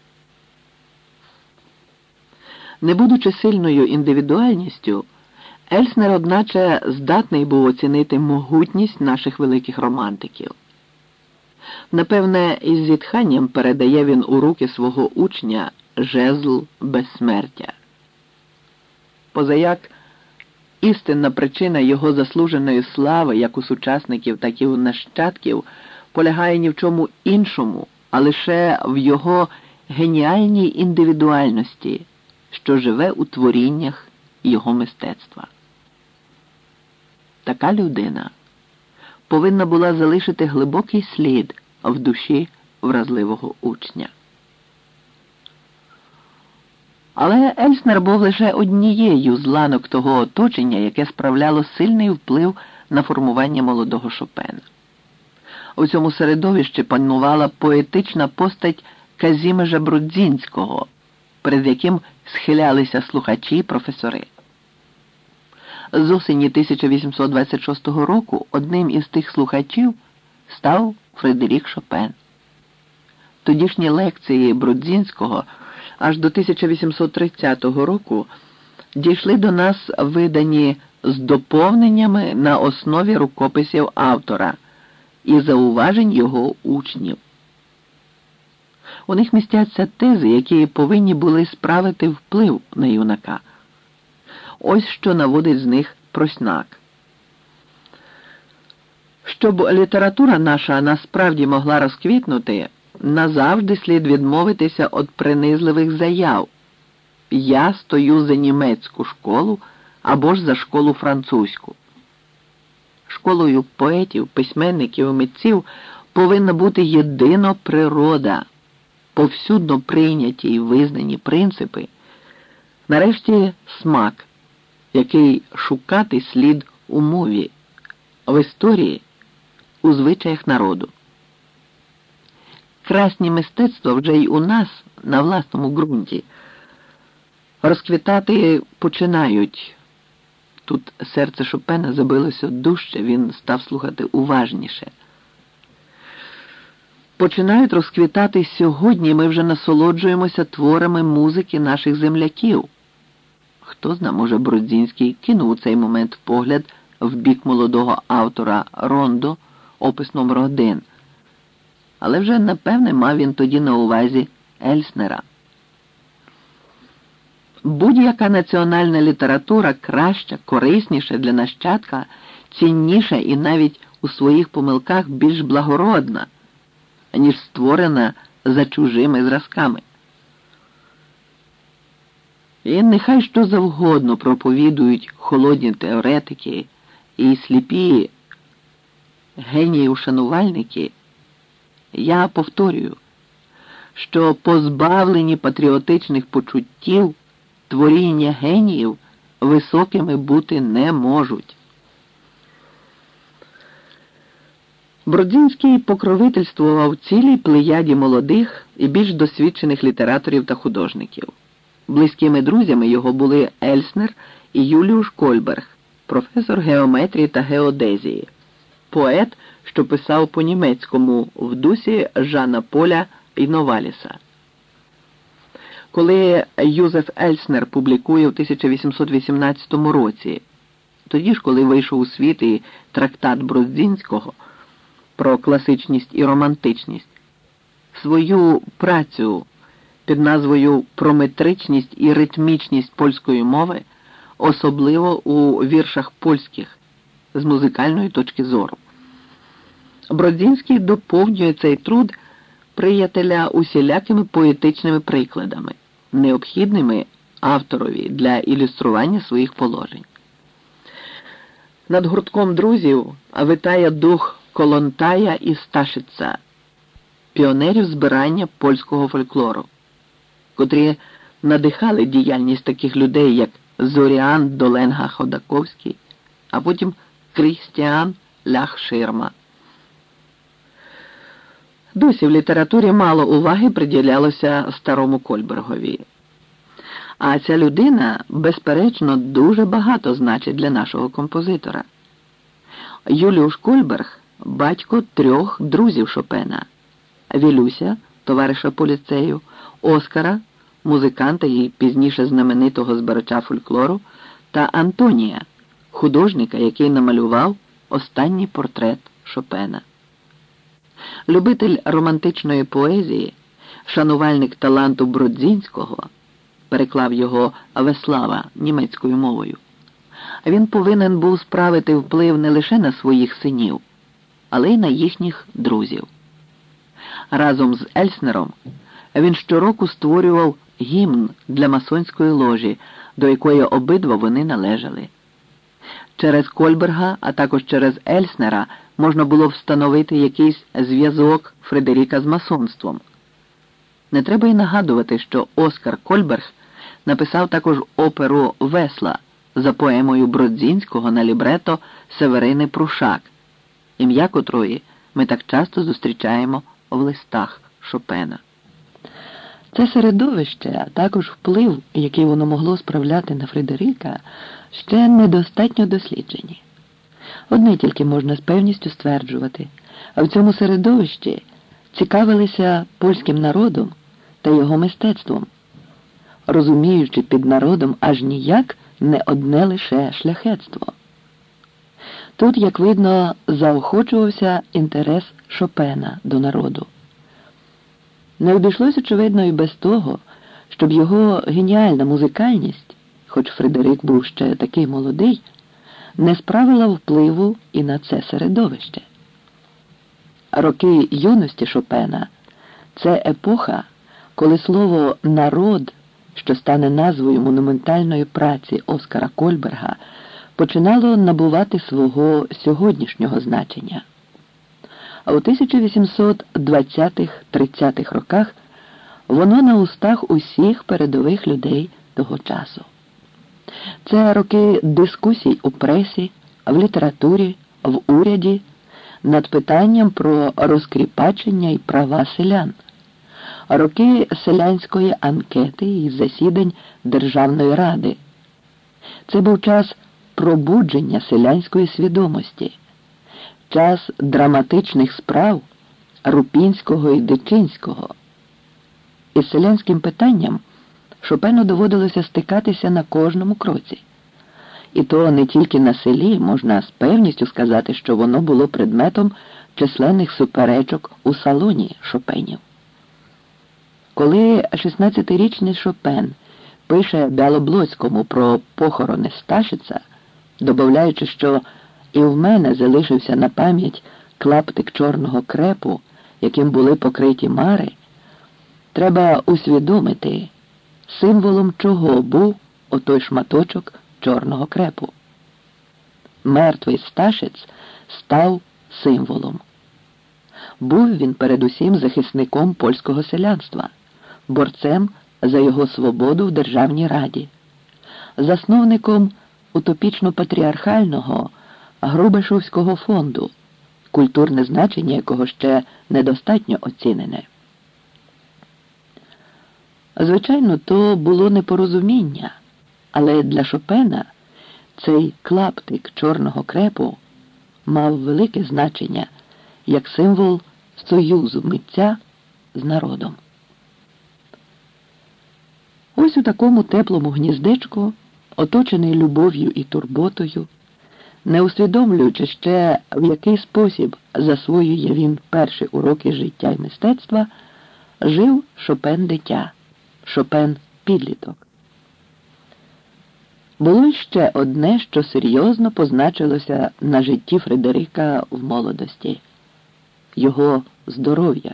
Не будучи сильною індивідуальністю, Ельснер, одначе, здатний був оцінити могутність наших великих романтиків. Напевне, із зітханням передає він у руки свого учня жезл безсмертя. Позаяк, істинна причина його заслуженої слави як у сучасників, так і у нащадків полягає ні в чому іншому, а лише в його геніальній індивідуальності, що живе у творіннях його мистецтва. Така людина повинна була залишити глибокий слід в душі вразливого учня. Але Ельснер був лише однією з ланок того оточення, яке справляло сильний вплив на формування молодого Шопена. У цьому середовищі панувала поетична постать Казімежа Бродзінського, перед яким схилялися слухачі й професори. З осені 1826 року одним із тих слухачів став Фредерік Шопен. Тодішні лекції Бродзінського аж до 1830 року дійшли до нас видані з доповненнями на основі рукописів автора і зауважень його учнів. У них містяться тези, які повинні були справити вплив на юнака. Ось що наводить з них Просняк. Щоб література наша насправді могла розквітнути, назавжди слід відмовитися від принизливих заяв. Я стою за німецьку школу або ж за школу французьку. Школою поетів, письменників і митців повинна бути єдина природа, повсюдно прийняті і визнані принципи, нарешті смак, який шукати слід у мові, в історії, у звичаях народу. Красні мистецтва вже й у нас, на власному ґрунті, розквітати починають. Тут серце Шопена забилося дужче, він став слухати уважніше. Починають розквітати сьогодні, ми вже насолоджуємося творами музики наших земляків. Хто зна, може, Бродзінський кинув у цей момент погляд в бік молодого автора Рондо, опис номер 1. Але вже, напевне, мав він тоді на увазі Ельснера. Будь-яка національна література краща, корисніша для нащадка, цінніша і навіть у своїх помилках більш благородна, ніж створена за чужими зразками. І нехай що завгодно проповідують холодні теоретики і сліпі генії-ушанувальники, я повторюю, що позбавлені патріотичних почуттів творіння геніїв високими бути не можуть. Бродзінський покровительствував цілій плеяді молодих і більш досвідчених літераторів та художників. Близькими друзями його були Ельснер і Юліуш Кольберг, професор геометрії та геодезії, поет, що писав по-німецькому в дусі Жана Поля і Новаліса. Коли Юзеф Ельснер публікує в 1818 році, тоді ж, коли вийшов у світ і трактат Бродзінського про класичність і романтичність, свою працю під назвою «Про метричність і ритмічність польської мови», особливо у віршах польських, з музикальної точки зору. Бродзінський доповнює цей труд приятеля усілякими поетичними прикладами, необхідними авторові для ілюстрування своїх положень. Над гуртком друзів витає дух Колонтая і Сташица, піонерів збирання польського фольклору, котрі надихали діяльність таких людей, як Зоріан Доленга-Ходаковський, а потім Крістіан Лях-Ширма. Досі в літературі мало уваги приділялося старому Кольбергові. А ця людина, безперечно, дуже багато значить для нашого композитора. Юліуш Кольберг – батько 3 друзів Шопена – Вілюся, товариша по ліцею, Оскара, музиканта і пізніше знаменитого збирача фольклору, та Антонія, художника, який намалював останній портрет Шопена. Любитель романтичної поезії, шанувальник таланту Бродзінського, переклав його Веслава німецькою мовою. Він повинен був справити вплив не лише на своїх синів, але й на їхніх друзів. Разом з Ельснером він щороку створював гімн для масонської ложі, до якої обидва вони належали. Через Кольберга, а також через Ельснера можна було встановити якийсь зв'язок Фредеріка з масонством. Не треба й нагадувати, що Оскар Кольберг написав також оперу «Весла» за поемою Бродзінського на лібрето Северини Прушак, ім'я котрої ми так часто зустрічаємо в листах Шопена. Це середовище, а також вплив, який воно могло справляти на Фредерика, ще недостатньо досліджені. Одне тільки можна з певністю стверджувати, а в цьому середовищі цікавилися польським народом та його мистецтвом, розуміючи під народом аж ніяк не одне лише шляхетство. Тут, як видно, заохочувався інтерес Шопена до народу. Не обійшлося, очевидно, і без того, щоб його геніальна музикальність, хоч Фредерик був ще такий молодий, не справила впливу і на це середовище. Роки юності Шопена – це епоха, коли слово «народ», що стане назвою монументальної праці Оскара Кольберга, починало набувати свого сьогоднішнього значення. А у 1820-30-х роках воно на устах усіх передових людей того часу. Це роки дискусій у пресі, в літературі, в уряді над питанням про розкріпачення і права селян, роки селянської анкети і засідань Державної ради. Це був час пробудження селянської свідомості, час драматичних справ Рупінського і Дичинського. Із селянським питанням Шопену доводилося стикатися на кожному кроці. І то не тільки на селі, можна з певністю сказати, що воно було предметом численних суперечок у салоні Шопенів. Коли 16-річний Шопен пише Бялоблоцькому про похорони Сташица, добавляючи, що і в мене залишився на пам'ять клаптик чорного крепу, яким були покриті мари, треба усвідомити, символом чого був отой шматочок чорного крепу. Мертвий Сташиць став символом. Був він передусім захисником польського селянства, борцем за його свободу в Державній раді, засновником утопічно-патріархального Грубешовського фонду, культурне значення якого ще недостатньо оцінене. Звичайно, то було непорозуміння, але для Шопена цей клаптик чорного крепу мав велике значення як символ союзу митця з народом. Ось у такому теплому гніздечку, оточений любов'ю і турботою, не усвідомлюючи ще, в який спосіб засвоює він перші уроки життя і мистецтва, жив Шопен-дитя, Шопен-підліток. Було й ще одне, що серйозно позначилося на житті Фредерика в молодості – його здоров'я.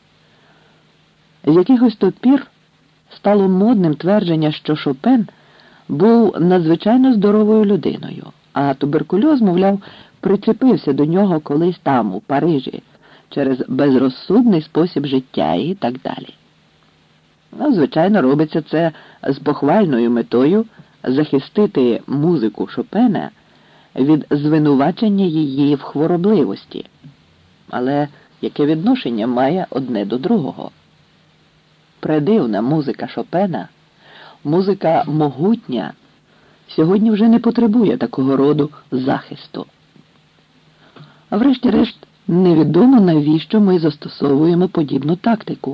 З якихось то пір стало модним твердження, що Шопен був надзвичайно здоровою людиною, а туберкульоз, мовляв, причепився до нього колись там, у Парижі, через безрозсудний спосіб життя і так далі. Ну, звичайно, робиться це з похвальною метою захистити музику Шопена від звинувачення її в хворобливості. Але яке відношення має одне до другого? Предивна музика Шопена, музика могутня, сьогодні вже не потребує такого роду захисту. А врешті-решт, невідомо, навіщо ми застосовуємо подібну тактику.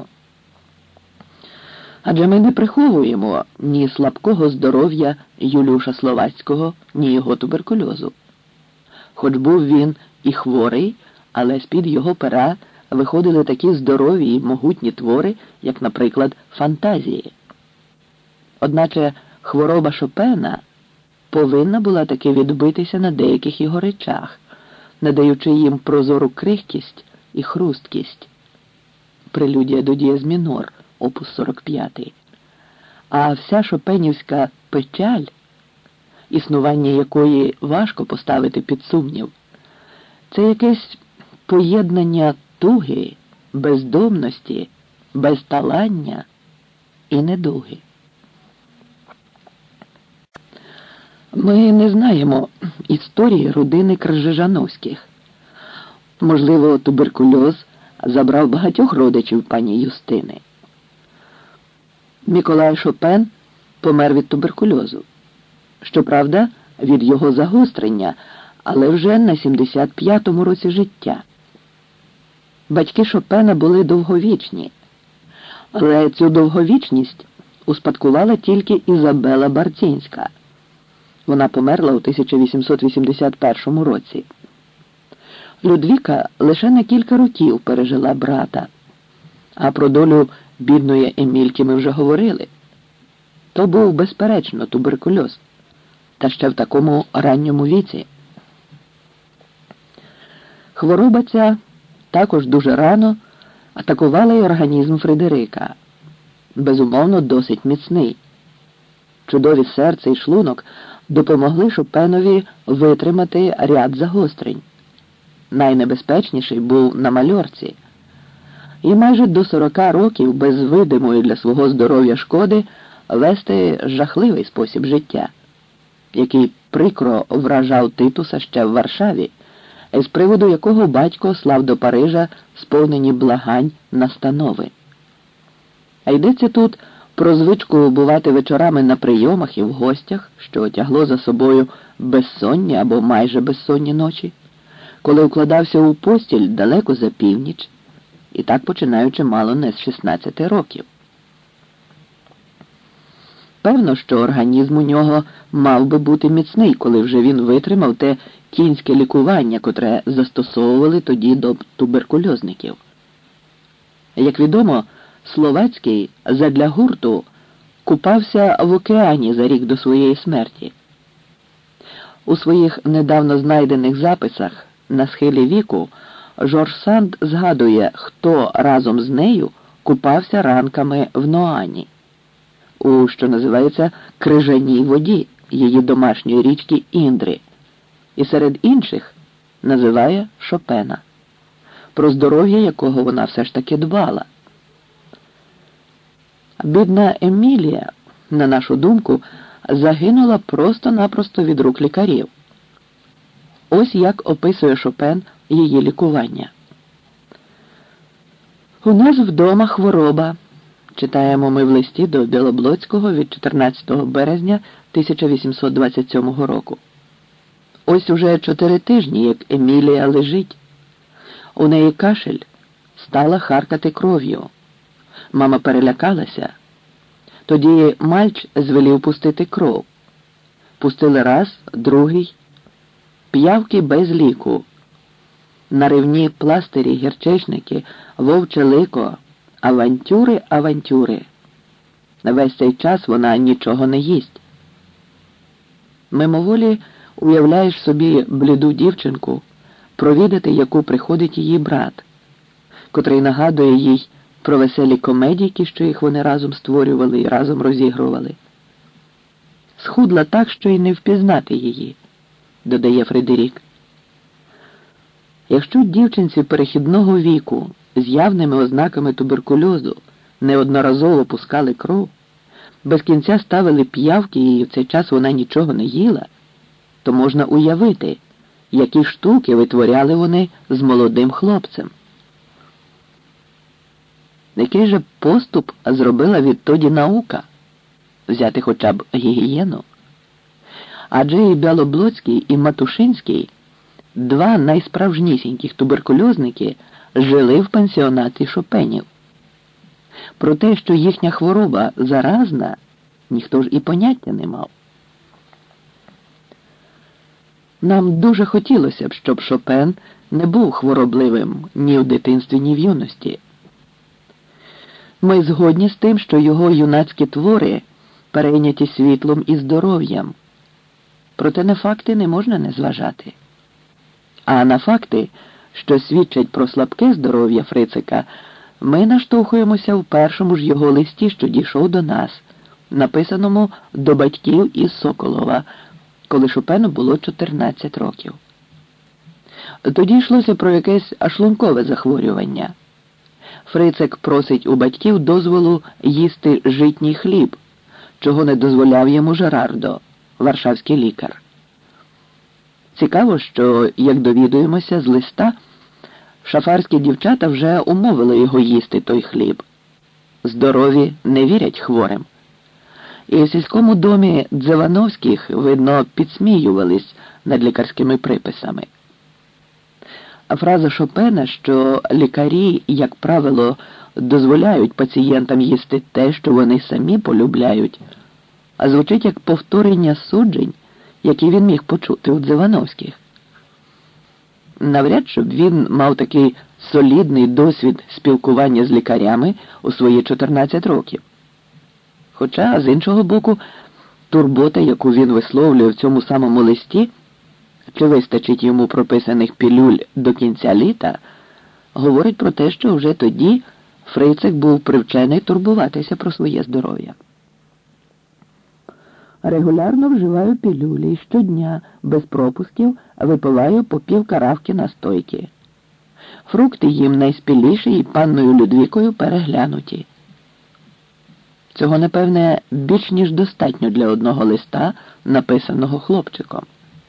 Адже ми не приховуємо ні слабкого здоров'я Юліуша Словацького, ні його туберкульозу. Хоч був він і хворий, але з-під його пера виходили такі здорові і могутні твори, як, наприклад, фантазії. Одначе хвороба Шопена повинна була таки відбитися на деяких його речах, надаючи їм прозору крихкість і хрусткість. Прелюдія до дієз мінор, опус 45. А вся шопенівська печаль, існування якої важко поставити під сумнів, це якесь поєднання туги, бездомності, безталання і недуги. Ми не знаємо історії родини Крижижановських. Можливо, туберкульоз забрав багатьох родичів пані Юстини. Миколай Шопен помер від туберкульозу. Щоправда, від його загострення, але вже на 75-му році життя. Батьки Шопена були довговічні, але цю довговічність успадкувала тільки Ізабела Барцінська. Вона померла у 1881 році. Людвіка лише на кілька років пережила брата. А про долю бідної Емільки ми вже говорили. То був, безперечно, туберкульоз. Та ще в такому ранньому віці. Хвороба ця також дуже рано атакувала й організм Фредерика. Безумовно, досить міцний. Чудові серце і шлунок допомогли Шопенові витримати ряд загострень. Найнебезпечніший був на мальорці. І майже до 40 років без видимої для свого здоров'я шкоди вести жахливий спосіб життя, який прикро вражав Титуса ще в Варшаві, з приводу якого батько слав до Парижа сповнені благань настанови. А йдеться тут про звичку бувати вечорами на прийомах і в гостях, що тягло за собою безсонні або майже безсонні ночі, коли укладався у постіль далеко за північ, і так починаючи мало не з 16 років. Певно, що організм у нього мав би бути міцний, коли вже він витримав те кінське лікування, котре застосовували тоді до туберкульозників. Як відомо, Словацький задля гурту купався в океані за рік до своєї смерті. У своїх недавно знайдених записах на схилі віку Жорж Санд згадує, хто разом з нею купався ранками в Ноані, у, що називається, крижаній воді її домашньої річки Індри, і серед інших називає Шопена, про здоров'я якого вона все ж таки дбала. Бідна Емілія, на нашу думку, загинула просто-напросто від рук лікарів. Ось як описує Шопен її лікування. «У нас вдома хвороба», читаємо ми в листі до Білоблоцького від 14 березня 1827 року. Ось уже 4 тижні, як Емілія лежить. У неї кашель, стала харкати кров'ю. Мама перелякалася. Тоді Мальч звелів пустити кров. Пустили раз, другий. П'явки без ліку. Наривні пластирі, гірчичники, вовче лико, авантюри, авантюри. Весь цей час вона нічого не їсть. Мимоволі уявляєш собі бліду дівчинку, провідати яку приходить її брат, котрий нагадує їй про веселі комедійки, що їх вони разом створювали і разом розігрували. Схудла так, що й не впізнати її, додає Фредерік. Якщо дівчинці перехідного віку з явними ознаками туберкульозу неодноразово пускали кров, без кінця ставили п'явки і в цей час вона нічого не їла, то можна уявити, які штуки витворяли вони з молодим хлопцем. Який же поступ зробила відтоді наука? Взяти хоча б гігієну. Адже і Білоблоцький, і Матушинський, 2 найсправжнісіньких туберкульозники, жили в пансіонаті Шопенів. Про те, що їхня хвороба заразна, ніхто ж і поняття не мав. Нам дуже хотілося б, щоб Шопен не був хворобливим ні в дитинстві, ні в юності. Ми згодні з тим, що його юнацькі твори перейняті світлом і здоров'ям. Проте на факти не можна не зважати. А на факти, що свідчать про слабке здоров'я Фрицика, ми наштовхуємося в першому ж його листі, що дійшов до нас, написаному до батьків із Соколова, коли Шопену було 14 років. Тоді йшлося про якесь шлункове захворювання. Фрицик просить у батьків дозволу їсти житній хліб, чого не дозволяв йому Жерардо, варшавський лікар. Цікаво, що, як довідуємося з листа, шафарські дівчата вже умовили його їсти той хліб. здорові не вірять хворим. І в сільському домі Дзевановських, видно, підсміювались над лікарськими приписами. А фраза Шопена, що лікарі, як правило, дозволяють пацієнтам їсти те, що вони самі полюбляють, а звучить як повторення суджень, які він міг почути у Дзевановських. Навряд, щоб він мав такий солідний досвід спілкування з лікарями у свої 14 років. Хоча, з іншого боку, турбота, яку він висловлює в цьому самому листі, чи вистачить йому прописаних пілюль до кінця літа, говорить про те, що вже тоді Фрицик був привчений турбуватися про своє здоров'я. Регулярно вживаю пілюлі і щодня, без пропусків, випиваю по пів каравки настойки. Фрукти їм найспіліші і панною Людвікою переглянуті. Цього, напевне, більш ніж достатньо для одного листа, написаного хлопчиком.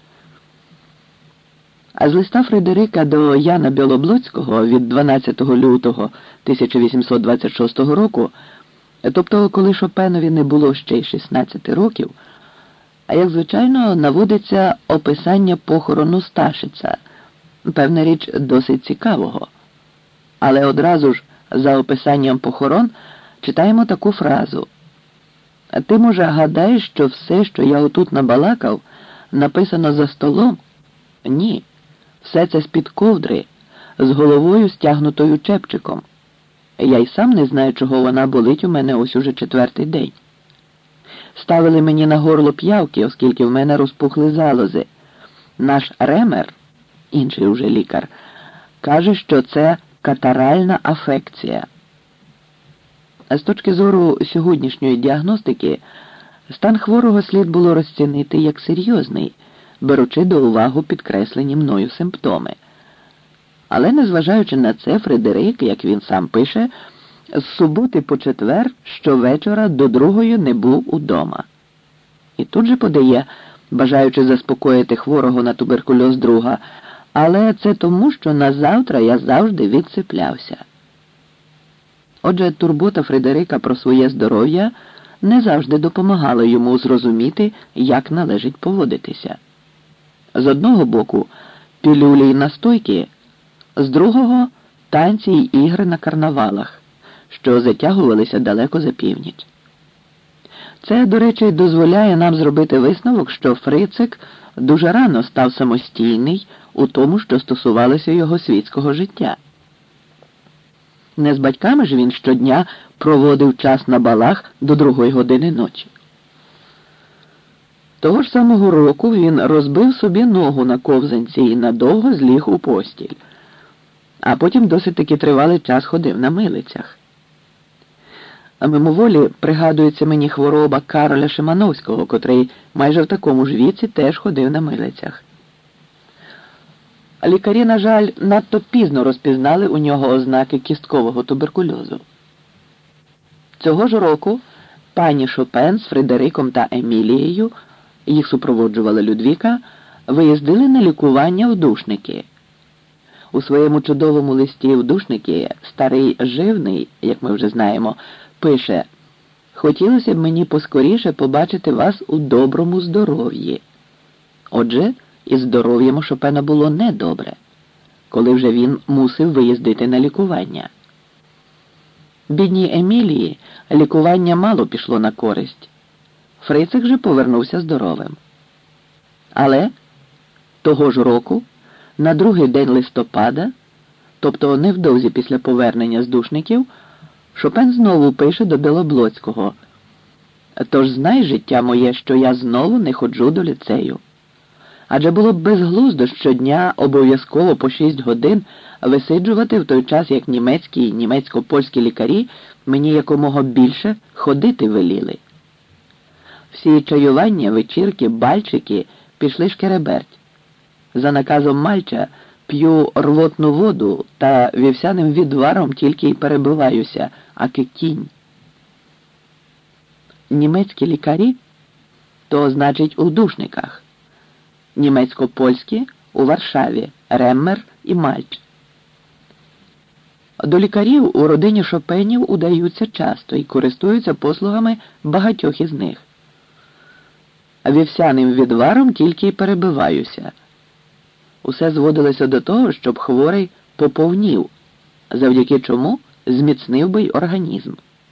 А з листа Фредерика до Яна Білоблоцького від 12 лютого 1826 року, тобто коли Шопенові не було ще й 16 років, а як звичайно наводиться описання похорону Сташица, певна річ досить цікавого. Але одразу ж за описанням похорон читаємо таку фразу: «А ти, може, гадаєш, що все, що я отут набалакав, написано за столом? Ні. Все це з-під ковдри, з головою стягнутою чепчиком. Я й сам не знаю, чого вона болить у мене ось уже 4-й день. Ставили мені на горло п'явки, оскільки в мене розпухли залози. Наш Ремер, інший уже лікар, каже, що це катаральна афекція». А з точки зору сьогоднішньої діагностики, стан хворого слід було розцінити як серйозний, беручи до уваги підкреслені мною симптоми. Але, незважаючи на це, Фредерик, як він сам пише, з суботи по четвер щовечора до 2-ї не був удома. І тут же подає, бажаючи заспокоїти хворого на туберкульоз друга, але це тому, що на завтра я завжди відсиплявся. Отже, турбота Фредерика про своє здоров'я не завжди допомагала йому зрозуміти, як належить поводитися. З одного боку пілюлі й настойки, з другого танці й ігри на карнавалах, що затягувалися далеко за північ. Це, до речі, дозволяє нам зробити висновок, що Фрицик дуже рано став самостійний у тому, що стосувалося його світського життя. Не з батьками ж він щодня проводив час на балах до 2-ї години ночі. Того ж самого року він розбив собі ногу на ковзанці і надовго зліг у постіль, а потім досить таки тривалий час ходив на милицях. А мимоволі пригадується мені хвороба Кароля Шимановського, котрий майже в такому ж віці теж ходив на милицях. Лікарі, на жаль, надто пізно розпізнали у нього ознаки кісткового туберкульозу. Цього ж року пані Шопен з Фредериком та Емілією, їх супроводжувала Людвіка, виїздили на лікування в Душники. У своєму чудовому листі в Душники старий Живний, як ми вже знаємо, пише: «Хотілося б мені поскоріше побачити вас у доброму здоров'ї». Отже, із здоров'ям у Шопена було недобре, коли вже він мусив виїздити на лікування. Бідній Емілії лікування мало пішло на користь. Фрицик же повернувся здоровим. Але того ж року, на 2-й день листопада, тобто невдовзі після повернення з Душників, Шопен знову пише до Білоблоцького: «Тож знай, життя моє, що я знову не ходжу до ліцею. Адже було б безглуздо щодня обов'язково по 6 годин висиджувати в той час, як німецькі і німецько-польські лікарі мені якомога більше ходити веліли. Всі чаювання, вечірки, бальчики пішли шкереберть. За наказом Мальча п'ю рвотну воду та вівсяним відваром тільки й перебиваюся, аки кінь». Німецькі лікарі – то значить у Душниках, німецько-польські – у Варшаві, Реммер і Мальч. До лікарів у родині Шопенів удаються часто і користуються послугами багатьох із них. Вівсяним відваром тільки й перебиваюся. Усе зводилося до того, щоб хворий поповнів, завдяки чому зміцнив би й організм.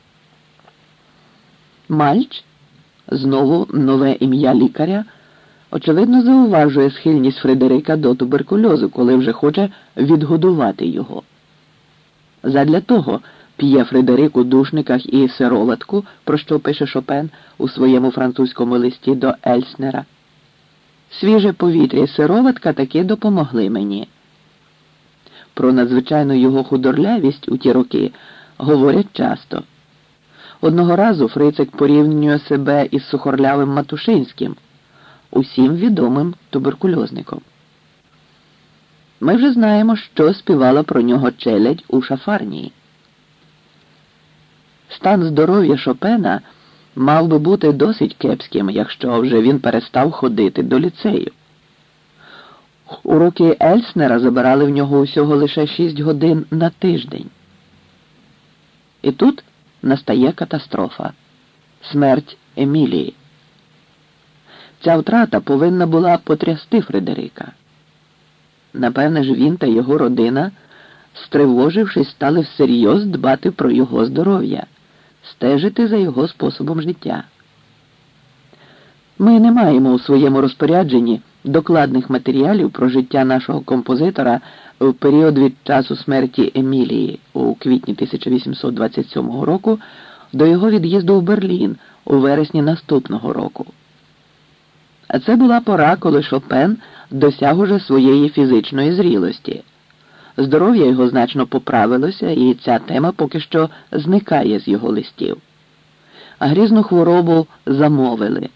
Мальч, знову нове ім'я лікаря, очевидно зауважує схильність Фредерика до туберкульозу, коли вже хоче відгодувати його. Задля того п'є Фредерик у душниках і сироватку, про що пише Шопен у своєму французькому листі до Ельснера. Свіже повітря і сироватка таки допомогли мені. Про надзвичайну його худорлявість у ті роки говорять часто. Одного разу Фрицик порівнює себе із сухорлявим Матушинським, усім відомим туберкульозником. Ми вже знаємо, що співала про нього челядь у Шафарнії. Стан здоров'я Шопена мав би бути досить кепським, якщо вже він перестав ходити до ліцею. Уроки Ельснера забирали в нього усього лише 6 годин на тиждень. І тут настає катастрофа – смерть Емілії. Ця втрата повинна була потрясти Фредерика. Напевне ж він та його родина, стривожившись, стали всерйоз дбати про його здоров'я, стежити за його способом життя. Ми не маємо у своєму розпорядженні докладних матеріалів про життя нашого композитора в період від часу смерті Емілії у квітні 1827 року до його від'їзду в Берлін у вересні наступного року. А це була пора, коли Шопен досяг уже своєї фізичної зрілості. Здоров'я його значно поправилося, і ця тема поки що зникає з його листів. А грізну хворобу замовили.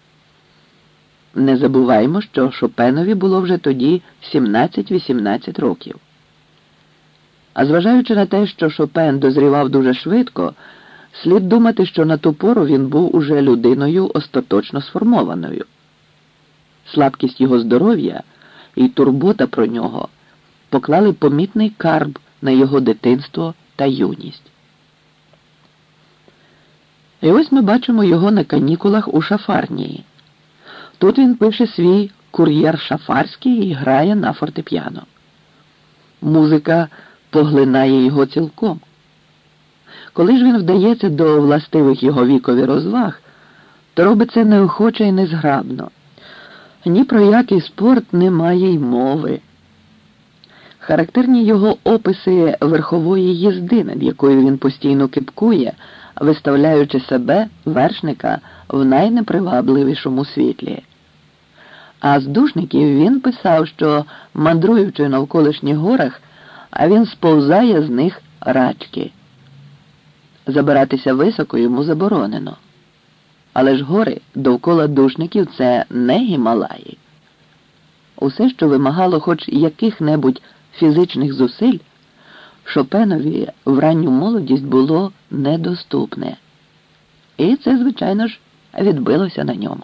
Не забуваймо, що Шопенові було вже тоді 17-18 років. А зважаючи на те, що Шопен дозрівав дуже швидко, слід думати, що на ту пору він був уже людиною остаточно сформованою. Слабкість його здоров'я і турбота про нього поклали помітний карб на його дитинство та юність. І ось ми бачимо його на канікулах у Шафарнії. Тут він пише свій «Кур'єр шафарський» і грає на фортепіано. Музика поглинає його цілком. Коли ж він вдається до властивих його вікові розваг, то робить це неохоче і незграбно. Ні про який спорт немає й мови. Характерні його описи верхової їзди, над якою він постійно кипкує, виставляючи себе, вершника, в найнепривабливішому світлі. А з душників він писав, що, мандруючи на навколишніх горах, а він сповзає з них рачки. Забиратися високо йому заборонено. Але ж гори довкола душників – це не Гімалаї. Усе, що вимагало хоч яких-небудь фізичних зусиль, Шопенові в ранню молодість було недоступне. І це, звичайно ж, відбилося на ньому.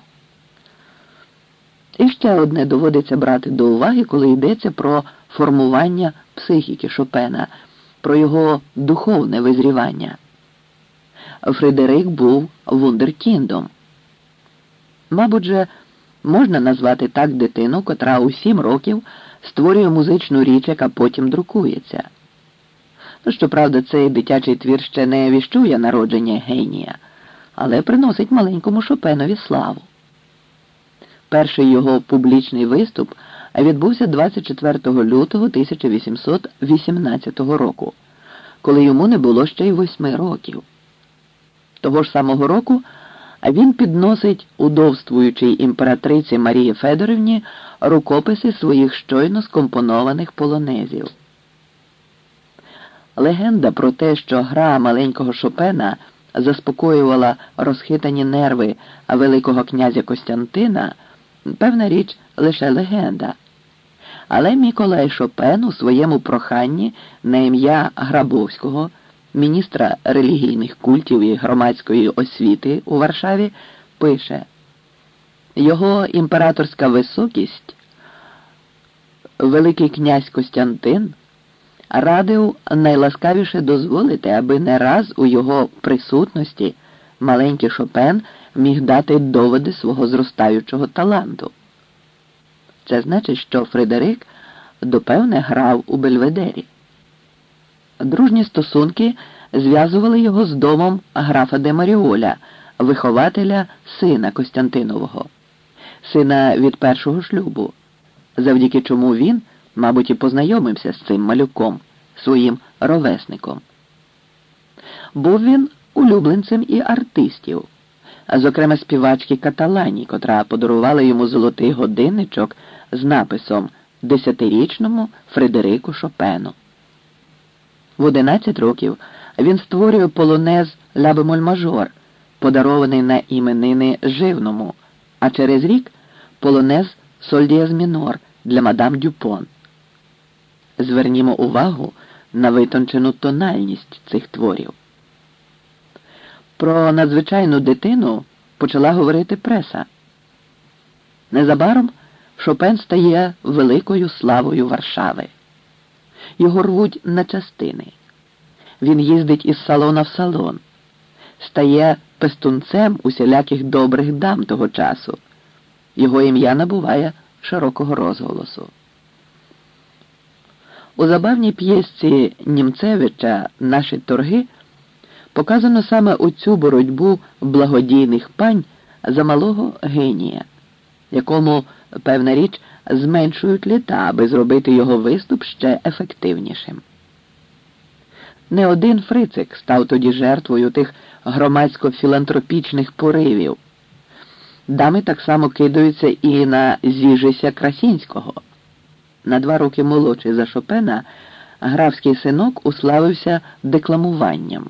І ще одне доводиться брати до уваги, коли йдеться про формування психіки Шопена, про його духовне визрівання. Фредерик був вундеркіндом. Мабуть же, можна назвати так дитину, котра у 7 років створює музичну річ, яка потім друкується. Щоправда, цей дитячий твір ще не віщує народження генія, але приносить маленькому Шопенові славу. Перший його публічний виступ відбувся 24 лютого 1818 року, коли йому не було ще й 8 років. Того ж самого року він підносить удовствуючій імператриці Марії Федорівні рукописи своїх щойно скомпонованих полонезів. Легенда про те, що гра маленького Шопена заспокоювала розхитані нерви великого князя Костянтина, певна річ, лише легенда. Але Миколай Шопен у своєму проханні на ім'я Грабовського, міністра релігійних культів і громадської освіти у Варшаві, пише: «Його імператорська високість, Великий князь Костянтин, радив найласкавіше дозволити, аби не раз у його присутності маленький Шопен міг дати доводи свого зростаючого таланту. Це значить, що Фредерик допевне грав у Бельведері. Дружні стосунки зв'язували його з домом графа де Маріоля, вихователя сина Костянтинового, сина від першого шлюбу, завдяки чому він, мабуть, і познайомився з цим малюком, своїм ровесником. Був він улюбленцем і артистів, а зокрема співачки Каталані, котра подарувала йому золотий годинничок з написом «10-річному Фредерику Шопену». В 11 років він створює полонез «Ля бемоль мажор», подарований на іменини Живному, а через рік полонез «Соль дієз мінор» для мадам Дюпон. Звернімо увагу на витончену тональність цих творів. Про надзвичайну дитину почала говорити преса. Незабаром Шопен стає великою славою Варшави. Його рвуть на частини. Він їздить із салона в салон, стає пестунцем усіляких добрих дам того часу. Його ім'я набуває широкого розголосу. У забавній п'єсці Німцевича «Наші торги» показано саме оцю боротьбу благодійних пань за малого генія, якому, певна річ, зменшують літа, аби зробити його виступ ще ефективнішим. Не один Фрицик став тоді жертвою тих громадсько-філантропічних поривів. Дами так само кидаються і на Зіжися Красінського. На 2 роки молодший за Шопена, графський синок уславився декламуванням.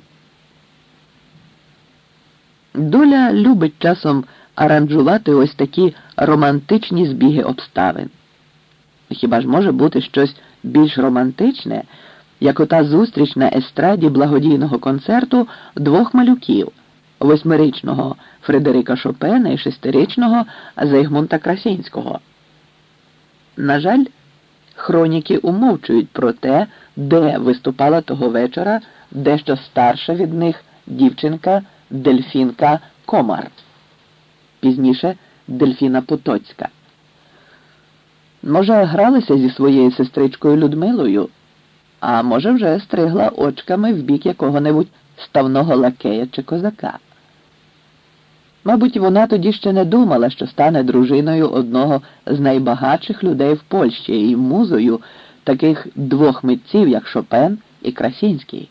Доля любить часом аранжувати ось такі романтичні збіги обставин. Хіба ж може бути щось більш романтичне, як ота зустріч на естраді благодійного концерту 2 малюків – 8-річного Фредерика Шопена і 6-річного Зигмунта Красінського. На жаль, хроніки умовчують про те, де виступала того вечора дещо старша від них дівчинка Дельфінка Комар, пізніше Дельфіна Потоцька. Може, гралася зі своєю сестричкою Людмилою, а може вже стригла очками в бік якого-небудь ставного лакея чи козака. Мабуть, вона тоді ще не думала, що стане дружиною одного з найбагатших людей в Польщі і музою таких 2 митців, як Шопен і Красінський.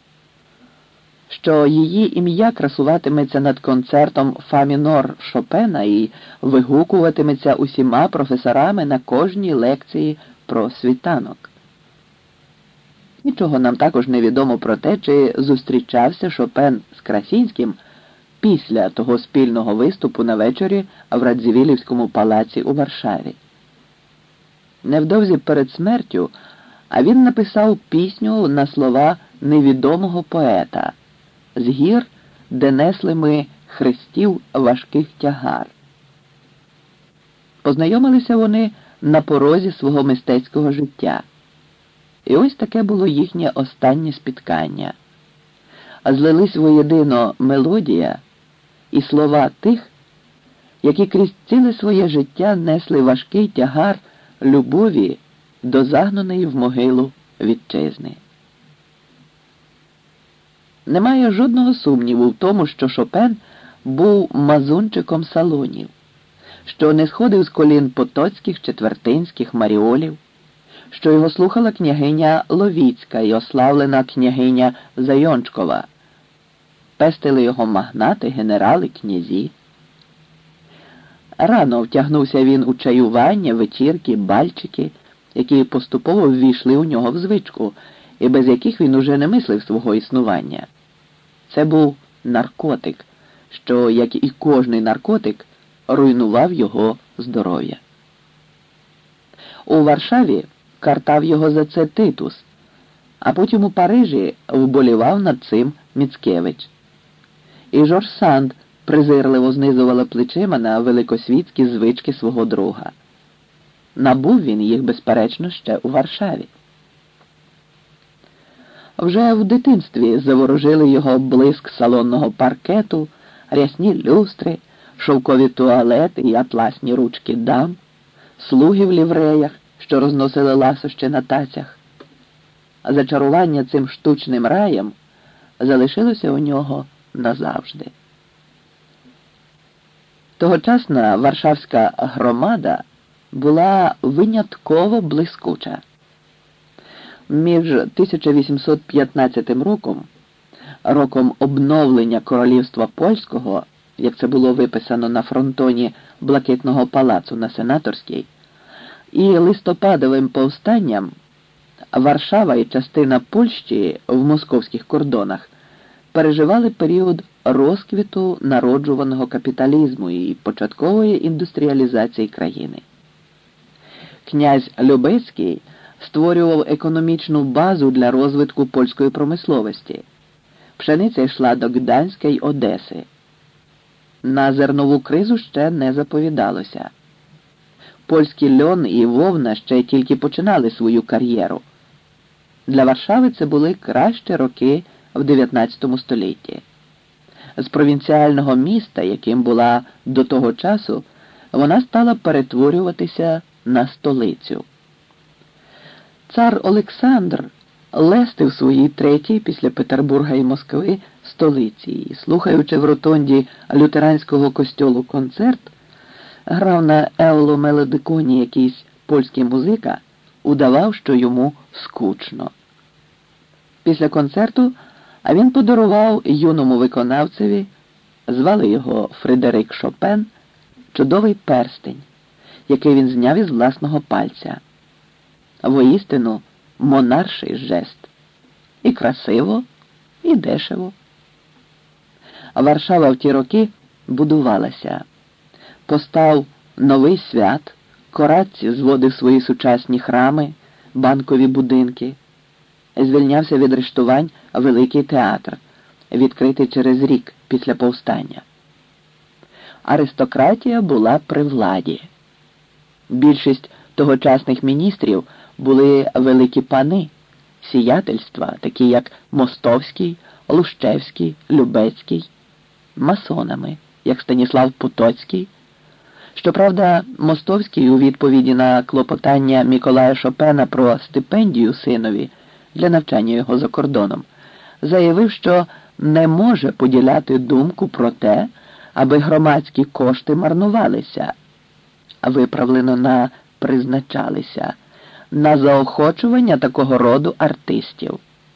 Що її ім'я красуватиметься над концертом фа мінор Шопена і вигукуватиметься усіма професорами на кожній лекції про світанок. Нічого нам також не відомо про те, чи зустрічався Шопен з Красінським після того спільного виступу на вечорі в Радзивілівському палаці у Варшаві. Невдовзі перед смертю він написав пісню на слова невідомого поета «З гір, де несли ми хрестів важких тягар». Познайомилися вони на порозі свого мистецького життя. І ось таке було їхнє останнє спіткання. Злились воєдино мелодія і слова тих, які крізь ціле своє життя несли важкий тягар любові до загнаної в могилу вітчизни. Немає жодного сумніву в тому, що Шопен був мазунчиком салонів, що не сходив з колін потоцьких, четвертинських, маріолів, що його слухала княгиня Ловіцька і ославлена княгиня Зайончкова, пестили його магнати, генерали, князі. Рано втягнувся він у чаювання, вечірки, бальчики, які поступово ввійшли у нього в звичку, і без яких він уже не мислив свого існування. Це був наркотик, що, як і кожний наркотик, руйнував його здоров'я. У Варшаві картав його за це Титус, а потім у Парижі вболівав над цим Міцкевич. І Жорж Санд презирливо знизувала плечима на великосвітські звички свого друга. Набув він їх, безперечно, ще у Варшаві. Вже в дитинстві заворожили його блиск салонного паркету, рясні люстри, шовкові туалети і атласні ручки дам, слуги в лівреях, що розносили ласощі на тацях. А зачарування цим штучним раєм залишилося у нього назавжди. Тогочасна варшавська громада була винятково блискуча. Між 1815 роком, роком обновлення королівства польського, як це було виписано на фронтоні Блакитного палацу на Сенаторській, і листопадовим повстанням, Варшава і частина Польщі в московських кордонах переживали період розквіту народжуваного капіталізму і початкової індустріалізації країни. Князь Любецький створював економічну базу для розвитку польської промисловості. Пшениця йшла до Гданська й Одеси. На зернову кризу ще не заповідалося. Польський льон і вовна ще тільки починали свою кар'єру. Для Варшави це були кращі роки в 19 столітті. З провінціального міста, яким була до того часу, вона стала перетворюватися на столицю. Цар Олександр лестив своїй третій після Петербурга і Москви столиці і, слухаючи в ротонді лютеранського костьолу концерт, грав на еоломелодиконі якийсь польський музика, удавав, що йому скучно. Після концерту він подарував юному виконавцеві, звали його Фредерик Шопен, чудовий перстень, який він зняв із власного пальця. Воістину монарший жест. І красиво, і дешево. Варшава в ті роки будувалася. Постав новий свят, Корадці зводив свої сучасні храми, банкові будинки. Звільнявся від арештувань Великий театр, відкритий через рік після повстання. Аристократія була при владі. Більшість тогочасних міністрів були великі пани, сіятельства, такі як Мостовський, Лущевський, Любецький, масонами, як Станіслав Потоцький. Щоправда, Мостовський у відповіді на клопотання Миколая Шопена про стипендію синові для навчання його за кордоном, заявив, що не може поділяти думку про те, аби громадські кошти марнувалися, а виправлено на призначалися, на заохочування такого роду артистів.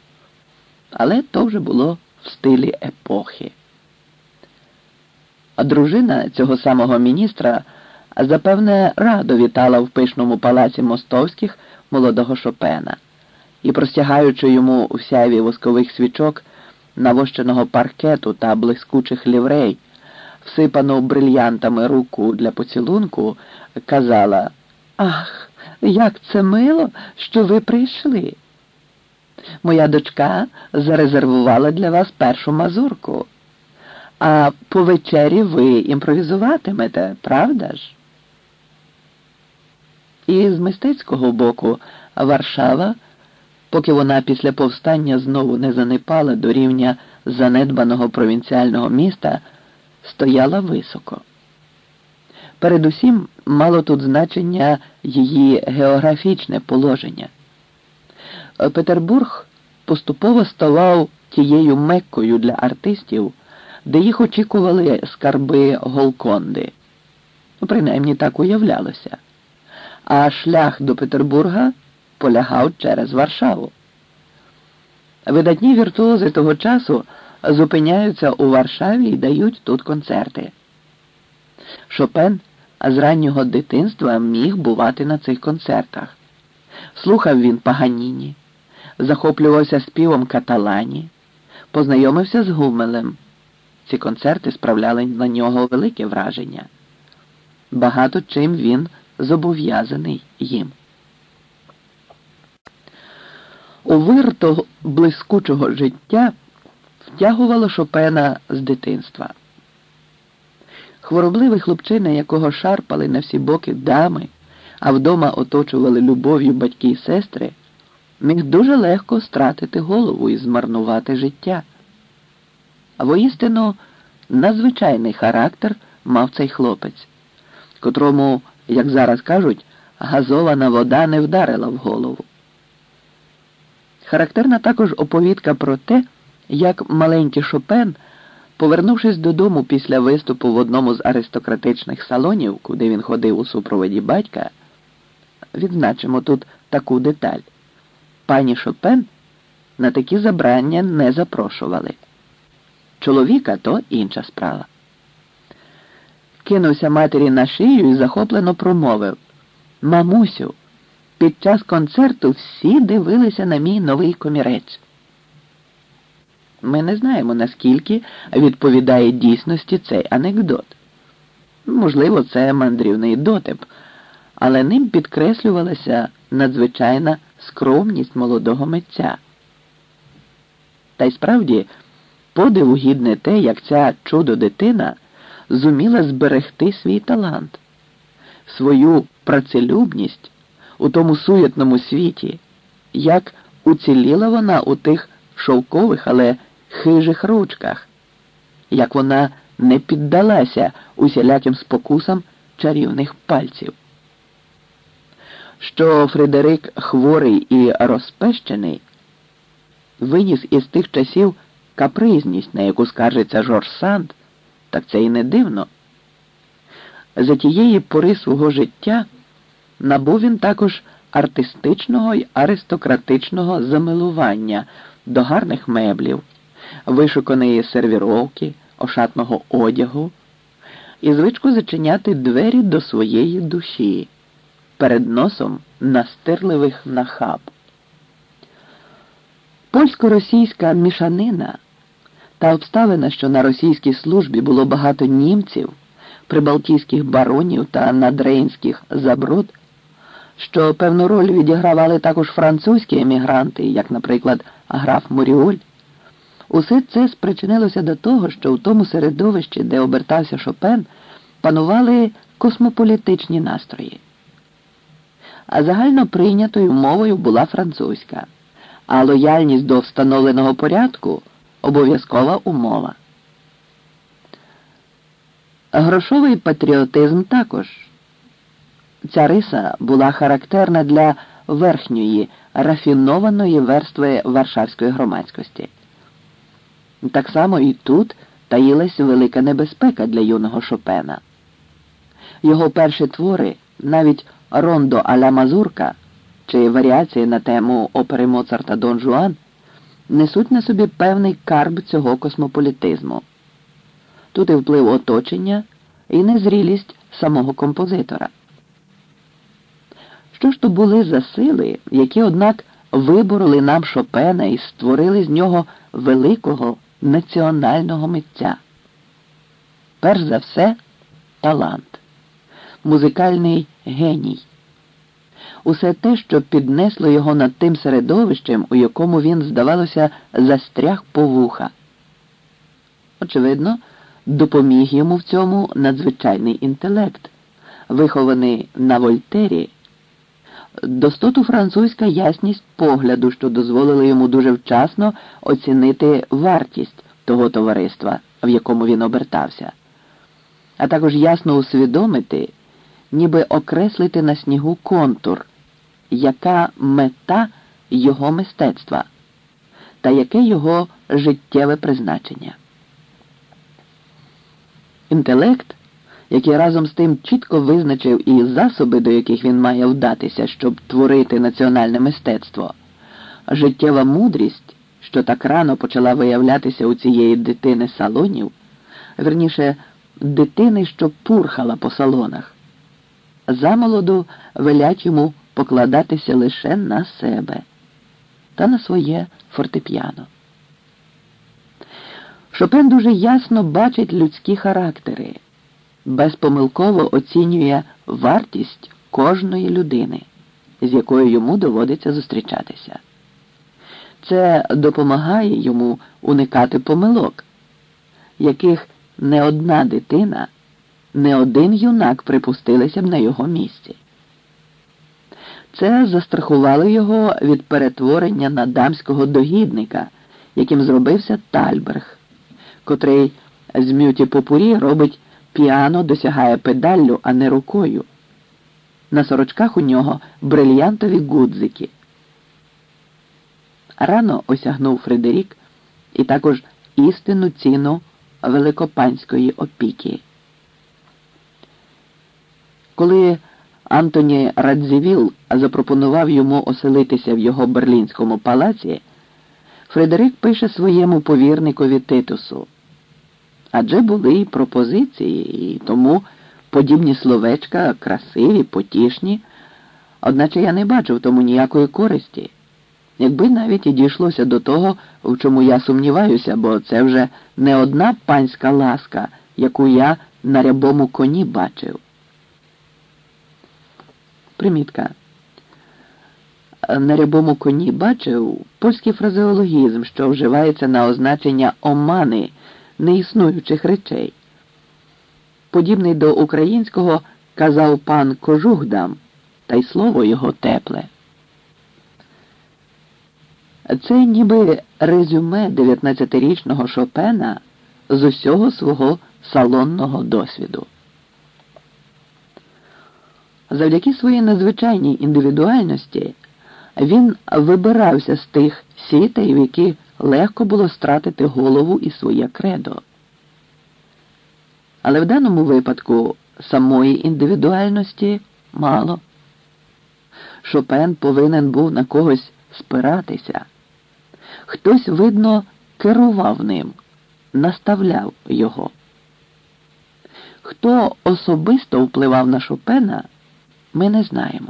Але то вже було в стилі епохи. А дружина цього самого міністра запевне радо вітала в пишному палаці Мостовських молодого Шопена і, простягаючи йому в сяйві воскових свічок, навощеного паркету та блискучих ліврей, всипану брильянтами руку для поцілунку, казала: «Ах, як це мило, що ви прийшли! Моя дочка зарезервувала для вас першу мазурку. А по вечері ви імпровізуватимете, правда ж?» І з мистецького боку Варшава, поки вона після повстання знову не занепала до рівня занедбаного провінціального міста, стояла високо. Передусім мало тут значення її географічне положення. Петербург поступово ставав тією Меккою для артистів, де їх очікували скарби Голконди. Принаймні так уявлялося. А шлях до Петербурга полягав через Варшаву. Видатні віртуози того часу зупиняються у Варшаві і дають тут концерти. Шопен з раннього дитинства міг бувати на цих концертах. Слухав він Паганіні, захоплювався співом Каталані, познайомився з Гумелем. Ці концерти справляли на нього велике враження. Багато чим він зобов'язаний їм. У вир того блискучого життя втягувало Шопена з дитинства. Хворобливий хлопчина, якого шарпали на всі боки дами, а вдома оточували любов'ю батьки й сестри, міг дуже легко стратити голову і змарнувати життя. А воістину надзвичайний характер мав цей хлопець, котрому, як зараз кажуть, газована вода не вдарила в голову. Характерна також оповідка про те, як маленький Шопен, повернувшись додому після виступу в одному з аристократичних салонів, куди він ходив у супроводі батька, відзначимо тут таку деталь. Пані Шопен на такі забрання не запрошували. Чоловіка – то інша справа. Кинувся матері на шию і захоплено промовив: «Мамусю, під час концерту всі дивилися на мій новий комірець». Ми не знаємо, наскільки відповідає дійсності цей анекдот. Можливо, це мандрівний дотип, але ним підкреслювалася надзвичайна скромність молодого митця. Та й справді, подиву гідне те, як ця чудо-дитина зуміла зберегти свій талант, свою працелюбність у тому суєтному світі, як уціліла вона у тих шовкових, але хижих ручках, як вона не піддалася усіляким спокусам чарівних пальців. Що Фредерик хворий і розпещений виніс із тих часів капризність, на яку скаржиться Жорж Санд, так це і не дивно. За тієї пори свого життя набув він також артистичного й аристократичного замилування до гарних меблів, вишуканої сервіровки, ошатного одягу і звичку зачиняти двері до своєї душі перед носом настирливих нахаб. Польсько-російська мішанина та обставина, що на російській службі було багато німців, прибалтійських баронів та надрейнських забруд, що певну роль відігравали також французькі емігранти, як, наприклад, граф Моріоль, усе це спричинилося до того, що в тому середовищі, де обертався Шопен, панували космополітичні настрої. А загально прийнятою мовою була французька, а лояльність до встановленого порядку – обов'язкова умова. Грошовий патріотизм також. Ця риса була характерна для верхньої, рафінованої верстви варшавської громадськості. Так само і тут таїлась велика небезпека для юного Шопена. Його перші твори, навіть «Рондо а-ля Мазурка» чи варіації на тему опери Моцарта «Дон Жуан» несуть на собі певний карб цього космополітизму. Тут і вплив оточення, і незрілість самого композитора. Що ж то були за сили, які, однак, вибороли нам Шопена і створили з нього великого національного митця? Перш за все, талант, музикальний геній. Усе те, що піднесло його над тим середовищем, у якому він, здавалося, застряг по вуха. Очевидно, допоміг йому в цьому надзвичайний інтелект, вихований на Вольтері, достоту французька ясність погляду, що дозволили йому дуже вчасно оцінити вартість того товариства, в якому він обертався, а також ясно усвідомити, ніби окреслити на снігу контур, яка мета його мистецтва та яке його життєве призначення. Інтелект, який разом з тим чітко визначив і засоби, до яких він має вдатися, щоб творити національне мистецтво, життєва мудрість, що так рано почала виявлятися у цієї дитини салонів, верніше, дитини, що пурхала по салонах, замолоду велять йому покладатися лише на себе та на своє фортепіано. Шопен дуже ясно бачить людські характери, безпомилково оцінює вартість кожної людини, з якою йому доводиться зустрічатися. Це допомагає йому уникати помилок, яких не одна дитина, не один юнак припустилися б на його місці. Це застрахувало його від перетворення на дамського догідника, яким зробився Тальберг, котрий з мюті-попурі робить піано, досягає педаллю, а не рукою. На сорочках у нього брильянтові гудзики. Рано осягнув Фредерік і також істинну ціну великопанської опіки. Коли Антоні Радзивіл запропонував йому оселитися в його берлінському палаці, Фредерік пише своєму повірникові Титусу: адже були й пропозиції, і тому подібні словечка красиві, потішні, одначе я не бачу в тому ніякої користі. Якби навіть і дійшлося до того, в чому я сумніваюся, бо це вже не одна панська ласка, яку я на рябому коні бачив. Примітка. На рябому коні бачив польський фразеологізм, що вживається на означення омани неіснуючих речей. Подібний до українського казав пан кожух дам, та й слово його тепле. Це ніби резюме 19-річного Шопена з усього свого салонного досвіду. Завдяки своїй надзвичайній індивідуальності він вибирався з тих сітей, в які легко було стратити голову і своє кредо. Але в даному випадку самої індивідуальності мало. Шопен повинен був на когось спиратися. Хтось, видно, керував ним, наставляв його. Хто особисто впливав на Шопена, ми не знаємо.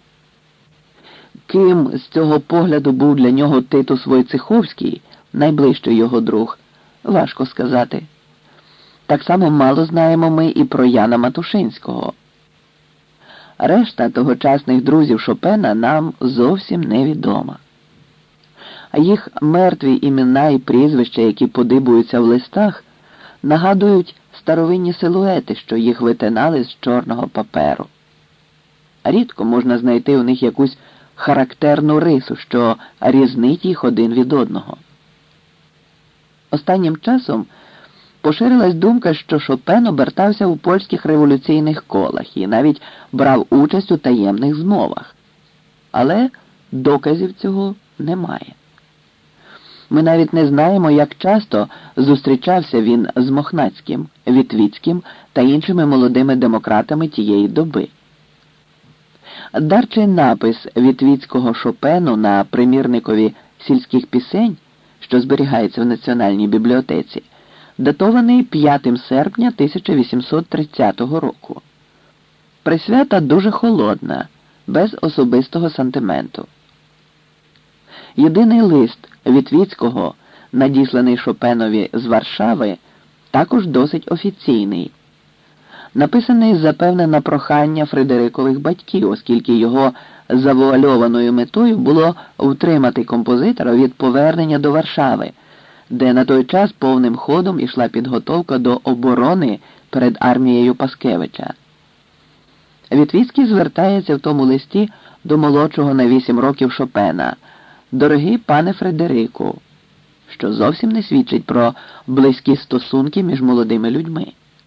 Ким з цього погляду був для нього Титус Войцеховський, найближчий його друг, важко сказати. Так само мало знаємо ми і про Яна Матушинського. Решта тогочасних друзів Шопена нам зовсім невідома. А їх мертві імена і прізвища, які подибуються в листах, нагадують старовинні силуети, що їх витинали з чорного паперу. Рідко можна знайти у них якусь характерну рису, що різнить їх один від одного. Останнім часом поширилась думка, що Шопен обертався у польських революційних колах і навіть брав участь у таємних змовах. Але доказів цього немає. Ми навіть не знаємо, як часто зустрічався він з Мохнацьким, Вітвіцьким та іншими молодими демократами тієї доби. Дарчий напис Вітвіцького Шопену на примірникові сільських пісень, що зберігається в Національній бібліотеці, датований 5 серпня 1830 року. Присвята дуже холодна, без особистого сантименту. Єдиний лист Вітвіцького, надісланий Шопенові з Варшави, також досить офіційний. Написаний, запевне, на прохання Фредерикових батьків, оскільки його завуальованою метою було втримати композитора від повернення до Варшави, де на той час повним ходом ішла підготовка до оборони перед армією Паскевича. Вітвіцький звертається в тому листі до молодшого на 8 років Шопена: «Дорогий пане Фредерику», що зовсім не свідчить про близькі стосунки між молодими людьми.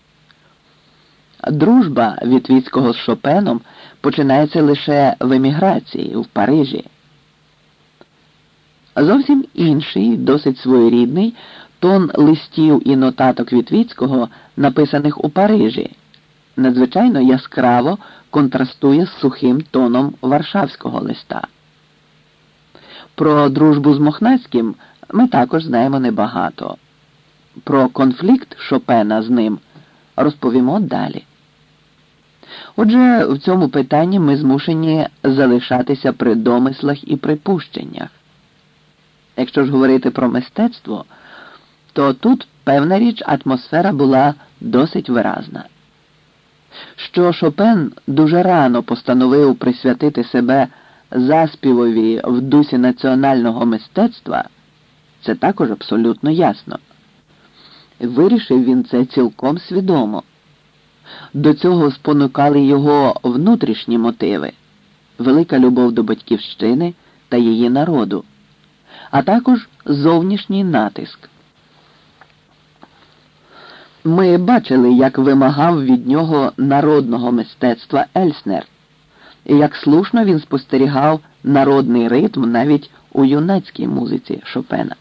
Дружба Вітвіцького з Шопеном починається лише в еміграції, в Парижі. Зовсім інший, досить своєрідний, тон листів і нотаток Вітвіцького, написаних у Парижі, надзвичайно яскраво контрастує з сухим тоном варшавського листа. Про дружбу з Мохнацьким ми також знаємо небагато. Про конфлікт Шопена з ним розповімо далі. Отже, в цьому питанні ми змушені залишатися при домислах і припущеннях. Якщо ж говорити про мистецтво, то тут, певна річ, атмосфера була досить виразна. Що Шопен дуже рано постановив присвятити себе заспівові в дусі національного мистецтва, це також абсолютно ясно. Вирішив він це цілком свідомо. До цього спонукали його внутрішні мотиви. велика любов до батьківщини та її народу, а також зовнішній натиск. Ми бачили, як вимагав від нього народного мистецтва Ельснер, і як слушно він спостерігав народний ритм навіть у юнацькій музиці Шопена.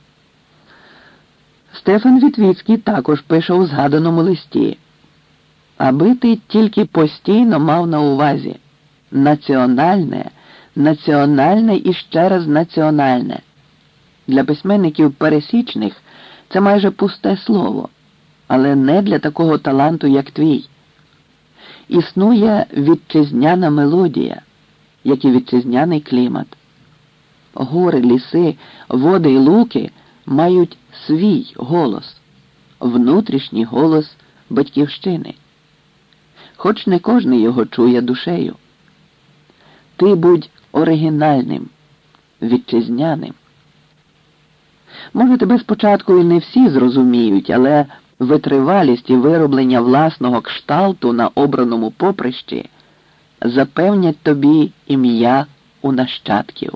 Стефан Вітвіцький також пише у згаданому листі: «Аби ти тільки постійно мав на увазі національне, національне і ще раз національне. Для письменників пересічних це майже пусте слово, але не для такого таланту, як твій. Існує вітчизняна мелодія, як і вітчизняний клімат. Гори, ліси, води й луки мають свій голос, внутрішній голос батьківщини. Хоч не кожний його чує душею. Ти будь оригінальним, вітчизняним. Може, тебе спочатку і не всі зрозуміють, але витривалість і вироблення власного кшталту на обраному поприщі запевнять тобі ім'я у нащадків».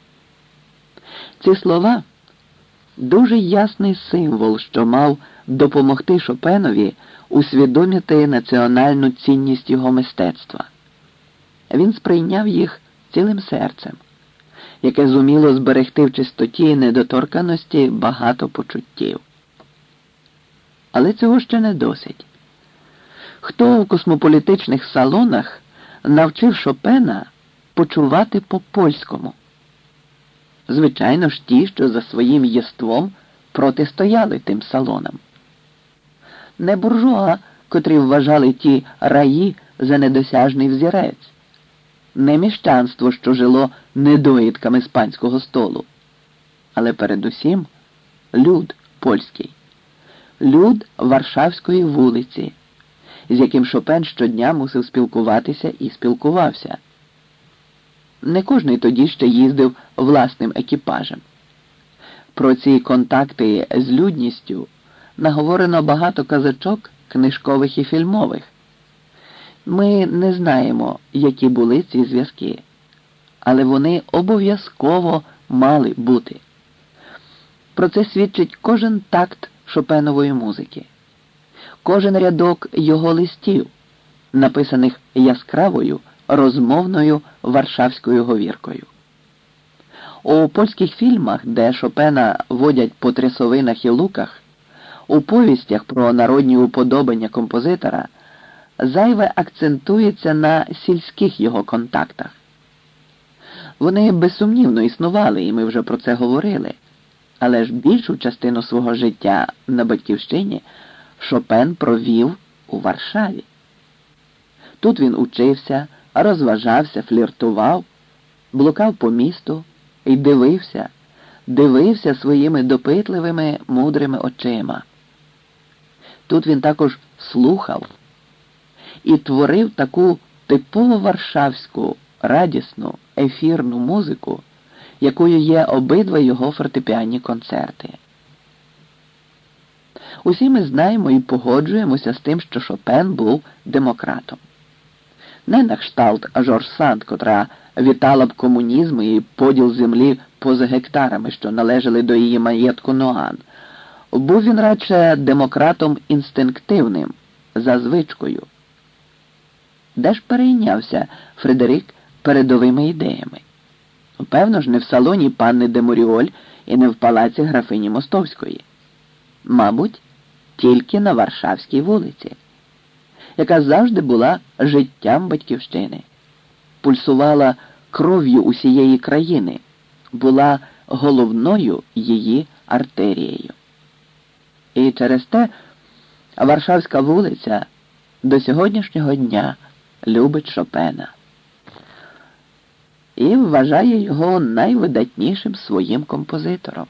Ці слова – дуже ясний символ, що мав допомогти Шопенові усвідомити національну цінність його мистецтва. Він сприйняв їх цілим серцем, яке зуміло зберегти в чистоті і недоторканості багато почуттів. Але цього ще не досить. Хто у космополітичних салонах навчив Шопена почувати по-польському? Звичайно ж ті, що за своїм єством протистояли тим салонам. Не буржуа, котрі вважали ті раї за недосяжний взірець, не міщанство, що жило недоїдками з панського столу, але передусім люд польський, люд Варшавської вулиці, з яким Шопен щодня мусив спілкуватися і спілкувався. Не кожний тоді ще їздив власним екіпажем. Про ці контакти з людністю наговорено багато казочок, книжкових і фільмових. Ми не знаємо, які були ці зв'язки, але вони обов'язково мали бути. Про це свідчить кожен такт Шопенової музики, кожен рядок його листів, написаних яскравою, розмовною варшавською говіркою. У польських фільмах, де Шопена водять по трясовинах і луках, у повістях про народні уподобання композитора зайве акцентується на сільських його контактах. Вони безсумнівно існували, і ми вже про це говорили, але ж більшу частину свого життя на батьківщині Шопен провів у Варшаві. Тут він учився, розважався, фліртував, блукав по місту і дивився своїми допитливими, мудрими очима. Тут він також слухав і творив таку типово варшавську, радісну, ефірну музику, якою є обидва його фортепіанні концерти. Усі ми знаємо і погоджуємося з тим, що Шопен був демократом. Не на кшталт Жорж Санд, котра вітала б комунізм і поділ землі поза гектарами, що належали до її маєтку Ноан. Був він радше демократом інстинктивним, за звичкою. Де ж перейнявся Фредерик передовими ідеями? Певно ж, не в салоні панни де Моріоль і не в палаці графині Мостовської. Мабуть, тільки на Варшавській вулиці, яка завжди була життям батьківщини, пульсувала кров'ю усієї країни, була головною її артерією. І через те Варшавська вулиця до сьогоднішнього дня любить Шопена і вважає його найвидатнішим своїм композитором.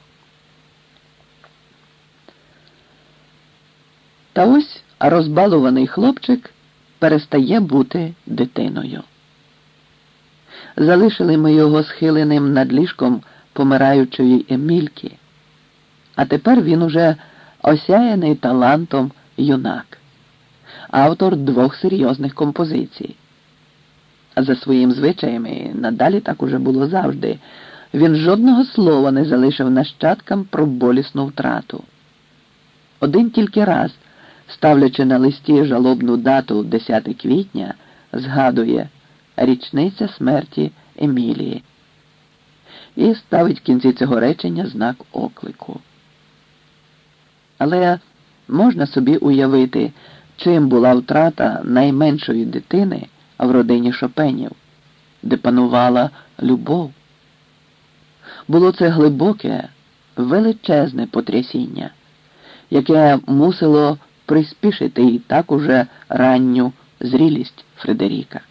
Та ось розбалуваний хлопчик перестає бути дитиною. Залишили ми його схиленим над ліжком помираючої Емільки, а тепер він уже осяяний талантом юнак, автор 2 серйозних композицій. А за своїм звичаями надалі так уже було завжди. Він жодного слова не залишив нащадкам про болісну втрату. Один тільки раз, ставлячи на листі жалобну дату 10 квітня, згадує «Річниця смерті Емілії» і ставить в кінці цього речення знак оклику. Але можна собі уявити, чим була втрата найменшої дитини в родині Шопенів, де панувала любов. Було це глибоке, величезне потрясіння, яке мусило приспішити і так уже ранню зрілість Фредеріка.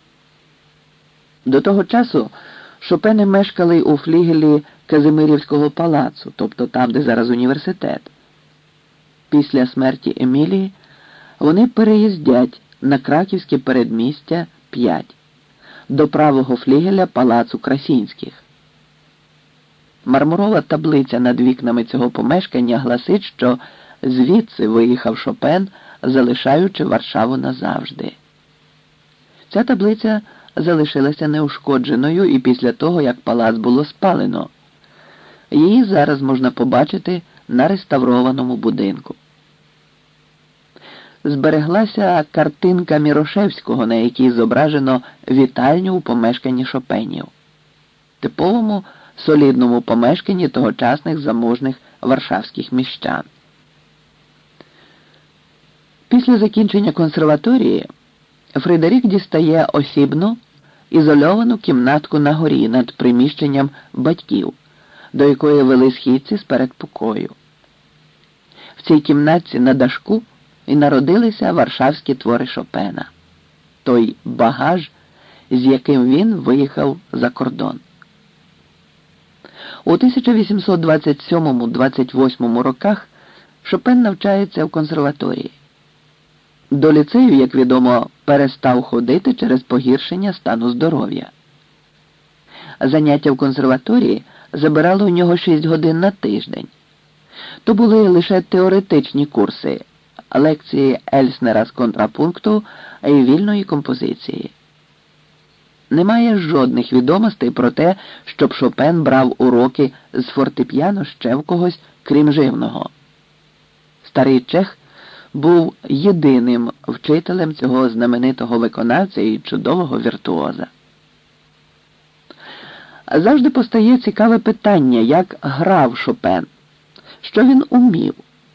До того часу Шопени мешкали у флігелі Казимирівського палацу, тобто там, де зараз університет. Після смерті Емілії вони переїздять на краківське передмістя 5, до правого флігеля палацу Красінських. Мармурова таблиця над вікнами цього помешкання гласить, що звідси виїхав Шопен, залишаючи Варшаву назавжди. Ця таблиця залишилася неушкодженою і після того, як палац було спалено. Її зараз можна побачити на реставрованому будинку. Збереглася картинка Мірошевського, на якій зображено вітальню у помешканні Шопенів. Типовому солідному помешканні тогочасних заможних варшавських міщан. Після закінчення консерваторії Фредерік дістає осібну, ізольовану кімнатку на горі над приміщенням батьків, до якої вели східці з передпокою. В цій кімнатці на дашку і народилися варшавські твори Шопена, той багаж, з яким він виїхав за кордон. У 1827-28 роках Шопен навчається в консерваторії. До ліцею, як відомо, перестав ходити через погіршення стану здоров'я. Заняття в консерваторії забирало у нього 6 годин на тиждень. То були лише теоретичні курси, лекції Ельснера з контрапункту і вільної композиції. Немає жодних відомостей про те, щоб Шопен брав уроки з фортепіано ще в когось, крім Живного. Старий чех був єдиним вчителем цього знаменитого виконавця і чудового віртуоза. Завжди постає цікаве питання, як грав Шопен, що він умів.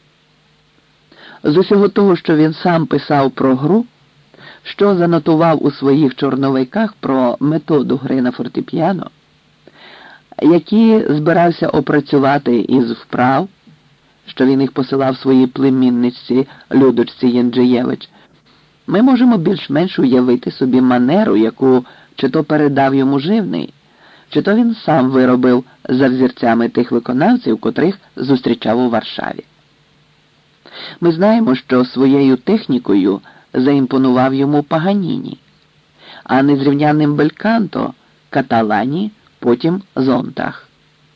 З усього того, що він сам писав про гру, що занотував у своїх чорновиках про методу гри на фортепіано, які збирався опрацювати із вправ, що він їх посилав своїй племінниці Людочці Янджієвич, ми можемо більш-менш уявити собі манеру, яку чи то передав йому Живний, чи то він сам виробив за взірцями тих виконавців, котрих зустрічав у Варшаві. Ми знаємо, що своєю технікою заімпонував йому Паганіні, а незрівнянним бельканто Каталані, потім Зонтах.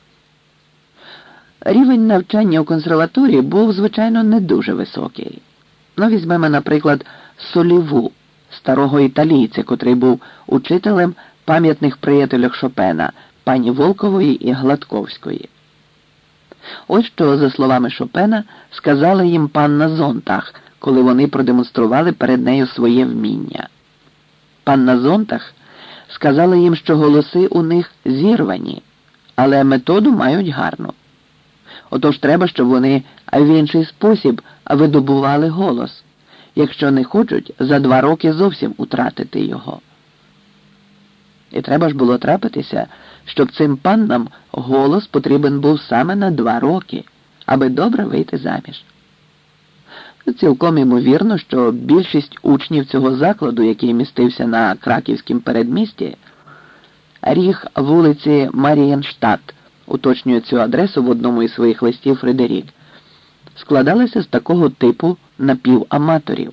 Рівень навчання у консерваторії був, звичайно, не дуже високий. Ну, візьмемо, наприклад, Соліву, старого італійця, котрий був учителем пам'ятних приятелях Шопена, пані Волкової і Гладковської. Ось що, за словами Шопена, сказала їм панна Зонтах, коли вони продемонстрували перед нею своє вміння. Панна Зонтах сказала їм, що голоси у них зірвані, але методу мають гарну. Отож треба, щоб вони в інший спосіб видобували голос, якщо не хочуть за 2 роки зовсім утратити його. І треба ж було трапитися, щоб цим паннам голос потрібен був саме на 2 роки, аби добре вийти заміж. Цілком імовірно, що більшість учнів цього закладу, який містився на краківському передмісті, ріг вулиці Марієнштадт, уточнює цю адресу в одному із своїх листів Фредерік, складалися з такого типу напіваматорів.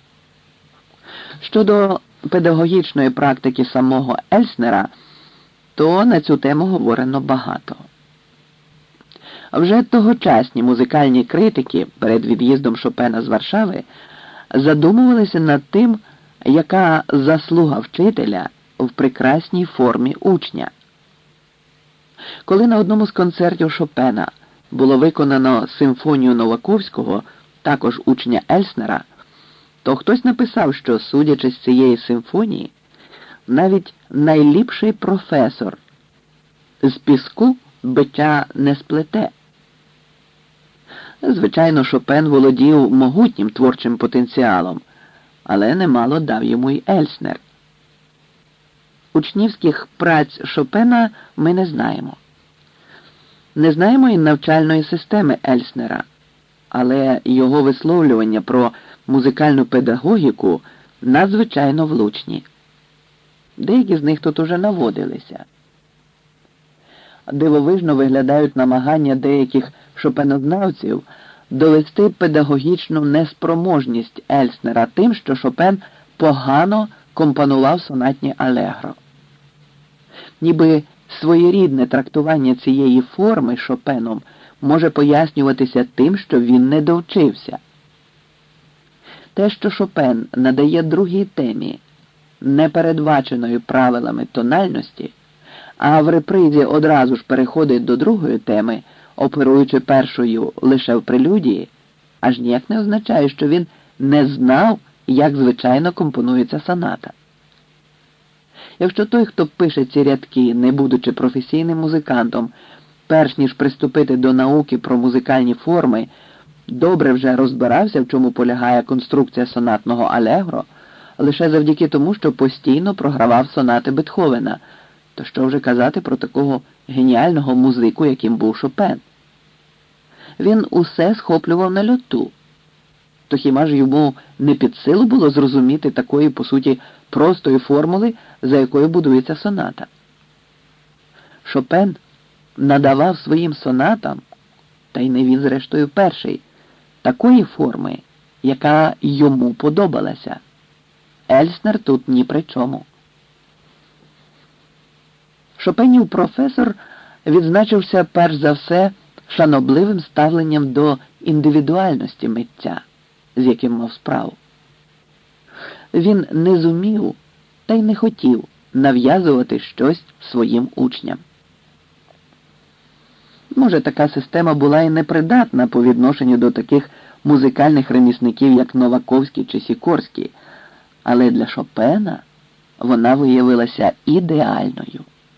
Щодо педагогічної практики самого Ельснера, то на цю тему говорено багато. Вже тогочасні музикальні критики перед від'їздом Шопена з Варшави задумувалися над тим, яка заслуга вчителя в прекрасній формі учня. Коли на одному з концертів Шопена було виконано симфонію Новаковського, також учня Ельснера, то хтось написав, що, судячи з цієї симфонії, навіть найліпший професор з піску биття не сплете. Звичайно, Шопен володів могутнім творчим потенціалом, але немало дав йому й Ельснер. Учнівських праць Шопена ми не знаємо. Не знаємо і навчальної системи Ельснера, але його висловлювання про музикальну педагогіку надзвичайно влучні. Деякі з них тут уже наводилися. Дивовижно виглядають намагання деяких шопенознавців довести педагогічну неспроможність Ельснера тим, що Шопен погано компонував сонатні алегро. Ніби своєрідне трактування цієї форми Шопеном може пояснюватися тим, що він не довчився. Те, що Шопен надає другій темі, непередбаченою правилами тональності, а в репризі одразу ж переходить до другої теми, оперуючи першою лише в прелюдії, аж ніяк не означає, що він не знав, як звичайно компонується соната. Якщо той, хто пише ці рядки, не будучи професійним музикантом, перш ніж приступити до науки про музикальні форми, добре вже розбирався, в чому полягає конструкція сонатного алегро, лише завдяки тому, що постійно програвав сонати Бетховена, то що вже казати про такого геніального музику, яким був Шопен? Він усе схоплював на льоту. То хіба ж йому не під силу було зрозуміти такої, по суті, простої формули, за якою будується соната? Шопен надавав своїм сонатам, та й не він зрештою перший, такої форми, яка йому подобалася. Ельснер тут ні при чому. Шопенів професор відзначився перш за все шанобливим ставленням до індивідуальності митця, з яким мав справу. Він не зумів та й не хотів нав'язувати щось своїм учням. Може, така система була і непридатна по відношенню до таких музикальних ремісників, як Новаковський чи Сікорський, але для Шопена вона виявилася ідеальною.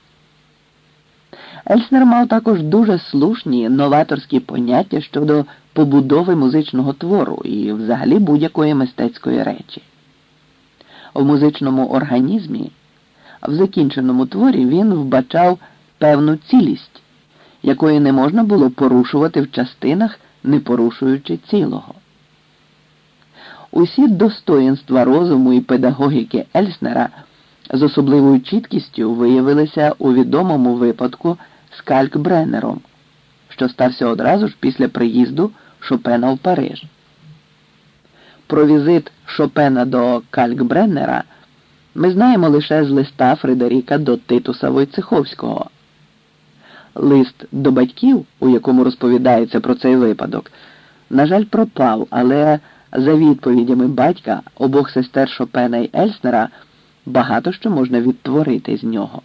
Ельснер мав також дуже слушні новаторські поняття щодо побудови музичного твору і взагалі будь-якої мистецької речі. В музичному організмі, в закінченому творі він вбачав певну цілість, якої не можна було порушувати в частинах, не порушуючи цілого. Усі достоїнства розуму і педагогіки Ельснера з особливою чіткістю виявилися у відомому випадку з Калькбреннером, що стався одразу ж після приїзду Шопена в Париж. Про візит Шопена до Калькбреннера ми знаємо лише з листа Фредеріка до Титуса Войцеховського. Лист до батьків, у якому розповідається про цей випадок, на жаль, пропав, але за відповідями батька обох сестер Шопена і Ельснера багато що можна відтворити з нього.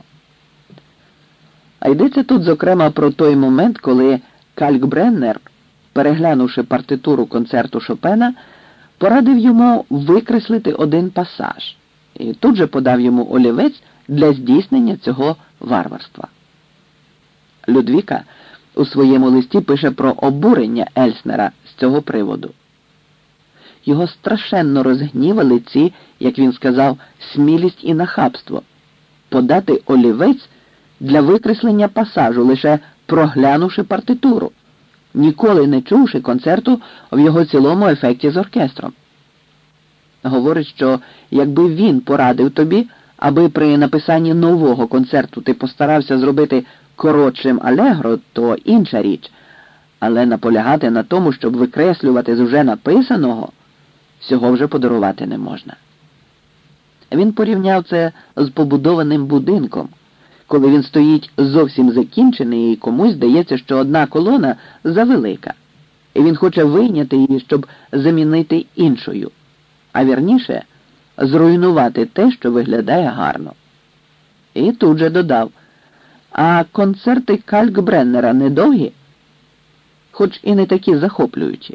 А йдеться тут, зокрема, про той момент, коли Калькбреннер, переглянувши партитуру концерту Шопена, порадив йому викреслити один пасаж і тут же подав йому олівець для здійснення цього варварства. Людвіка у своєму листі пише про обурення Ельснера з цього приводу. Його страшенно розгнівали ці, як він сказав, смілість і нахабство подати олівець для викреслення пасажу, лише проглянувши партитуру, ніколи не чувши концерту в його цілому ефекті з оркестром. Говорить, що якби він порадив тобі, аби при написанні нового концерту ти постарався зробити коротшим алегро, то інша річ, але наполягати на тому, щоб викреслювати з уже написаного, цього вже подарувати не можна. Він порівняв це з побудованим будинком, коли він стоїть зовсім закінчений і комусь здається, що одна колона завелика, і він хоче вийняти її, щоб замінити іншою, а вірніше, зруйнувати те, що виглядає гарно. І тут же додав: а концерти Калькбреннера недовгі, хоч і не такі захоплюючі.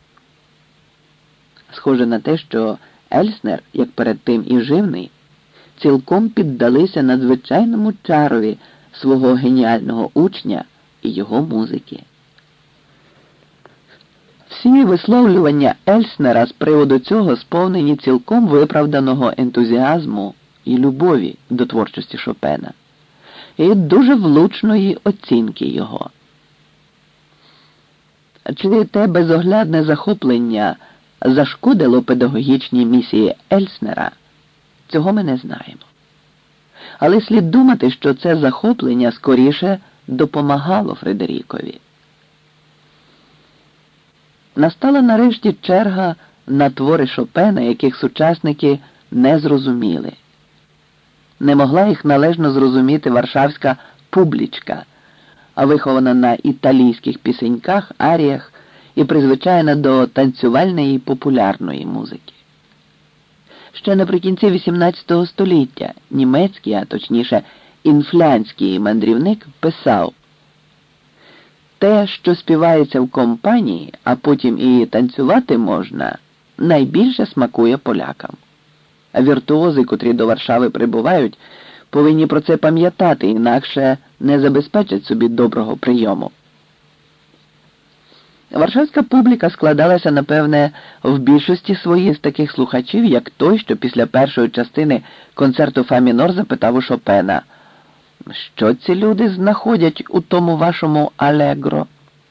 Схоже на те, що Ельснер, як перед тим і Живний, цілком піддалися надзвичайному чарові свого геніального учня і його музики. Всі висловлювання Ельснера з приводу цього сповнені цілком виправданого ентузіазму і любові до творчості Шопена і дуже влучної оцінки його. Чи те безоглядне захоплення зашкодило педагогічній місії Ельснера, цього ми не знаємо. Але слід думати, що це захоплення скоріше допомагало Фредерікові. Настала нарешті черга на твори Шопена, яких сучасники не зрозуміли. Не могла їх належно зрозуміти варшавська публічка, а вихована на італійських пісеньках, аріях і призвичайна до танцювальної і популярної музики. Ще наприкінці XVIII століття німецький, а точніше інфлянський мандрівник писав: «Те, що співається в компанії, а потім і танцювати можна, найбільше смакує полякам. А віртуози, котрі до Варшави прибувають, повинні про це пам'ятати, інакше не забезпечать собі доброго прийому». Варшавська публіка складалася, напевне, в більшості своїй з таких слухачів, як той, що після першої частини концерту фа мінор запитав у Шопена: «Що ці люди знаходять у тому вашому алегро?»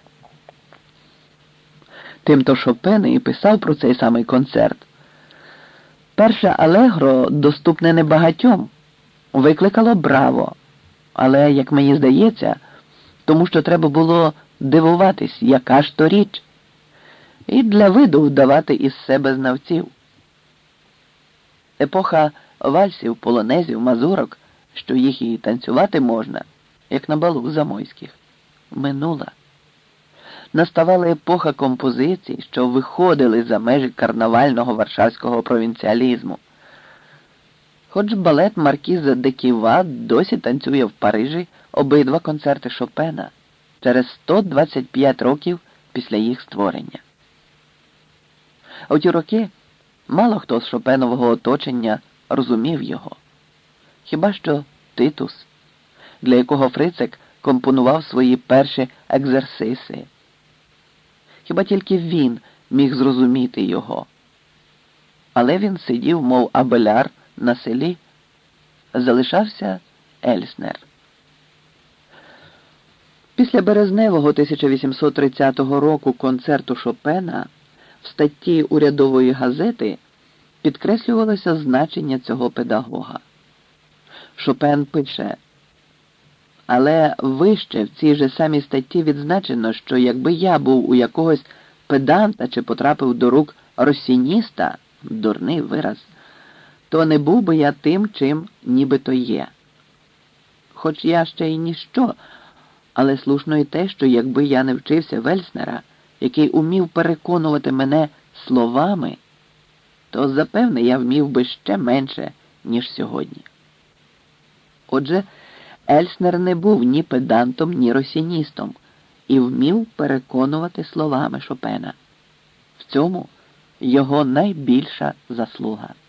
Тимто Шопен і писав про цей самий концерт. Перше алегро, доступне небагатьом, викликало браво, але, як мені здається, тому що треба було дивуватись, яка ж то річ, і для виду вдавати із себе знавців. Епоха вальсів, полонезів, мазурок, що їх і танцювати можна, як на балу замойських, минула. Наставала епоха композицій, що виходили за межі карнавального варшавського провінціалізму. Хоч балет маркіза де Ківа досі танцює в Парижі обидва концерти Шопена через 125 років після їх створення. У ті роки мало хто з Шопенового оточення розумів його. Хіба що Титус, для якого Фрицек компонував свої перші екзерсиси. Хіба тільки він міг зрозуміти його. Але він сидів, мов абеляр, на селі. Залишався Ельснер. Після березневого 1830 року концерту Шопена в статті урядової газети підкреслювалося значення цього педагога. Шопен пише: «Але вище в цій же самій статті відзначено, що якби я був у якогось педанта чи потрапив до рук росініста, дурний вираз, то не був би я тим, чим нібито є. Хоч я ще й ніщо, але слушно й те, що якби я не вчився в Ельснера, який умів переконувати мене словами, то, запевне, я вмів би ще менше, ніж сьогодні». Отже, Ельснер не був ні педантом, ні росіністом і вмів переконувати словами Шопена. В цьому його найбільша заслуга.